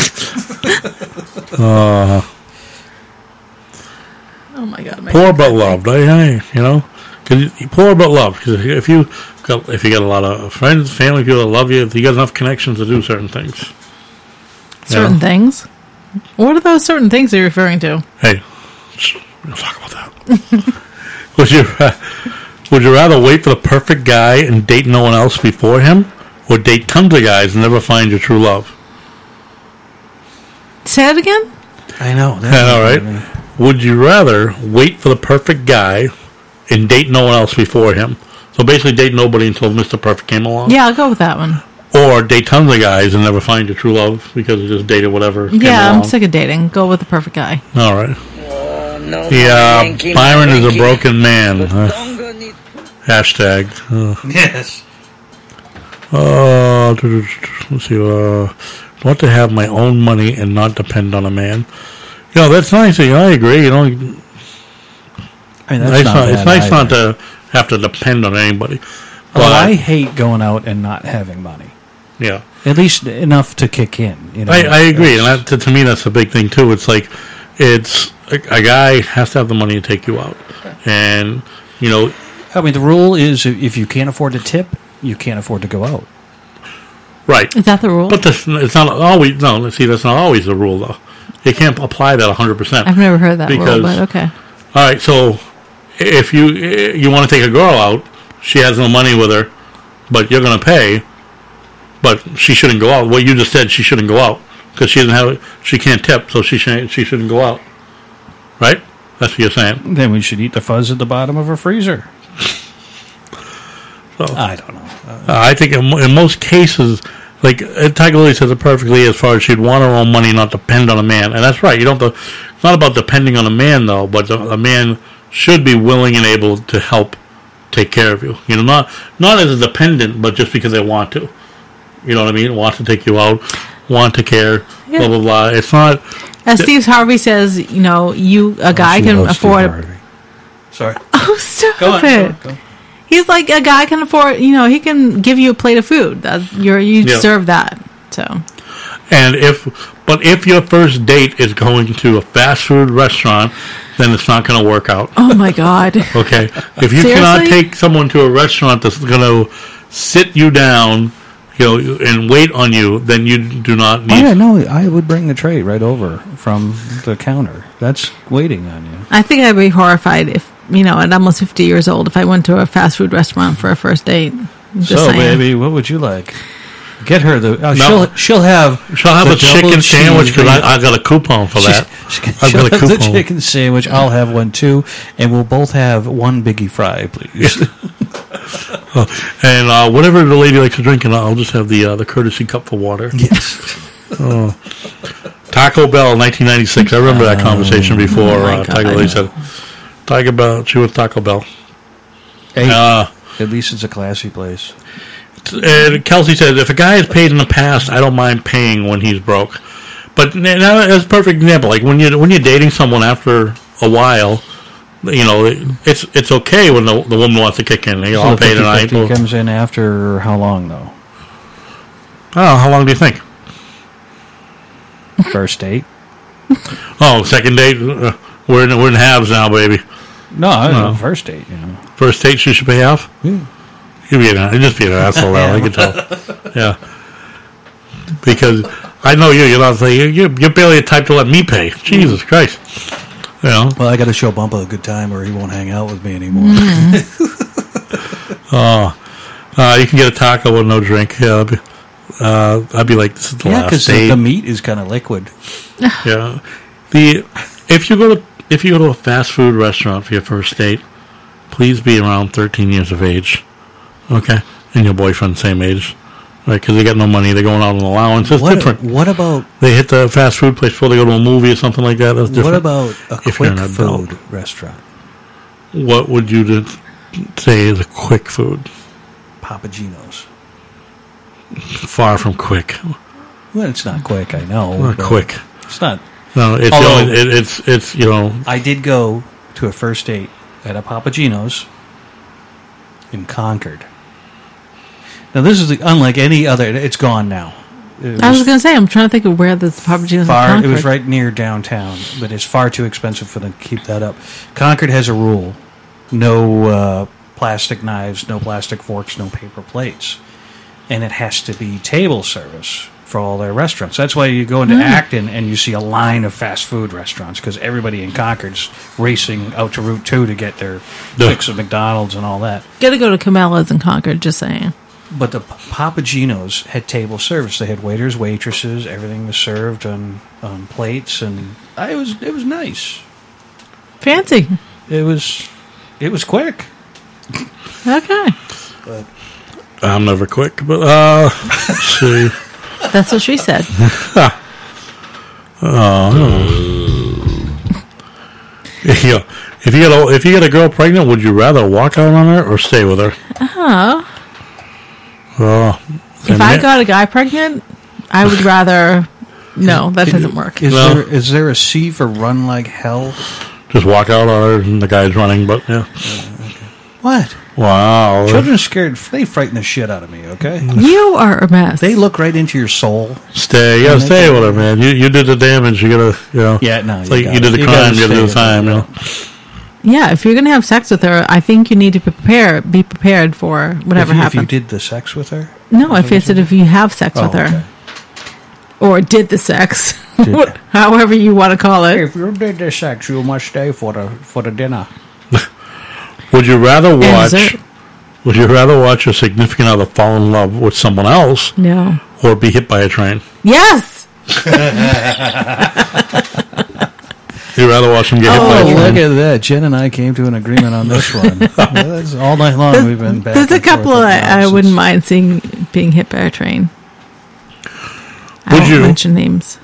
Oh my god. Poor but loved. You know, poor but loved. Because if you got a lot of friends, family, people that love you, you got enough connections to do certain things. Certain things? What are those certain things you're referring to? Hey, we'll talk about that. Would you rather wait for the perfect guy and date no one else before him, or date tons of guys and never find your true love? Say it again? I know. I know, right? Would you rather wait for the perfect guy and date no one else before him? So basically date nobody until Mr. Perfect came along? Yeah, I'll go with that one. Or date tons of guys and never find your true love because you just dated whatever came Yeah, along? I'm sick of dating. Go with the perfect guy. All right. Yeah, Byron is a broken man. Hashtag. Yes. Let's see. Want to have my own money and not depend on a man. You know, that's nice. I agree. You know, I mean, that's it's nice not to have to depend on anybody. Well, I hate going out and not having money. Yeah. At least enough to kick in. You know, I agree, and that, to me, that's a big thing too. It's like a guy has to have the money to take you out, and you know. I mean, the rule is if you can't afford to tip, you can't afford to go out. Right. Is that the rule? But it's not always. No, see, that's not always the rule, though. You can't apply that 100%. I've never heard that rule, but okay. All right, so if you want to take a girl out, she has no money with her, but you're going to pay, but she shouldn't go out. What you just said, she shouldn't go out because she can't tip, so she shouldn't go out. Right? That's what you're saying. Then we should eat the fuzz at the bottom of a freezer. So, I don't know. I think in most cases, like Tiger Lily says it perfectly, as far as she'd want her own money, not depend on a man, and that's right. You don't. It's not about depending on a man though, but a man should be willing and able to help take care of you. You know, not as a dependent, but just because they want to. You know what I mean? Want to take you out, want to care, blah blah blah. It's not. As Steve Harvey says, you know, a guy can afford. Sorry. Oh, stop Go on, it! go. He's like a guy can afford. You know, he can give you a plate of food. You deserve that. So. And if your first date is going to a fast food restaurant, then it's not going to work out. Oh my God. Okay. If you cannot take someone to a restaurant that's going to sit you down, you know, and wait on you, then you do not need. Oh yeah, no, I would bring the tray right over from the counter. That's waiting on you. I think I'd be horrified if, you know, at almost 50 years old, if I went to a fast food restaurant for a first date. Just saying. Baby, what would you like? Get her the. She'll have a chicken sandwich because I got a coupon for that. I've got a coupon. The chicken sandwich. I'll have one too, and we'll both have one biggie fry, please. And whatever the lady likes to drink, and I'll just have the courtesy cup for water. Yes. Taco Bell, 1996. I remember that conversation before. Tiger Lily said, "Tiger Bell, she was Taco Bell." Hey, at least it's a classy place. And Kelsey said, if a guy has paid in the past, I don't mind paying when he's broke. But now, as a perfect example, like when you're dating someone after a while, it's okay when the woman wants to kick in. They all pay tonight. He comes in after how long though? Oh, how long do you think? First date. Oh, second date. We're in halves now, baby. No, first date. First date, she should pay half. Yeah. You'd just be an asshole now. I can tell. Yeah, because I know you're not saying you're barely a type to let me pay. Jesus Christ. Well, I got to show Bumpa a good time, or he won't hang out with me anymore. You can get a taco with no drink. Yeah, I'd be like, this is the last date. The meat is kind of liquid. Yeah. If you go to a fast food restaurant for your first date, please be around 13 years of age. Okay, and your boyfriend same age, right? Because they got no money, they're going out on allowance. It's different. What about they hit the fast food place before they go to a movie or something like that? That's different. What about a quick food restaurant? What would you say is a quick food? Papa Gino's. Far from quick. Well, it's not quick. I know. Not quick. It's not. No, it's I did go to a first date at a Papa Gino's in Concord. Now, this is unlike any other. It's gone now. I was going to say, I'm trying to think of where this Papa Gino's in Concord. It was right near downtown, but it's far too expensive for them to keep that up. Concord has a rule: no plastic knives, no plastic forks, no paper plates, and it has to be table service for all their restaurants. That's why you go into Acton and you see a line of fast food restaurants, because everybody in Concord's racing out to Route 2 to get their fix of McDonald's and all that. Got to go to Cabela's in Concord, just saying. But the Papa Gino's had table service. They had waiters, waitresses. Everything was served on plates, and it was nice. Fancy. It was quick. Okay. But I'm never quick, but let's see. That's what she said. If you get a girl pregnant, would you rather walk out on her or stay with her? If I got a guy pregnant, I would rather. No, that doesn't work. Is there a C for run like hell? Just walk out on her and the guy's running, but yeah. Okay. What? Wow. Children are scared. They frighten the shit out of me, okay? You are a mess. They look right into your soul. Stay with her, man. You did the damage. You gotta, Yeah, no. It's like you did the crime, you gotta do the time, Yeah, if you're going to have sex with her, I think you need to be prepared for whatever happens. If you did the sex with her? No, if you have sex with her. Okay. Or did the sex. However you want to call it. If you did the sex, you must stay for the dinner. Would you rather watch a significant other fall in love with someone else? No. Or be hit by a train? Yes! You'd rather watch them get hit by a train? Look at that. Jen and I came to an agreement on this one. That's all night long we've been back. There's a couple I wouldn't mind seeing being hit by a train. I won't mention names.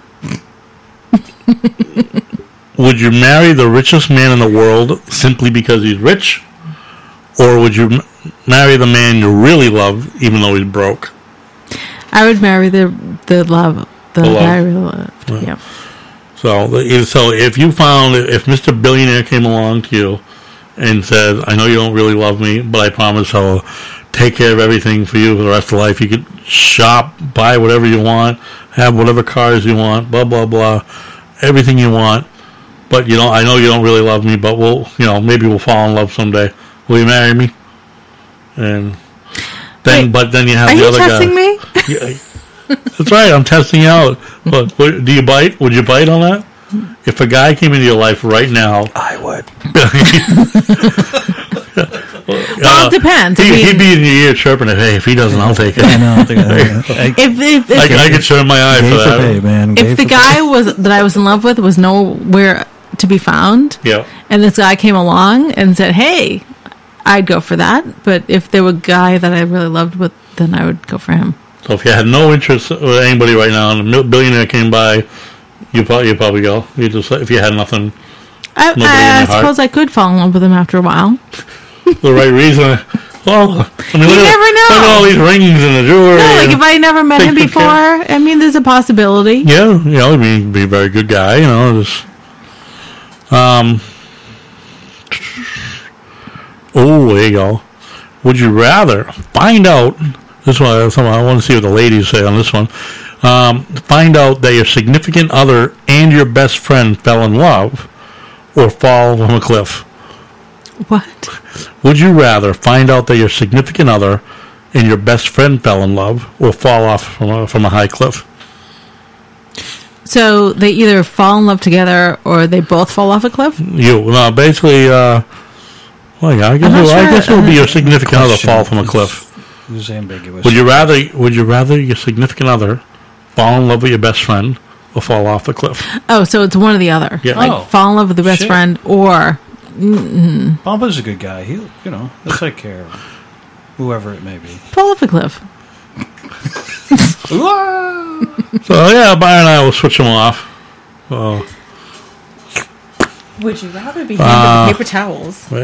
Would you marry the richest man in the world simply because he's rich? Or would you marry the man you really love even though he's broke? I would marry the guy I really loved. Yeah. So if Mr. Billionaire came along to you and said, I know you don't really love me, but I promise I'll take care of everything for you for the rest of life. You could shop, buy whatever you want, have whatever cars you want, blah, blah, blah, everything you want. But I know you don't really love me, but maybe we'll fall in love someday. Will you marry me? And then, then you have the other guy. Are you testing me? Yeah, that's right. I'm testing you out. But do you bite? Would you bite on that? If a guy came into your life right now, I would. Well, it depends. He'd be in your ear chirping it. Hey, if he doesn't, I'll take it. I know. I could turn my eye for that. Pay, man. If the guy that I was in love with was nowhere to be found, yeah, and this guy came along and said, "Hey, I'd go for that. But if there were a guy that I really loved with, then I would go for him. So if you had no interest with anybody right now, and a billionaire came by, you'd probably go. You just if you had nothing. I suppose I could fall in love with him after a while. The right reason. Well, I mean, you never know. Look at all these rings and the jewelry. No, like if I never met him before, I mean, there's a possibility. Yeah, he'd be a very good guy. Just there you go. Would you rather find out? This one, I want to see what the ladies say on this one. Find out that your significant other and your best friend fell in love, or fall from a cliff. What? Would you rather find out that your significant other and your best friend fell in love, or fall off from a high cliff? So they either fall in love together, or they both fall off a cliff? Basically, I guess it would be your significant other fall from a cliff. It was ambiguous. Would you rather your significant other fall in love with your best friend, or fall off the cliff? Oh, so it's one or the other. Yeah. Like fall in love with the best friend, or Bumpa's a good guy. He'll take care of whoever it may be. Fall off a cliff. So yeah, Byron and I will switch them off. Would you rather be handed the paper towels, right.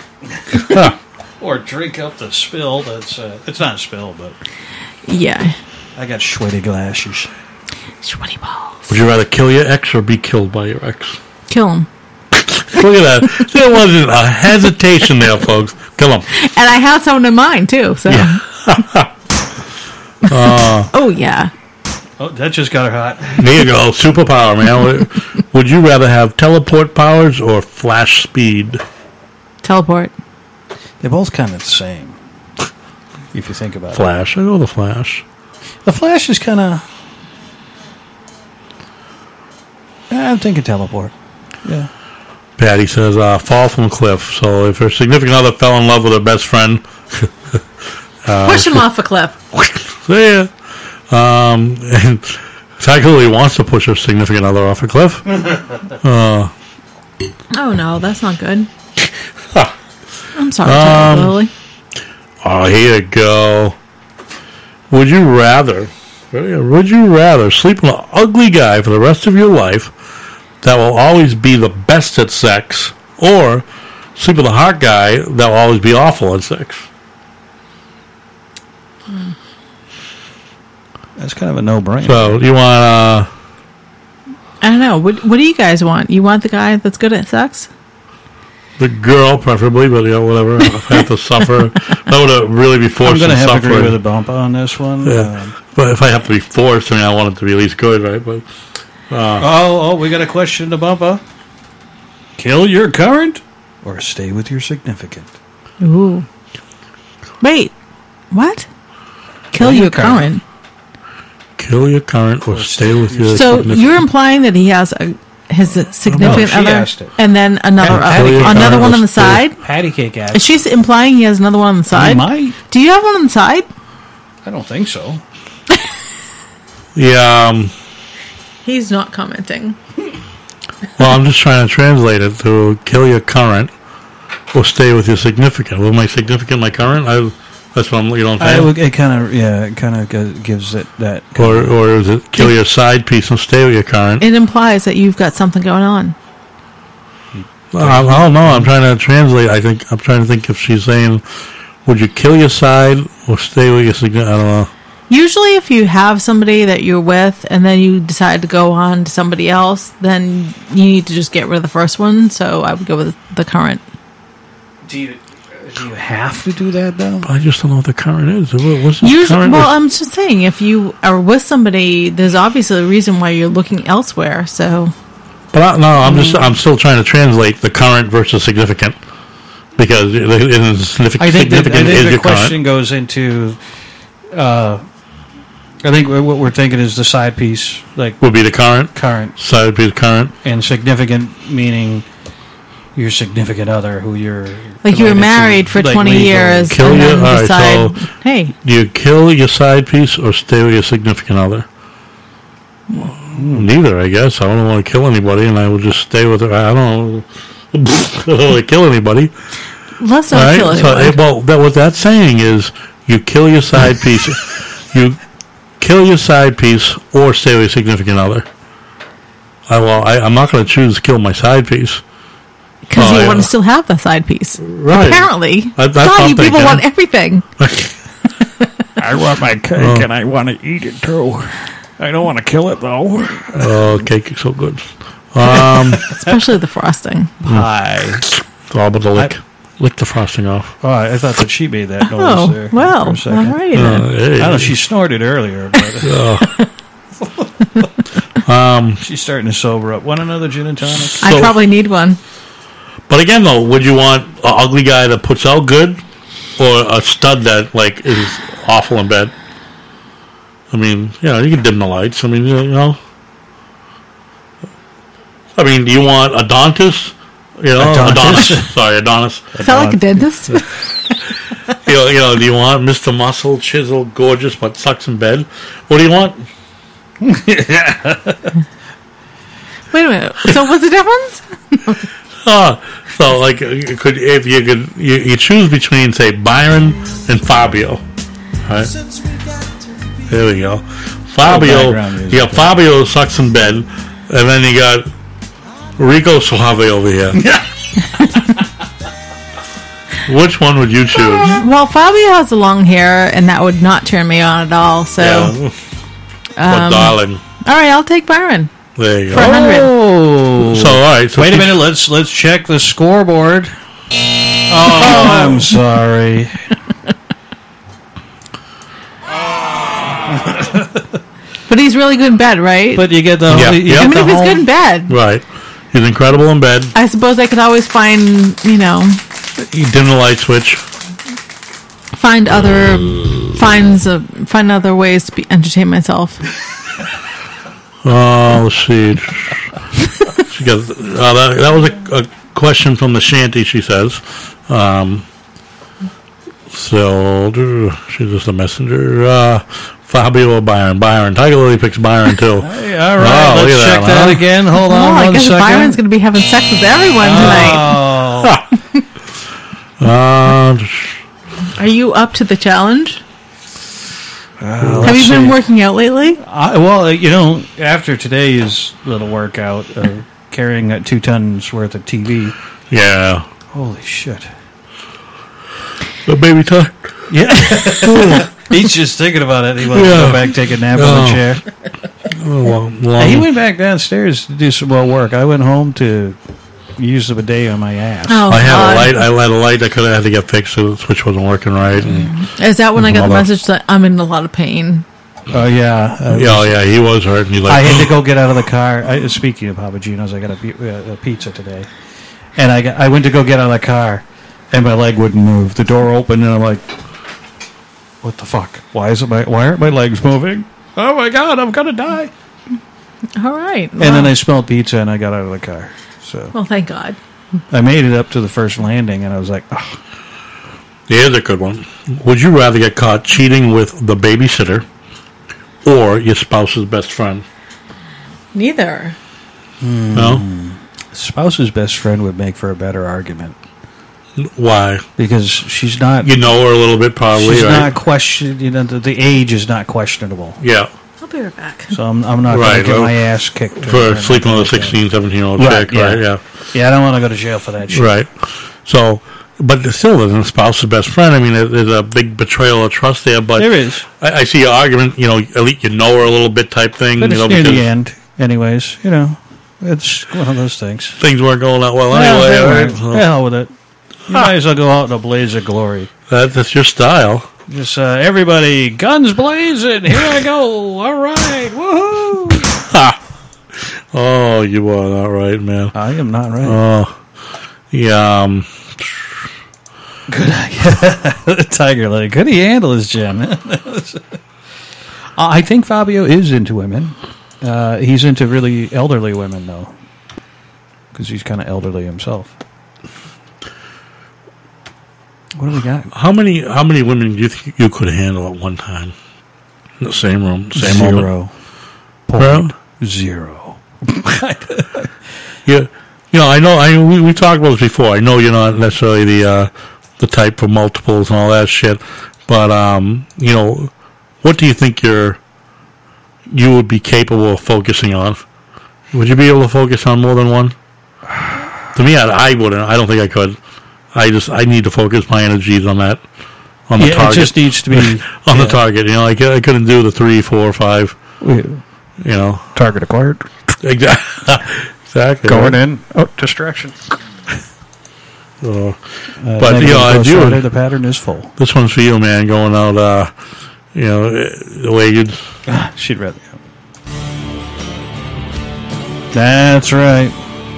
or drink up the spill? It's not a spill, but yeah, I got sweaty glasses. Sweaty balls. Would you rather kill your ex or be killed by your ex? Kill him. Look at that. There wasn't a hesitation there, folks. Kill him. And I had someone in mind too. So. Yeah. Oh yeah. Oh, that just got her hot. There you go. Superpower, man. Would you rather have teleport powers or flash speed? Teleport. They're both kind of the same, if you think about Flash. I go the Flash. The Flash is kind of... I'm thinking teleport. Yeah. Patty says, fall from cliff. So if her significant other fell in love with her best friend... push him off a cliff. Yeah. And technically wants to push her significant other off a cliff. Oh no, that's not good. I'm sorry, Lily. Oh, here you go. Would you rather sleep with an ugly guy for the rest of your life that will always be the best at sex, or sleep with a hot guy that will always be awful at sex? That's kind of a no-brainer. So you want? I don't know. What do you guys want? You want the guy that's good at sex? The girl, preferably, but whatever. If I have to suffer, that would really be forced. I'm going to have to suffering. agree with the Bumpa on this one. Yeah. But if I have to be forced, I want it to be at least good, right? But we got a question to Bumpa. Kill your current or stay with your significant? Ooh. Wait. What? Kill your current. Kill your current or stay with your significant. So you're implying that he has his significant other, and then another one on the side. Patty cake ass. She's implying he has another one on the side. He might. Do you have one on the side? I don't think so. Yeah. He's not commenting. Well, I'm just trying to translate it to kill your current or stay with your significant. Will my significant my current? That's what you don't think. It kind of gives it that. Or is it kill your side piece and stay with your current? It implies that you've got something going on. I don't know. I'm trying to translate. I'm trying to think if she's saying, would you kill your side or stay with your significant? I don't know. Usually, if you have somebody that you're with and then you decide to go on to somebody else, then you need to just get rid of the first one. So I would go with the current. Do you have to do that, though? I just don't know what the current is. What's the current? Well, I'm just saying, if you are with somebody, there's obviously a reason why you're looking elsewhere. So, but I'm still trying to translate the current versus significant, because significant is your current. The question goes into. I think what we're thinking is the side piece, like would be the current. Current side piece, current, and significant meaning your significant other, who you're like you were married for 20 years. Kill and your then decide, hey, do you kill your side piece or stay with your significant other? Neither, I guess. I don't want to kill anybody, and I will just stay with her. I don't want to kill anybody. Let's not kill So, anyone. what that's saying is you kill your side piece. You kill your side piece or stay with a significant other. I'm not going to choose to kill my side piece. Because you want to still have the side piece. Right. Apparently. That's God, you something, people yeah. want everything. I want my cake and I want to eat it too. I don't want to kill it though. Oh, cake is so good. Especially the frosting. Pie. It's all but the lick. Lick the frosting off. Oh, I thought that she made that noise Oh, there. well, for a second. all righty then. Hey. I don't know, she snorted earlier, but she's starting to sober up. Want another gin and tonic? I probably need one. But again, though, would you want an ugly guy that puts out good, or a stud that like is awful in bed? I mean, you can dim the lights. I mean, I mean, do you want Adonis? Adonis. Sorry, Adonis. Sound like a dentist? Do you want Mr. Muscle, chisel, gorgeous, but sucks in bed? What do you want? Wait a minute. So what's the difference? So like, you choose between, say, Byron and Fabio, right? There we go. Fabio, you got Fabio sucks in bed, and then you got Rico Suave over here. Which one would you choose? Well, Fabio has the long hair, and that would not turn me on at all. So, But darling, all right, I'll take Byron. there you For 100. go. So all right. So Wait a minute. Let's check the scoreboard. Oh, I'm sorry. But he's really good in bed, right? But you get the. Yeah. You Yeah. get Even the if he's home- good in bed, Right. He's incredible in bed. I suppose I could always find, You dim the light switch. find other ways to entertain myself. Let's see. She got, that was a question from the shanty, she says. So, she's just a messenger. Fabio or Byron? Byron. Tiger Lily picks Byron, too. Hey, all right, look let's at check that again. Hold on I one guess second. Byron's going to be having sex with everyone tonight. Oh. Are you up to the challenge? Have let's you been see. working out lately? Well, after today's little workout of carrying that 2 tons worth of TV. Yeah. Holy shit. The baby time. Yeah. He's just thinking about it. He wants to go back, take a nap on the chair. He went back downstairs to do some more work. I went home to use the bidet on my ass. Oh, I had God. a light. I had a light that could have had to get fixed, so the switch wasn't working right. And Is that when I got the Mother. message that I'm in a lot of pain? Oh, yeah. yeah, he was hurting. He's like, I had to go get out of the car. Speaking of Papa Gino's, I got a pizza today. And I went to go get out of the car, and my leg wouldn't move. The door opened, and I'm like, what the fuck? Why aren't my legs moving? Oh, my God, I'm going to die. All right. And then I smelled pizza, and I got out of the car. So Well, thank God. I made it up to the first landing, and I was like, oh. Here's a good one. Would you rather get caught cheating with the babysitter or your spouse's best friend? Neither. No? Spouse's best friend would make for a better argument. Why? Because she's not... You know her a little bit, probably, She's right? not questioned. The age is not questionable. Yeah. I'll be right back. So I'm not going to get my ass kicked. For sleeping with a 16, 17-year-old chick, right? Yeah. Yeah, I don't want to go to jail for that shit. Right. So, but still, as a spouse's best friend, I mean, there's a big betrayal of trust there. But There is. I see your argument, at least you know her a little bit type thing. But it's near because the end, anyways. It's one of those things. things weren't going that well Yeah, anyway. they Right? weren't. Hell with it. You might as well go out in a blaze of glory. That's your style. Just everybody, guns blazing. Here I go. All right. Woohoo. Ha! Oh, you are not right, man. I am not right. Oh, yeah. Tiger Lily. Could he handle his gem? I think Fabio is into women. He's into really elderly women, though. Because he's kind of elderly himself. What do we got? How many women do you think you could handle at one time? In the same room, same moment? Zero. Point zero. Yeah. we talked about this before. I know you're not necessarily the type for multiples and all that shit, but what do you think you would be capable of focusing on? Would you be able to focus on more than one? To me, I wouldn't. I don't think I could. I need to focus my energies on that. On the target. It just needs to be on the target. I couldn't do the 3, 4, 5. Target acquired. Exactly. Going in. Oh, distraction. But I do. The pattern is full. This one's for you, man. Going out, the way you'd. She'd rather. That's right.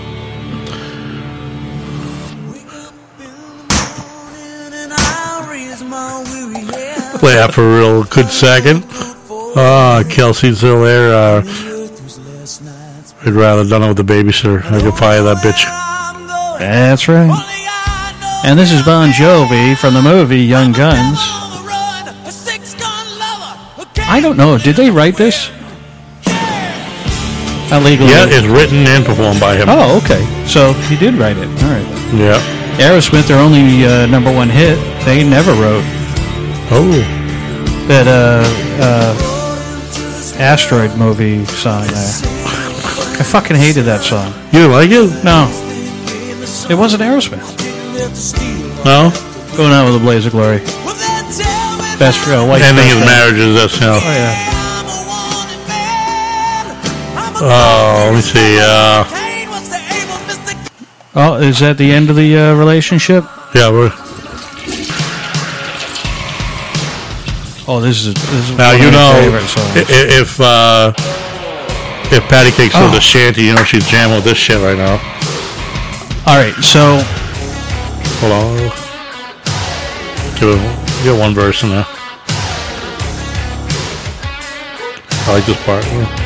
Play that for a real good second. Kelsey's still there. I'd rather done it with the babysitter. I could fire that bitch. That's right. And this is Bon Jovi from the movie Young Guns. I don't know. Did they write this? Illegally. Yeah, it's written and performed by him. Oh, okay. So he did write it. All right. Yeah. Aerosmith, their only number one hit, they never wrote. Oh. That Asteroid movie song there. I fucking hated that song. You didn't like it? No. It wasn't Aerosmith. No? Going Out with a Blaze of Glory. Best white. Ending his marriages, that's how. Oh, yeah. Let me see. Oh, is that the end of the relationship? Yeah, we're. Oh, this is now one you of my know favorite songs. if Patty Cake sold a shanty, she's jamming with this shit right now. All right, so hold on, give one verse in there. I like this part.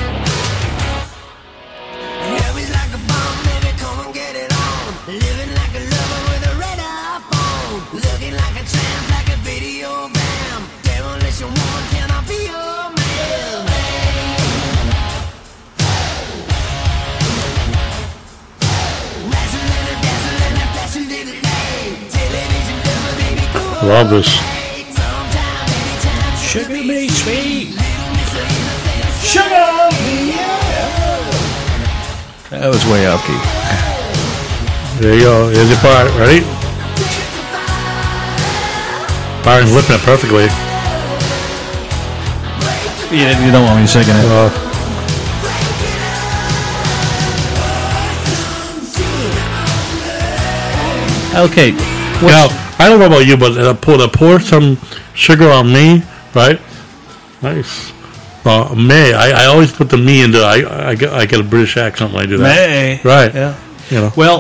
Love this. Sugar me sweet. Sugar me. That was way off key. There you go. Here's your part. Ready? Byron's whipping it perfectly. Yeah, you don't want me singing it. Okay. Now, I don't know about you, but pour some sugar on me, right? Nice. May. I always put the me into. I get a British accent when I do that. May. Right. Yeah. Well,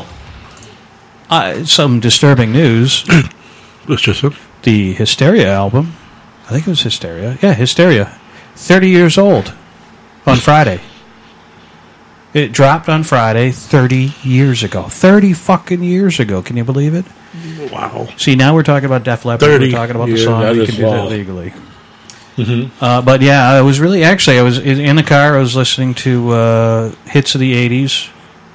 some disturbing news. It's just the Hysteria album. I think it was Hysteria. Yeah, Hysteria. 30 years old on Friday. It dropped on Friday 30 years ago. 30 fucking years ago. Can you believe it? Wow. See, now we're talking about Def Leppard. We're talking about the song. You can do that legally. Mm-hmm. But yeah, I was really... Actually, I was in the car. I was listening to hits of the 80s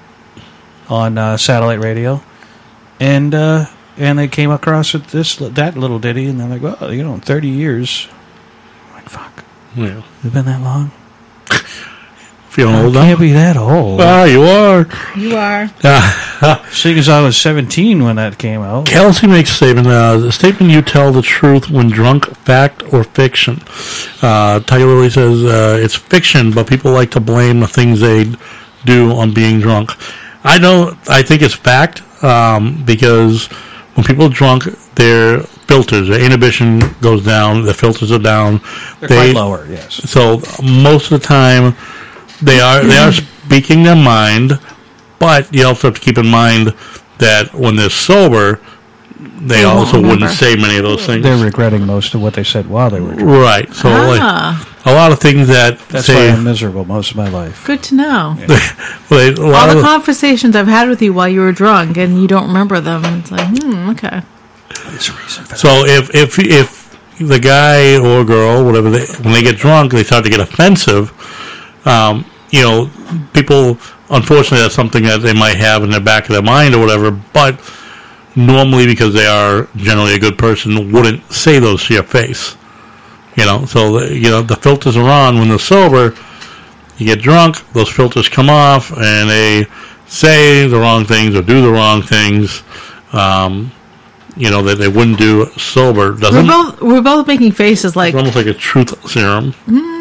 on satellite radio. And they came across that little ditty, and they're like, well, 30 years. I'm like, fuck. Yeah. It's been that long? Feeling old now? I can't be that old. Ah, you are. You are. Seeing as I was 17 when that came out. Kelsey makes a statement. The statement, you tell the truth when drunk, fact or fiction. Tiger Lily says it's fiction, but people like to blame the things they do on being drunk. I think it's fact because when people are drunk, their filters, their inhibition goes down, the filters are down. They're quite lower, yes. So most of the time, they are speaking their mind, but you also have to keep in mind that when they're sober, they also wouldn't say many of those things. They're regretting most of what they said while they were drunk. Right. So like, a lot of things That's why I'm miserable most of my life. Good to know. Yeah. All the conversations I've had with you while you were drunk and you don't remember them, and it's like, okay. There's a reason for that. So if the guy or girl, whatever, when they get drunk, they start to get offensive. people, unfortunately, that's something that they might have in the back of their mind or whatever, but normally, because they are generally a good person, wouldn't say those to your face. So the filters are on when they're sober. You get drunk, those filters come off, and they say the wrong things or do the wrong things. That they wouldn't do sober. We're both making faces like it's almost like a truth serum.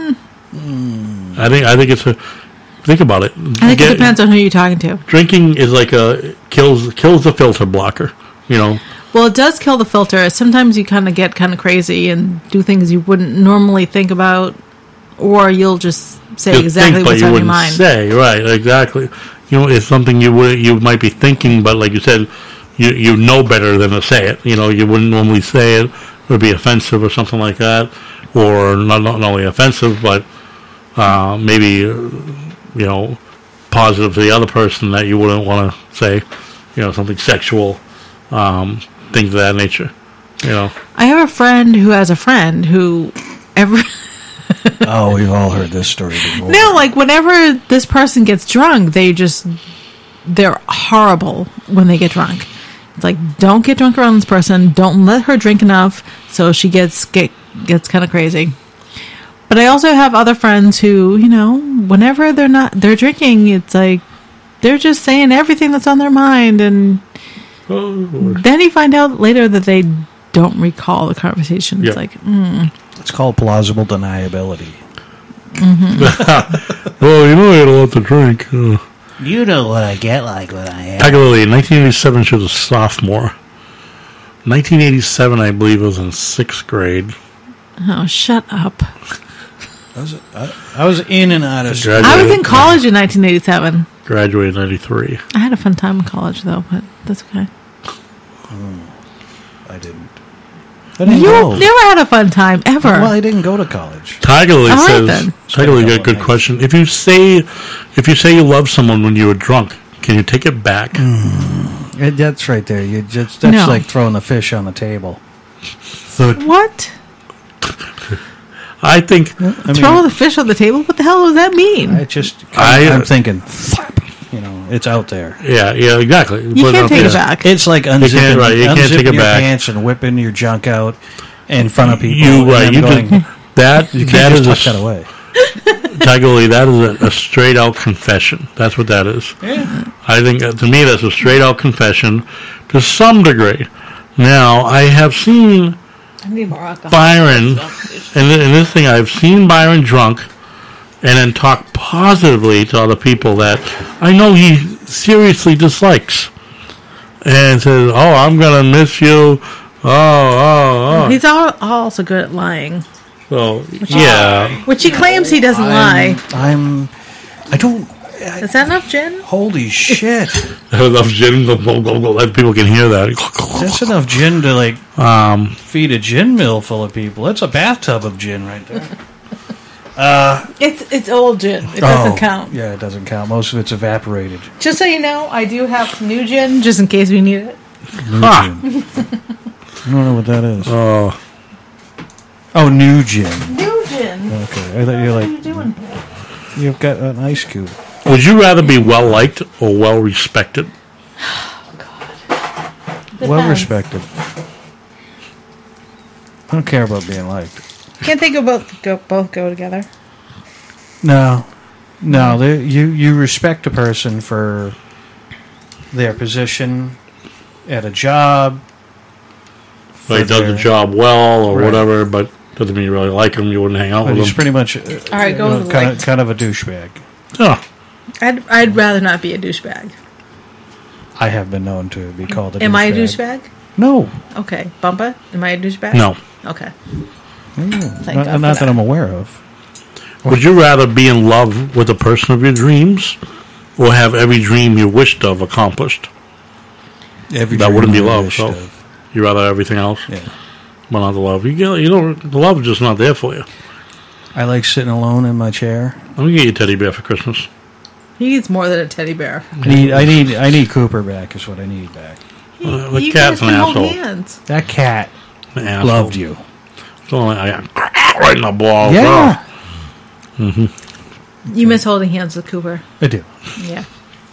I think it's a. Think about it. I think it depends on who you're talking to. Drinking is like kills the filter blocker. Well, it does kill the filter. Sometimes you kind of get kind of crazy and do things you wouldn't normally think about, or you'll just say exactly what's on your mind. Say right, exactly. It's something you might be thinking, but like you said, you know better than to say it. You wouldn't normally say it. It would be offensive or something like that, or not only offensive, but maybe positive to the other person that you wouldn't want to say. Something sexual. Things of that nature, I have a friend who has a friend who Oh, we've all heard this story before. No, like whenever this person gets drunk, they're horrible when they get drunk. It's like, don't get drunk around this person. Don't let her drink enough so she gets kind of crazy. But I also have other friends who, whenever they're drinking, it's like they're just saying everything that's on their mind, and then you find out later that they don't recall the conversation. It's like, It's called plausible deniability. Mm-hmm. Well, I had a lot to drink. You know what I get like when I am. Regularly, in 1987, she was a sophomore. 1987, I believe, was in 6th grade. Oh, shut up. I was in and out of school. I was in college in 1987. Graduated in 93. I had a fun time in college, though, but that's okay. I didn't. You've never had a fun time, ever. Well, I didn't go to college. Tiger Lee says, then. Tiger Lee got a good question. If you say you love someone when you were drunk, can you take it back? That's right there. That's No. like throwing the fish on the table. What? I think Throw the fish on the table? What the hell does that mean? I'm thinking, it's out there. Yeah, exactly. You can't take it back. It's like You unzipping, can't take it your back. pants and whipping your junk out in front of people. You and that you that can't is just tuck that away. Tiger Lee, that is a straight out confession. That's what that is. Yeah. I think to me that's a straight out confession to some degree. Now I have seen I need more alcohol. Byron, and in this thing, I've seen Byron drunk, and then talk positively to other people that I know he seriously dislikes, and says, "Oh, I'm gonna miss you." Oh. He's also good at lying. So yeah, Which he claims he doesn't lie. I don't. Is that enough gin? Holy shit! I love gin. Let people can hear that. That's enough gin to feed a gin mill full of people. That's a bathtub of gin right there. It's old gin. It doesn't count. Yeah, it doesn't count. Most of it's evaporated. Just so you know, I do have new gin, just in case we need it. New gin. I don't know what that is. Oh, new gin. New gin. Okay, I thought you were What are you doing here? You've got an ice cube. Would you rather be well liked or well respected? Well respected. I don't care about being liked. Can't they both go together? No. You respect a person for their position at a job. Like does the job well or whatever, but doesn't mean you really like him. You wouldn't hang out with him. He's pretty much All right, go with liked. kind of a douchebag. Oh. I'd rather not be a douchebag. I have been known to be called a douchebag. Am I a douchebag? No. Okay, Bumpa, am I a douchebag? No. Okay. Not that I'm aware of. Would you rather be in love with the person of your dreams or have every dream you wished of accomplished? That wouldn't be love, so you rather everything else? Yeah. But not the love. The love is just not there for you. I like sitting alone in my chair. I'm going to get you a teddy bear for Christmas. He needs more than a teddy bear. I need Cooper back is what I need back. The You cat's guys an can hold asshole. hands. That cat loved you. So I got right in the balls. Yeah. Mm-hmm. You miss holding hands with Cooper. I do. Yeah.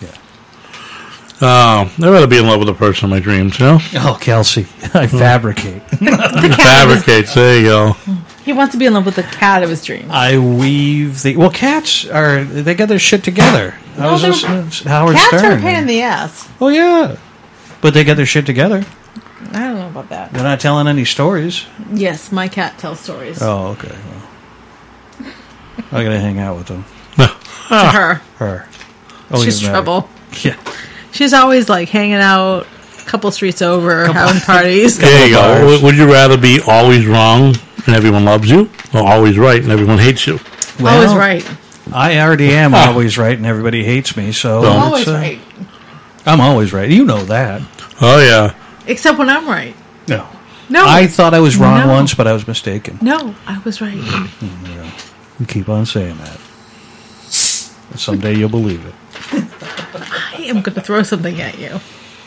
I'd rather be in love with the person of my dreams, you know? Oh, Kelsey. I fabricate. Fabricates, there you go. He wants to be in love with the cat of his dreams. I weave the... Well, cats they get their shit together. I was listening to Howard Cats Stern. are a pain in the ass. Oh, yeah. But they get their shit together. I don't know about that. They're not telling any stories. Yes, my cat tells stories. Oh, okay. Well, I gotta hang out with them. To her. Her. She's trouble. Yeah. She's always like hanging out a couple streets over, having parties. There you go. Would you rather be always wrong and everyone loves you, or always right and everyone hates you? Well, always right. I already am always right and everybody hates me, so... I'm always right. I'm always right. You know that. Oh, yeah. Except when I'm right. No. No. I thought I was wrong once, but I was mistaken. No, I was right. Yeah. You keep on saying that. Someday you'll believe it. I am going to throw something at you.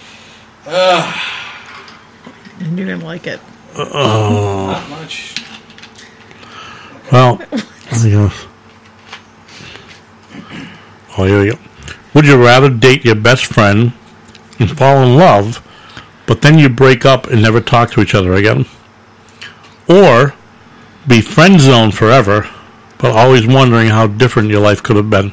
And you're going to like it. Not much. Well, yeah. Oh, here we go. Would you rather date your best friend and fall in love, but then you break up and never talk to each other again? Or be friend zoned forever, but always wondering how different your life could have been?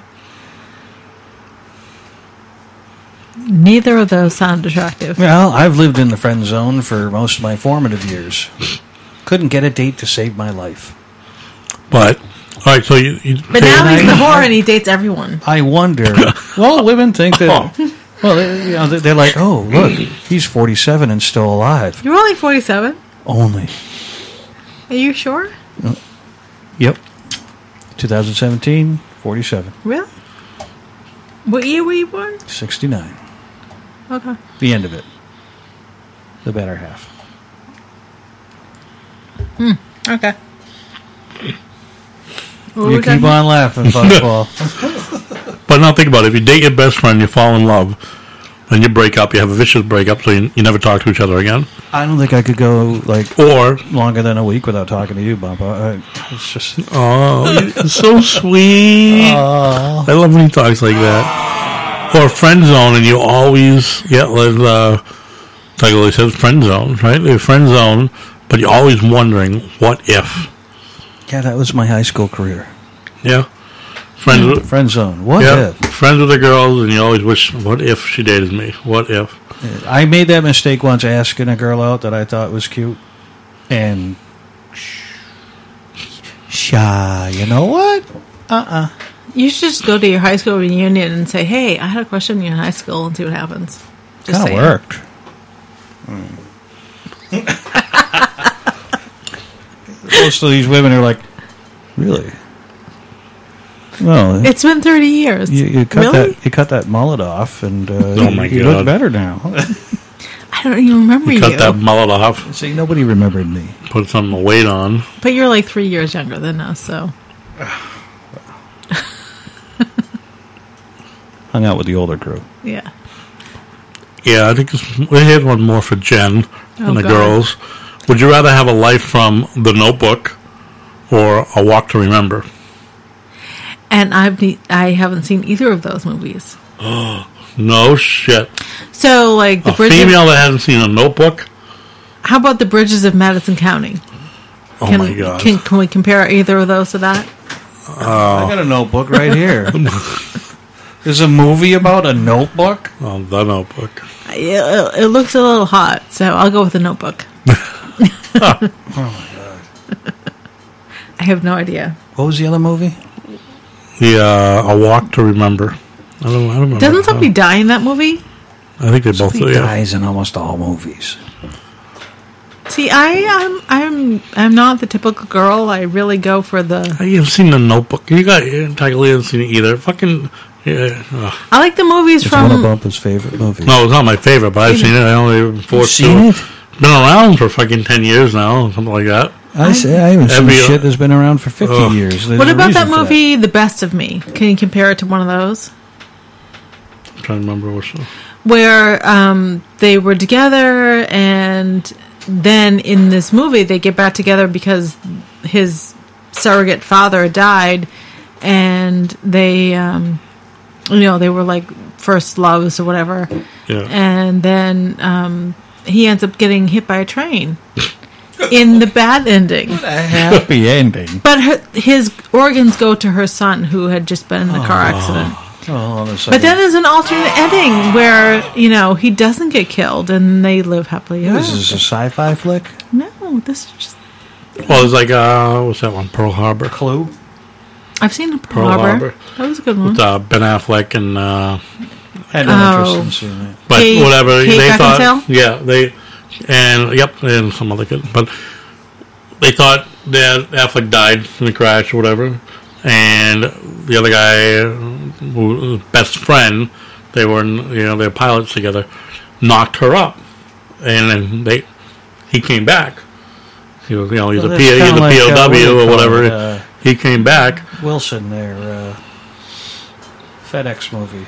Neither of those sound attractive. Well, I've lived in the friend zone for most of my formative years. Couldn't get a date to save my life. But, all right, so you But now he's the whore and he dates everyone. I wonder. Well, women think that. Well, they're like, oh, look, he's 47 and still alive. You're only 47? Only. Are you sure? Yep. 2017, 47. Really? What year were you born? 69. Okay. The end of it. The better half. Okay. You keep on laughing, Buzzball. But now think about it. If you date your best friend, you fall in love, and you break up, you have a vicious breakup, so you never talk to each other again. I don't think I could go or longer than a week without talking to you, Bumpa. It's just you're so sweet. I love when he talks like that. Or friend zone, and you always get like Lily says, friend zone, right? You're friend zone, but you're always wondering what if. Yeah, that was my high school career. Yeah. Friend zone. What yeah, if? Friends with the girls, and you always wish, what if she dated me? What if? I made that mistake once asking a girl out that I thought was cute. And shy. You know what? You should just go to your high school reunion and say, hey, I had a crush on you in high school, and see what happens. Kind of worked. Most of these women are like, really? Well, it's been 30 years. You cut really? that. You cut that mullet off, and oh my you God. look better now. I don't even remember you. Cut that mullet off. See, nobody remembered me. Put some weight on. But you're like 3 years younger than us, so. Hung out with the older crew. Yeah. Yeah, I think we had one more for Jen and the God. girls. Would you rather have a life from The Notebook or A Walk to Remember? And I haven't seen either of those movies. No shit. So, like, the A female that hasn't seen A Notebook? How about the Bridges of Madison County? Oh my God. Can we compare either of those to that? I got a notebook right here. There's a movie about a notebook? Oh, The Notebook. It looks a little hot, so I'll go with The Notebook. Oh my God. I have no idea. What was the other movie? A Walk to Remember. I don't remember. Doesn't somebody die in that movie? I think they both do. Somebody Yeah. dies in almost all movies. See, I'm not the typical girl. I really go for the. You haven't seen The Notebook. You got Tiger Lee hasn't seen it either. Fucking. Yeah. I like the movies It's from. one of Bumpa's favorite movies. No, it's not my favorite, but I've seen it. I only seen it? Been around for fucking 10 years now, something like that. I haven't seen shit that's been around for 50 years. There's What a about that reason for movie, The Best of Me? Can you compare it to one of those? I'm trying to remember which one. Where they were together, and then in this movie they get back together because his surrogate father died, and they, they were like first loves or whatever. Yeah. And then he ends up getting hit by a train in the bad ending. A happy ending. But his organs go to her son, who had just been in the car accident. But then there's an alternate ending where, he doesn't get killed and they live happily ever This is a sci-fi flick? No, this is just... Well, it's like, what's that one? Pearl Harbor. Clue? I've seen Pearl Harbor. That was a good one. With Ben Affleck and... I had no interest in seeing it. But whatever. Kate they Beckinsale? thought... Yeah, and some other good... But they thought that Affleck died in the crash or whatever. And the other guy, who best friend, they were they're pilots together, knocked her up, and then he came back. He was he's a POW or whatever. He came back. Wilson, their FedEx movie.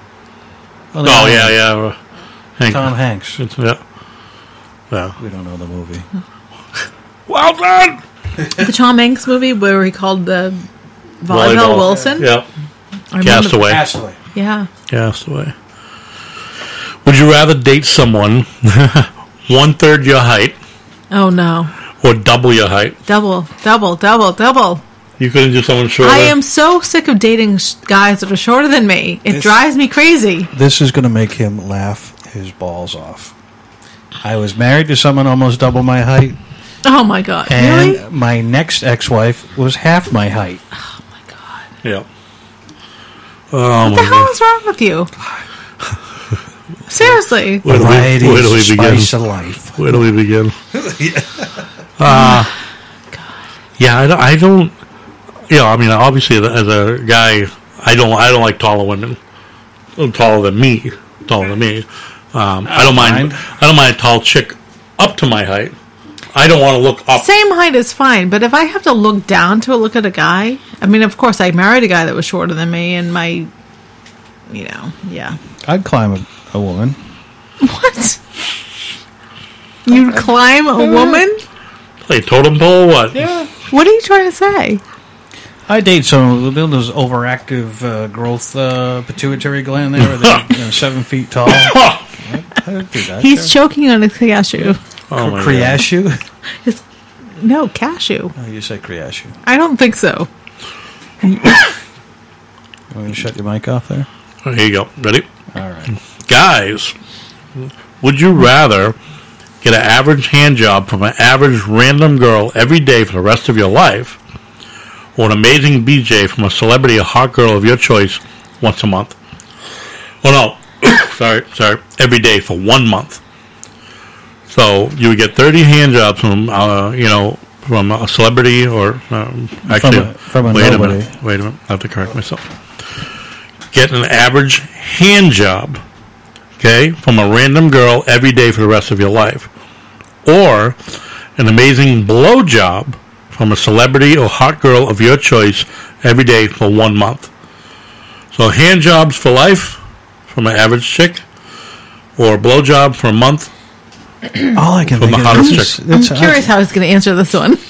Yeah. Tom Hanks. Yeah. We don't know the movie. Well done. The Tom Hanks movie where he called the volleyball Wilson. Yeah. Castaway. Yeah. Castaway. Would you rather date someone 1/3 your height? Oh no. Or double your height? Double. You couldn't do someone shorter? I am so sick of dating guys that are shorter than me. It drives me crazy. This is going to make him laugh his balls off. I was married to someone almost double my height. Oh my God. And really? my next ex-wife was half my height. Oh my God. Yeah. What the hell is wrong with you? Seriously. Where do we begin? Spice of life. Where do we begin? I don't. Obviously, as a guy, I don't like taller women. Taller than me. I don't mind a tall chick up to my height. I don't want to look up. Same height is fine, but if I have to look down to look at a guy, of course, I married a guy that was shorter than me, and yeah. I'd climb a woman. What? You'd climb a woman? Play totem pole or what? Yeah. What are you trying to say? I date someone with those overactive growth pituitary gland there, where they're 7 feet tall. I'd do that. He's choking on a cashew. Oh my Creashew? No, cashew. Oh, you said creashew. I don't think so. You want me to shut your mic off there? Here you go. Ready? All right. Guys, would you rather get an average hand job from an average random girl every day for the rest of your life, or an amazing BJ from a celebrity or hot girl of your choice once a month? Oh, no. sorry. Every day for 1 month. So you would get 30 hand jobs from, from a celebrity or actually from a wait nobody. a minute. I have to correct myself. Get an average hand job, okay, from a random girl every day for the rest of your life, or an amazing blow job from a celebrity or hot girl of your choice every day for 1 month. So hand jobs for life from an average chick, or a blow job for a month. All I can from think the hottest is chick. I'm curious how I was going to answer this one.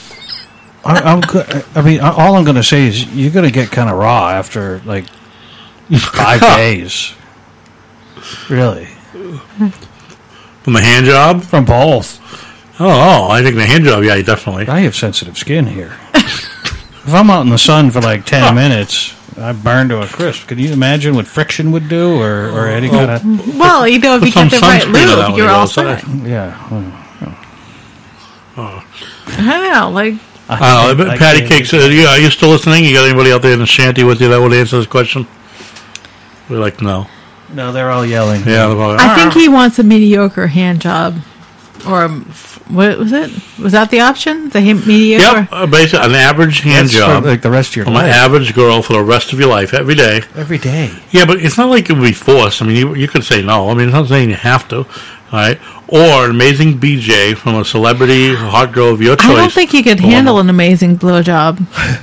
all I'm going to say is you're going to get kind of raw after 5 days. Really? From the hand job? From both. Oh, I think the hand job, yeah, definitely. I have sensitive skin here. If I'm out in the sun for 10 minutes, I burn to a crisp. Could you imagine what friction would do, or any kind of... Well, if you get the right lube, you're all set. Yeah. I don't know, I don't know. Patty Cakes, are you still listening? You got anybody out there in the shanty with you that would answer this question? We're no. No, they're all yelling. Yeah, they're all, I think he wants a mediocre hand job. Or, what was it? Was that the option? The mediocre? Yep, basically an average hand job. For, the rest of your from life. An average girl for the rest of your life, every day. Every day. Yeah, but it's not like it would be forced. You could say no. It's not saying you have to. All right? Or an amazing BJ from a celebrity, hot girl of your choice. I don't think you could handle an amazing blowjob.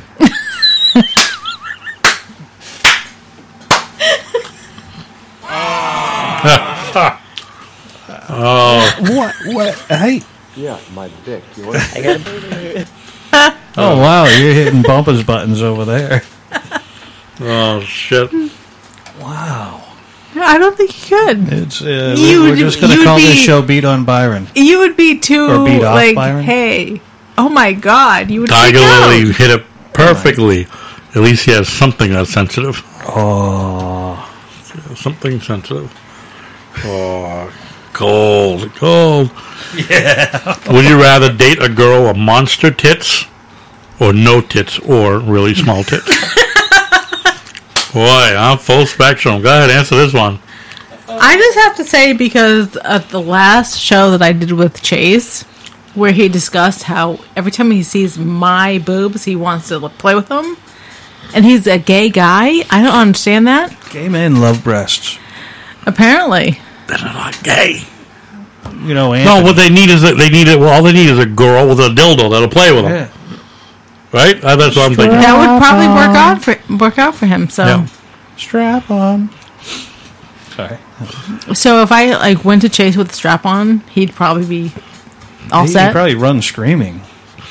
Oh. What? Hey. Yeah, my dick. Oh, wow. You're hitting Bumpa's buttons over there. Oh, shit. Wow. I don't think you could. It's we're just going to call this show Beat on Byron. You would be too, Or beat off like, Byron? hey, oh my God. You would Tiger freak out. Lily hit it perfectly. At least he has something that's sensitive. Oh. Something sensitive. Oh, cold. Yeah. Would you rather date a girl with monster tits or no tits or really small tits? Boy, I'm full spectrum. Go ahead, answer this one. I just have to say, because of the last show that I did with Chase, where he discussed how every time he sees my boobs, he wants to play with them. And he's a gay guy. I don't understand that. Gay men love breasts. Apparently. They're not gay. You know, No, what they need is all they need is a girl with a dildo that'll play with them. Yeah. Right? That's what I'm thinking. That would probably work out for him. So, Yeah. Strap on. Sorry. so if I went to Chase with a strap on, he'd probably be all He'd set, probably run screaming.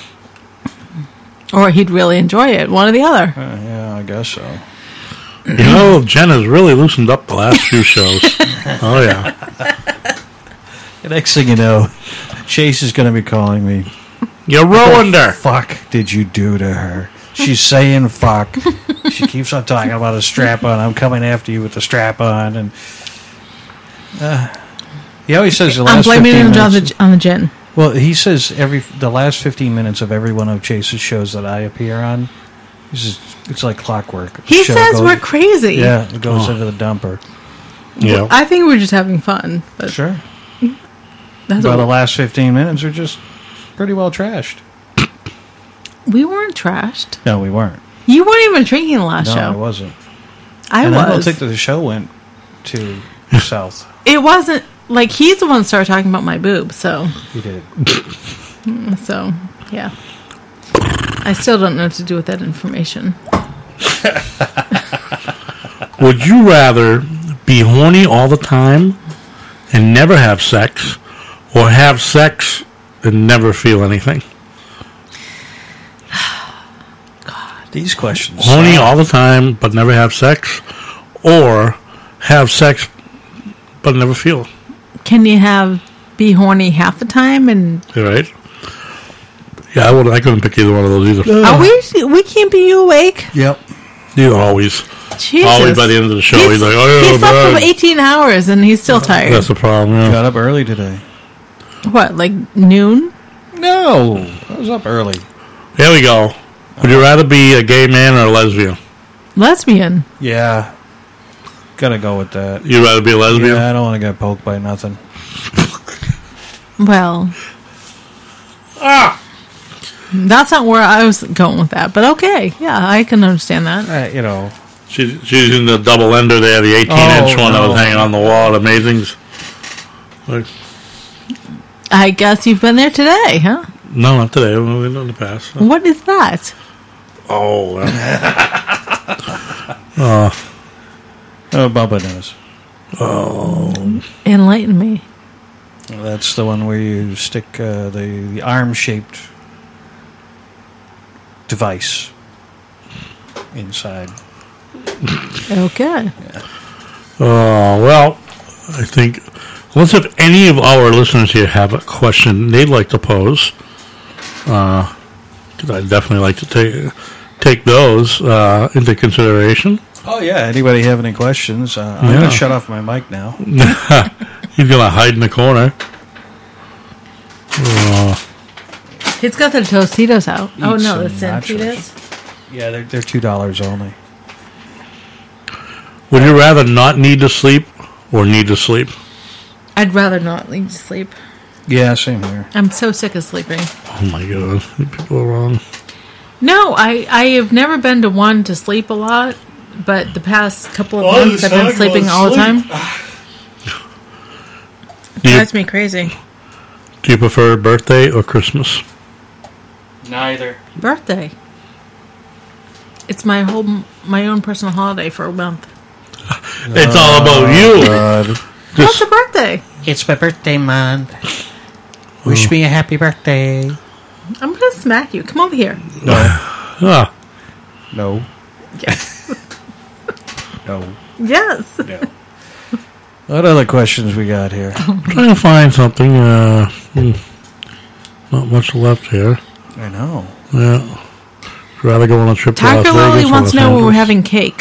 or he'd really enjoy it. One or the other. Yeah, I guess so. You know, Jen has really loosened up the last few shows. Oh, yeah. The next thing you know, Chase is going to be calling me. You ruined her. Fuck did you do to her? She's saying fuck. She keeps on talking about a strap on. I'm coming after you with the strap on. And he always says the last I'm blaming 15 it minutes. on the gin. Well, he says the last 15 minutes of every one of Chase's shows that I appear on, it's like clockwork. He The show says goes- we're crazy. Yeah, it goes into the dumper. Yeah. I think we're just having fun. But Sure. That's Well, what the last 15 minutes are just pretty well trashed. we weren't trashed. No, we weren't. You weren't even drinking the last No, show. I wasn't. I and was. I don't think that the show went too south. It wasn't like he's the one that started talking about my boobs. So, He did. so yeah. I still don't know what to do with that information. Would you rather be horny all the time and never have sex, or have sex and never feel anything? These questions. Horny all the time but never have sex, or have sex but never feel? Can you be horny half the time and Right? Yeah, I couldn't pick either one of those either. are we keeping you awake? Yep. You always. Jesus. Always by the end of the show, he's like, oh, he yeah, slept for man. 18 hours and he's still tired. That's the problem, yeah. Got up early today. What, like noon? No, I was up early. Here we go. Would you rather be a gay man or a lesbian? Lesbian. Yeah. Gotta go with that. You'd rather be a lesbian? Yeah, I don't want to get poked by nothing. Well, that's not where I was going with that. But okay, yeah, I can understand that. You know. She's using the double ender there, the 18-inch one that was hanging on the wall at Amazings. Like, I guess you've been there today, huh? no, not today. We've been in the past. What is that? Oh. Oh, Bubba knows. Oh. Enlighten me. That's the one where you stick the arm-shaped device inside. Okay. Well, I think, let's if any of our listeners here have a question they'd like to pose, because I'd definitely like to take those into consideration. Oh, yeah. Anybody have any questions? I'm going to shut off my mic now. He's going to hide in the corner. He's got the Tostitos out. Oh, Eat no, the some Santitas. Yeah, they're $2 only. Would you rather not need to sleep or need to sleep? I'd rather not leave to sleep. Yeah, same here. I'm so sick of sleeping. Oh, my God. People are wrong. No, I have never been to one to sleep a lot, but the past couple of months I've been sleeping all the time. Drives me crazy. Do you prefer birthday or Christmas? Neither. Birthday. It's my own personal holiday for a month. It's all about you. What's a birthday? It's my birthday month. Wish me a happy birthday. I'm gonna smack you. Come over here. No. No. Yes. No. Yes. No. What other questions we got here? I'm trying to find something. Not much left here. I know. Yeah. I'd rather go on a trip to Las Tiger Vegas. Lily wants to know when we're having cake.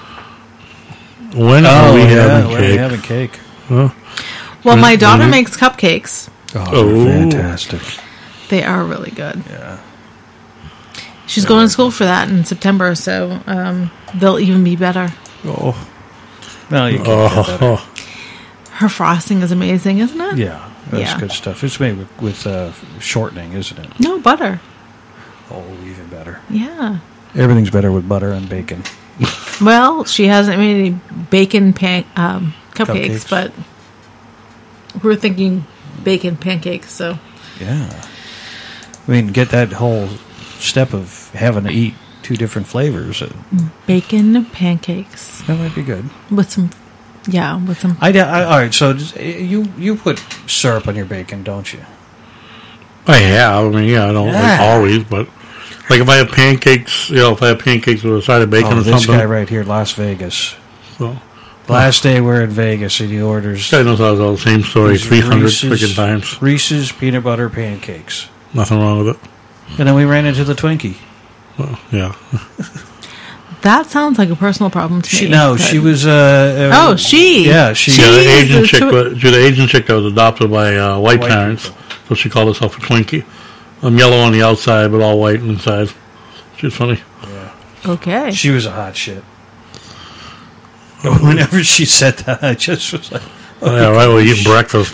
When are we having when cake? are we having cake? Huh? Well, my daughter makes cupcakes. Oh, fantastic. They are really good. Yeah. She's going to school for that in September, so they'll even be better. Oh. Well, you can get better. Her frosting is amazing, isn't it? Yeah, that's good stuff. It's made with shortening, isn't it? No, butter. Oh, even better. Yeah. Everything's better with butter and bacon. Well, she hasn't made any bacon cupcakes, but we're thinking bacon pancakes, so. Yeah. I mean, get that whole step of having to eat 2 different flavors. Bacon pancakes. That might be good. With some, with some. All right, so you put syrup on your bacon, don't you? I have. I mean, I don't like always, but like if I have pancakes, if I have pancakes with a side of bacon or this something. This guy right here, Las Vegas. So, last day we're in Vegas, and he orders. This guy knows how the same story 300 freaking times. Reese's peanut butter pancakes. Nothing wrong with it. And then we ran into the Twinkie. Well, yeah. That sounds like a personal problem to me. She was. She. Yeah, she. the Asian chick. The Asian chick that was adopted by white parents, so she called herself a Twinkie. I'm yellow on the outside, but all white inside. She's funny. Yeah. Okay. She was a hot shit. Whenever she said that, I just was like, yeah, right. We're eating breakfast.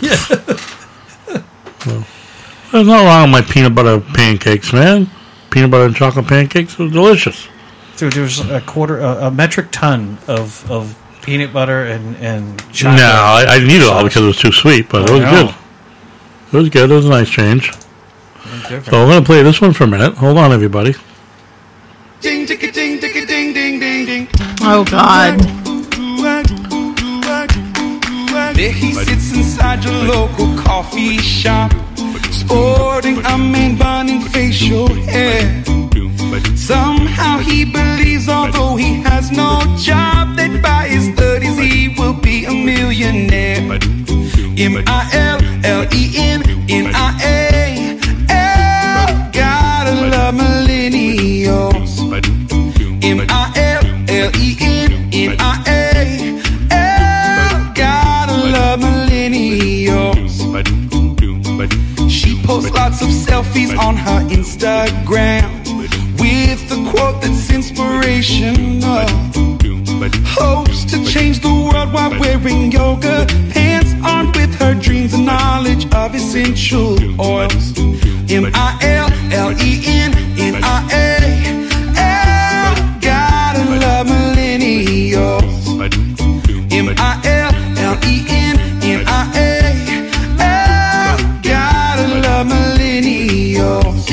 Well, there's nothing wrong with my peanut butter pancakes, man. Peanut butter and chocolate pancakes are delicious. Dude, there's a metric ton of peanut butter and chocolate. No, I didn't eat it all because it was too sweet, but it was good. It was good. It was a nice change. So we're going to play this one for a minute. Hold on, everybody. Ding, ding, ding, ding, ding, ding, ding, ding. Oh, God. There he sits inside your local coffee shop, sporting a main burning facial hair. Somehow he believes, although he has no job, that by his 30s he will be a millionaire. M-I-L-L-E-N-N-I-A. Gotta love millennials. M-I-L-L-E-N-N-I-A. Gotta love millennials. She posts lots of selfies on her Instagram with the quote that's inspirational. Hopes to change the world while wearing yoga pants, armed with her dreams and knowledge of essential oils. M-I-L-L-E-N-N-I-A. Gotta love millennials. M-I-L-L-E-N-N-I-A. Gotta love millennials.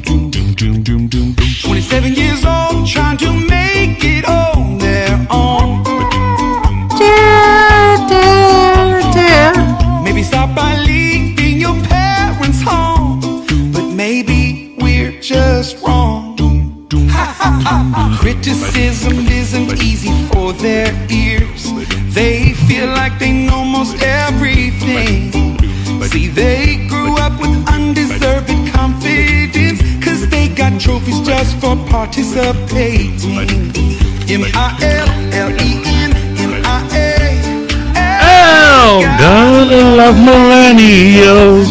27 years old, trying to make it on their own. Maybe stop by leaving your parents home, but maybe we're just wrong. Criticism isn't easy for their ears. They feel like they know most everything. See, they grew up with undeserved confidence, 'cause they got trophies just for participating. M-I-L-L-E-N-N-I-A. Oh, gotta love millennials.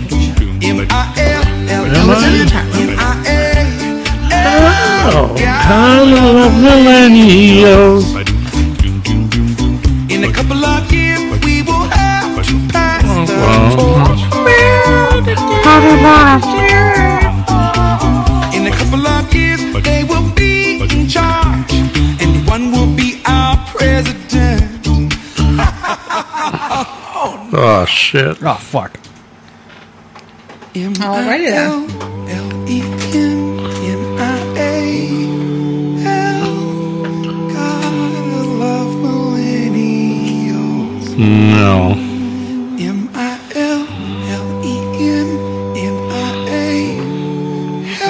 Oh, gotta love millennials. In a couple of years, we will have to pass the torch. In a couple of years, they will be in charge, and one will be our president. Oh, shit. Oh, fuck. Alrighty then. No. M-I-L-L-E-N-N-I-A.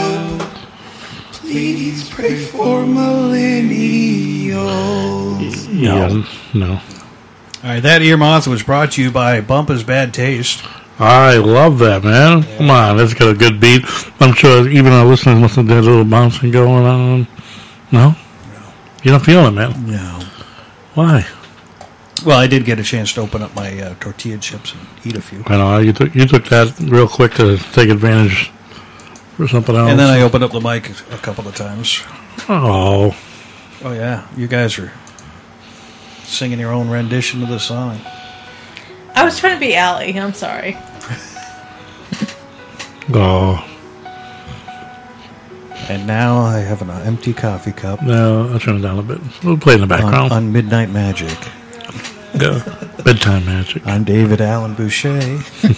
Help. Please pray for millennials. No. No. All right, that ear moth was brought to you by Bumpa's Bad Taste. I love that, man. Yeah. Come on, that's got a good beat. I'm sure even our listeners must have had a little bouncing going on. No? You're not feeling it, man? No. Why? Well, I did get a chance to open up my tortilla chips and eat a few. I know. You took that real quick to take advantage for something else. And then I opened up the mic a couple of times. Oh. Oh, yeah. You guys are singing your own rendition of the song. I was trying to be Allie. I'm sorry. Oh. And now I have an empty coffee cup. No, I'll turn it down a bit. We'll play in the background. On Midnight Magic. Yeah. Bedtime Magic. I'm David Allen Boucher.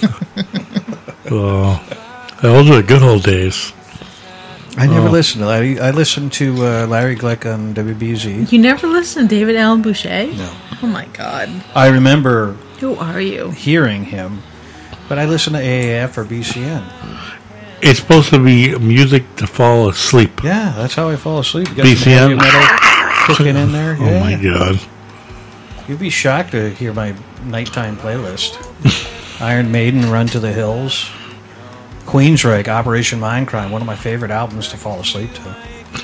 Oh. Those are the good old days. I never listened to Larry. I listened to Larry Gleck on WBZ. You never listened to David Allen Boucher? No. Oh, my God. I remember... Who are you? Hearing him. But I listened to AAF or BCN. It's supposed to be music to fall asleep. Yeah, that's how I fall asleep. You got BCN. some heavy metal kicking in there. Oh, my God. You'd be shocked to hear my nighttime playlist. Iron Maiden, Run to the Hills. Queensryche, Operation Mindcrime, one of my favorite albums to fall asleep to.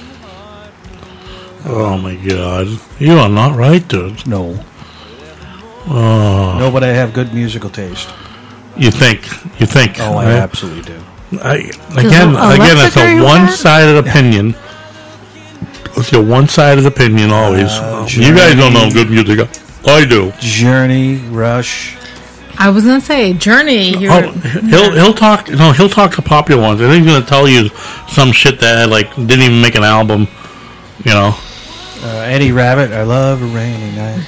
Oh, my God. You are not right, dude. No. Oh. No, but I have good musical taste. You think. Oh, I right? absolutely do. Again, it's a one-sided opinion. It's your one-sided opinion always. You guys don't know good music. I do. Journey, Rush. I was gonna say Journey. He'll talk. No, he'll talk to popular ones, and he's gonna tell you some shit that didn't even make an album. You know. Eddie Rabbitt. I love a rainy night.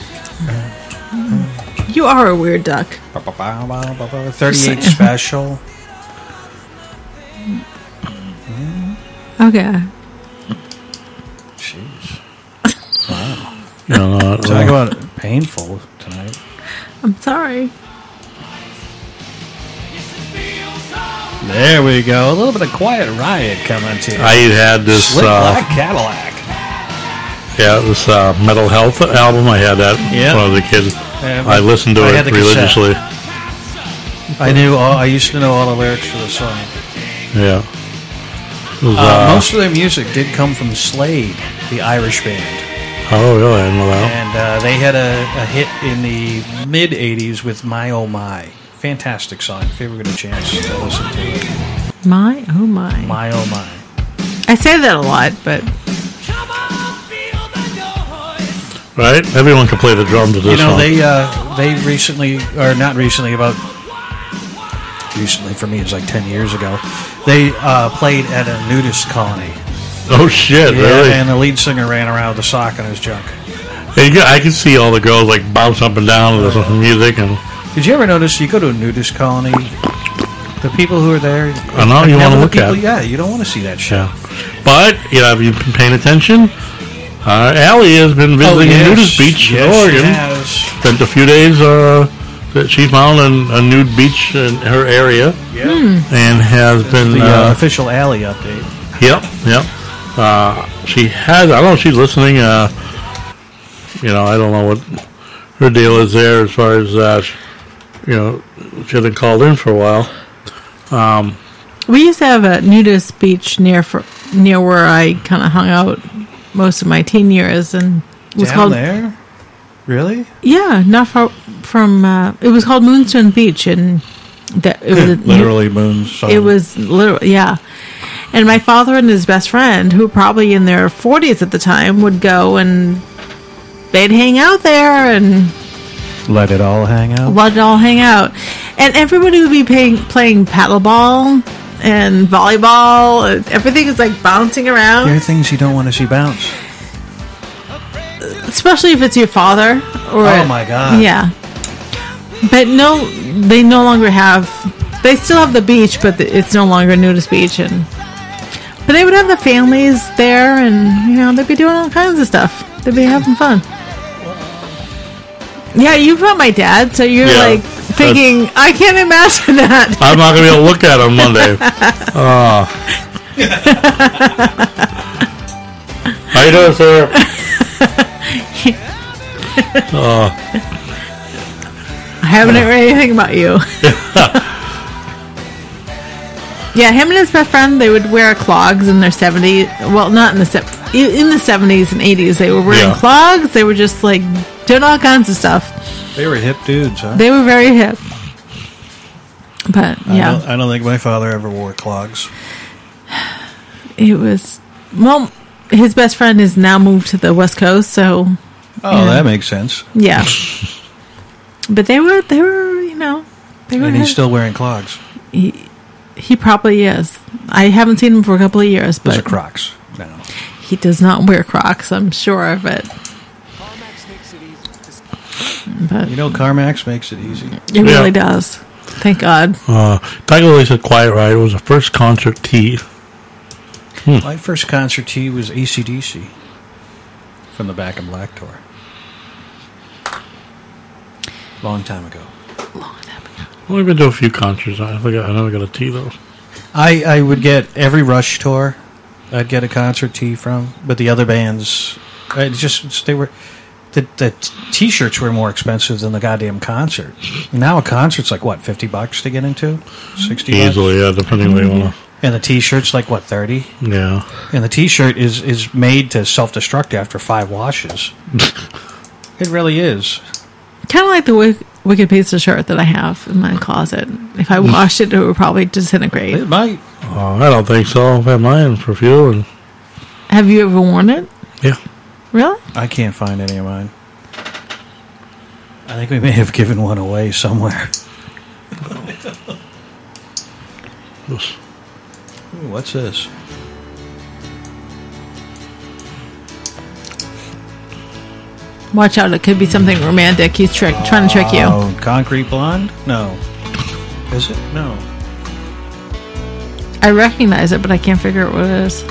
You are a weird duck. 38 Special. Okay. Jeez. Wow. Talk about painful tonight. I'm sorry. There we go. A little bit of Quiet Riot coming to you. I had this Slick Black Cadillac. Yeah, this Mental Health album. I had that when I was a kid. I listened to it religiously. I used to know all the lyrics for the song. Yeah. Most of their music did come from Slade, the Irish band. Oh, really? I didn't know that. And they had a hit in the mid-'80s with My Oh My. Fantastic song. If you ever get a chance to listen to it. My oh my. My oh my. I say that a lot, but... Right? Everyone can play the drums to this song. They recently, or not recently, about... Recently, for me, it's like 10 years ago. They played at a nudist colony. Oh, shit, really? And the lead singer ran around with a sock in his junk. I can see all the girls bounce up and down with the music. And did you ever notice you go to a nudist colony, the people who are there... I know, you want to look at it. Yeah, you don't want to see that shit. Yeah. But, have you been paying attention? Allie has been visiting Nudist Beach in Oregon. Spent a few days... she found a nude beach in her area, and has been the official Alley update. Yep. She has. I don't know if she's listening. I don't know what her deal is there as far as she hasn't called in for a while. We used to have a nudist beach near where I kind of hung out most of my teen years, and it was called there. Really? Yeah, not far from. It was called Moonstone Beach, and it was literally Moonstone. It was literally, yeah. And my father and his best friend, who were probably in their 40s at the time, would go and they'd hang out there and let it all hang out. And everybody would be playing paddleball and volleyball. And everything is bouncing around. There are things you don't want to see bounce. Especially if it's your father. Oh my God. Yeah. But no, they no longer have... They still have the beach, but it's no longer a nudist beach. But they would have the families there, and, they'd be doing all kinds of stuff. They'd be having fun. Yeah, you've met my dad, so you're thinking, I can't imagine that. I'm not going to be able to look at him Monday. How you doing, sir? I haven't heard anything about you. Yeah, him and his best friend, they would wear clogs in their 70s. Well, not in the 70s and 80s. They were wearing clogs. They were just like doing all kinds of stuff. They were hip dudes, huh? They were very hip. But yeah, I don't think my father ever wore clogs. it was his best friend has now moved to the West Coast, so that makes sense. Yeah. But they were And he's still wearing clogs. He probably is. I haven't seen him for a couple of years, but those are Crocs. No. He does not wear Crocs, I'm sure of it. But CarMax makes it easy. It really does. Thank God. Tiger Lily said Quiet Riot was the first concert tee. My first concert tee was AC/DC from the Back in Black tour. Long time ago. I've only been to a few concerts. I never got a tee though. I would get every Rush tour. I'd get a concert tee from, but the other bands, the T-shirts were more expensive than the goddamn concert. Now a concert's like what, $50 to get into, $60 easily, yeah, depending where you want to. And the T-shirt's like what, $30? Yeah. And the T-shirt is made to self-destruct after 5 washes. It really is. Kind of like the Wicked Pizza shirt that I have in my closet. If I washed it, it would probably disintegrate. It might. Oh, I don't think so. I've had mine for a few. And have you ever worn it? Yeah. Really? I can't find any of mine. I think we may have given one away somewhere. Ooh, what's this? Watch out, it could be something romantic. He's trying to trick you. Oh, Concrete Blonde? No. Is it? No. I recognize it, but I can't figure out what it is.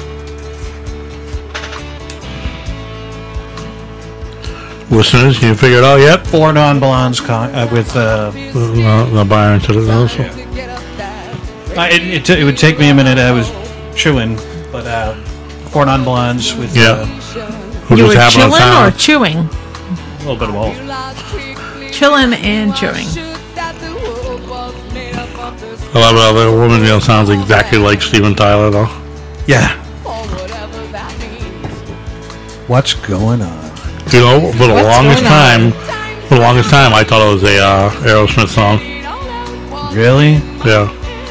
Listeners, can you figure it out yet? 4 Non-Blondes with... the Byron to the also. It would take me a minute. I was chewing, but 4 Non-Blondes with... Yeah. You were chilling or chewing? A little bit of both. Chilling and chewing. I love how the woman sounds exactly like Steven Tyler, though. Yeah. What's going on? For the longest time, I thought it was a Aerosmith song. Really? Yeah.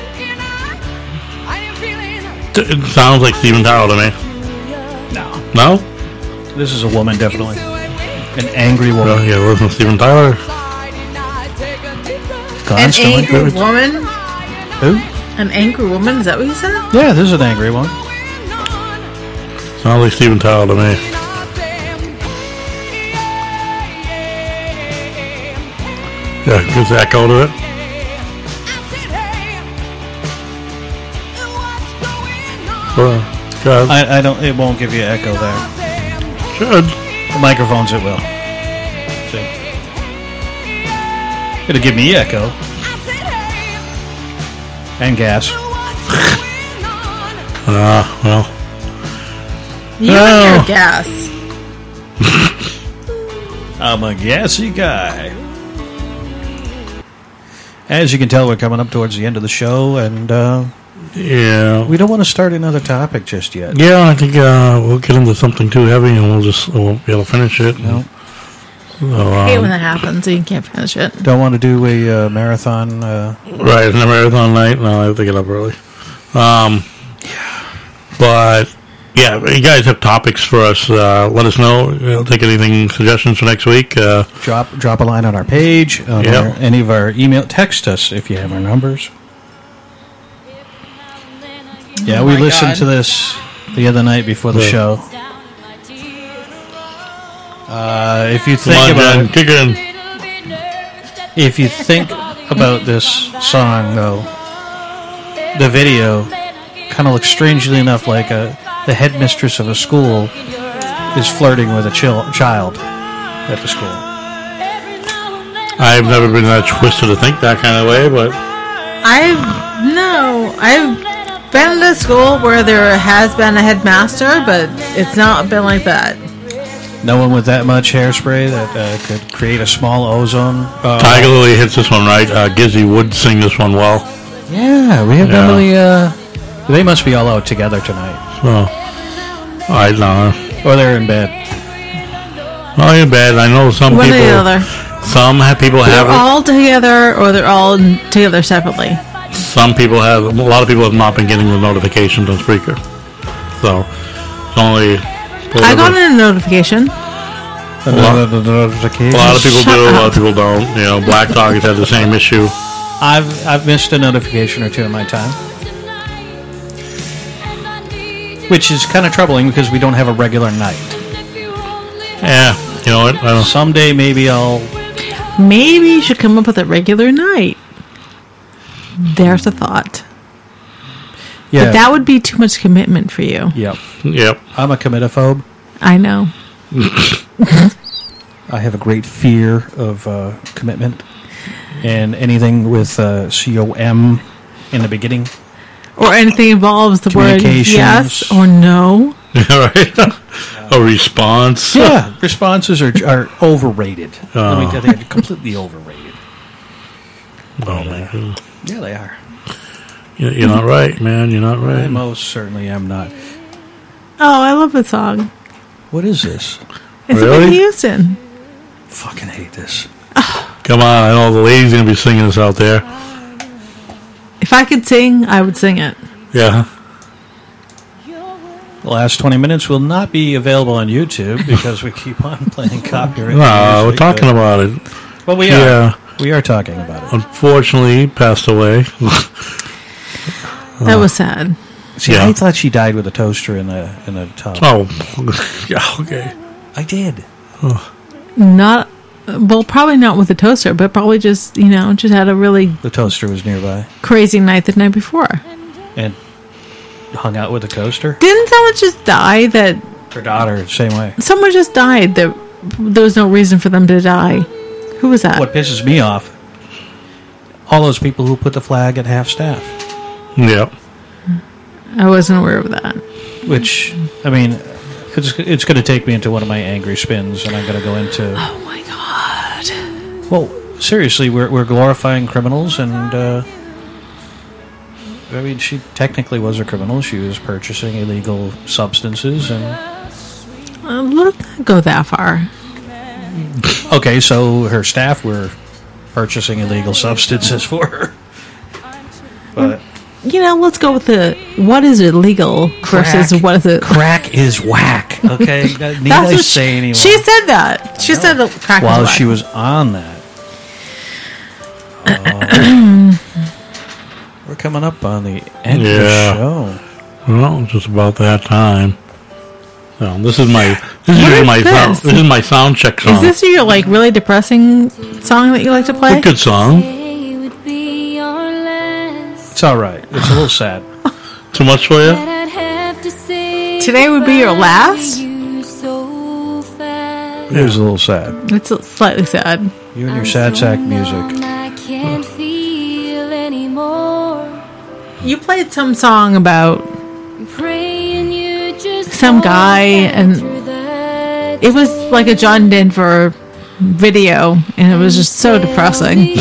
It sounds like Steven Tyler to me. No? This is a woman, definitely. An angry woman. Yeah, wasn't Steven Tyler? Constantly. An angry woman? Who? An angry woman? Is that what you said? Yeah, this is an angry one. Sounds like Steven Tyler to me. Yeah, gives echo to it. I don't. It won't give you echo there. Should. The microphones, it will. See. It'll give me echo and gas. Well. You and your gas. I'm a gassy guy. As you can tell, we're coming up towards the end of the show, and yeah, we don't want to start another topic just yet. Yeah, I think we'll get into something too heavy, and we'll be able to finish it. No. I hate when that happens, and you can't finish it. Don't want to do a marathon. Right, it's a marathon night. No, I have to get up early. But yeah, you guys have topics for us. Let us know. Take anything, suggestions for next week. Drop a line on our page, on any of our email. Text us if you have our numbers. Yeah, we listened to this the other night before the show. If you think if you think about this song, though, the video kind of looks strangely enough like the headmistress of a school is flirting with a child at the school. I've never been that twisted to think that kind of way, but I've been to school where there has been a headmaster, but it's not been like that. No one with that much hairspray that could create a small ozone. Tiger Lily hits this one right. Gizzy would sing this one well. Yeah, we have really. They must be all out together tonight. So, I don't know. Or they're in bed. Oh, in bed. I know some One people. or the other. Some people They're have. all together, or they're all together separately. Some people have. A lot of people have not been getting the notifications on Spreaker. So it's only. I got a notification. A lot of people do. A lot of people don't. You know, Black Dog has had the same issue. I've missed a notification or two in my time, which is kind of troubling because we don't have a regular night. Yeah, you know what? Someday maybe I'll. Maybe you should come up with a regular night. There's a thought. Yeah, but that would be too much commitment for you. Yep. Yep. I'm a committophobe. I know. I have a great fear of commitment and anything with COM in the beginning. Or anything involves the word yes or no. Right. A response. Yeah, responses are overrated. I mean, they're completely overrated. Oh my God. Yeah, they are. You're not right, man. You're not right. I most certainly am not. Oh, I love the song. What is this? It's Really? Whitney Houston. Fucking hate this. Come on, I know the ladies gonna be singing this out there. If I could sing, I would sing it. Yeah. The last 20 minutes will not be available on YouTube because we keep on playing copyright. No, we're talking about it. Well, we are. We are talking about it. Unfortunately, he passed away. That was sad. See, I thought she died with a toaster in the tub. Oh, yeah, okay. I did. Not, well, probably not with a toaster, but probably just, just had a really The toaster was nearby crazy night the night before. and hung out with the toaster. Didn't someone just die that Her daughter, same way. someone just died that there was no reason for them to die? Who was that? What pisses me off, all those people who put the flag at half staff. Yep. I wasn't aware of that. Which, I mean, it's going to take me into one of my angry spins, and I'm going to go into. Oh my God! Well, seriously, we're glorifying criminals, and I mean, she technically was a criminal. She was purchasing illegal substances, and Let's not go that far. okay, so her staff were purchasing illegal substances for her. But Let's go with what is illegal versus what is it? Crack is whack. Okay, need I say anymore? She said that. She said that crack While is whack. she was on that. We're coming up on the end of the show. Well, just about that time. So this is my sound check song. Is this your really depressing song that you like to play? It's a good song. It's all right. It's a little sad. Too much for you? Today would be your last? It is a little sad. It's slightly sad. You and your sad sack music. You played some song about some guy, and it was like a John Denver video, and it was just so depressing.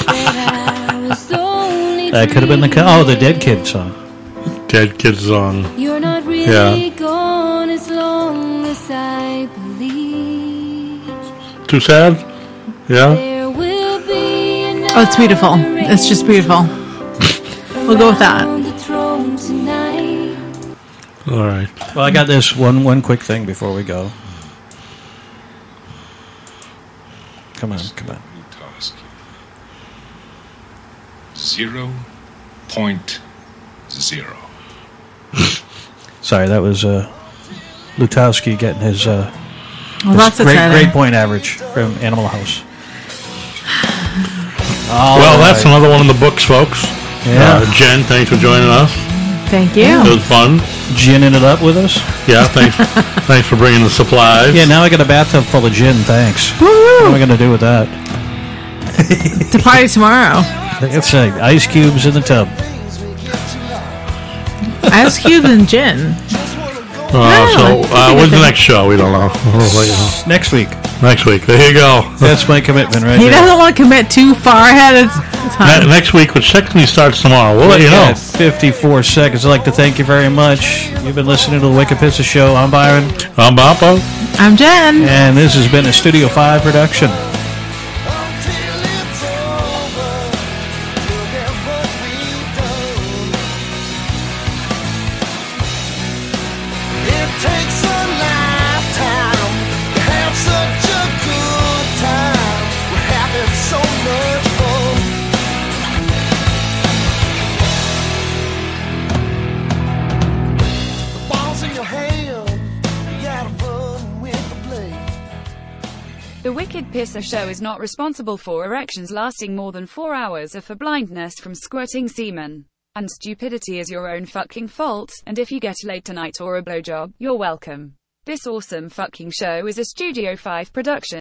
That could have been the Dead Kid song. Dead Kid song. You're not really gone as long as I believe. Too sad? Yeah? Oh, it's beautiful. It's just beautiful. We'll go with that. All right. Well, I got this one quick thing before we go. Come on. 0.0. Sorry, that was Lutowski getting his, that's great exciting. point average from Animal House. Well, that's another one in the books, folks. Yeah. Jen, thanks for joining us. Thank you. It was fun. Ginning it up with us. Yeah, thanks. Thanks for bringing the supplies. Yeah, now I got a bathtub full of gin. Thanks. What am I going to do with that? To party tomorrow. It's ice cubes in the tub. Ice cubes and gin. When's the next show? We don't know. Next week. Next week. There you go. That's my commitment right He there. doesn't want to commit too far ahead of time. Next week, which technically starts tomorrow. We'll let you know. 54 seconds. I'd like to thank you very much. You've been listening to the Wicked Pizza Show. I'm Byron. I'm Boppo. I'm Jen. And this has been a Studio 5 production. The Wicked Pisser Show is not responsible for erections lasting more than 4 hours or for blindness from squirting semen. And stupidity is your own fucking fault, and if you get laid tonight or a blowjob, you're welcome. This awesome fucking show is a Studio 5 production.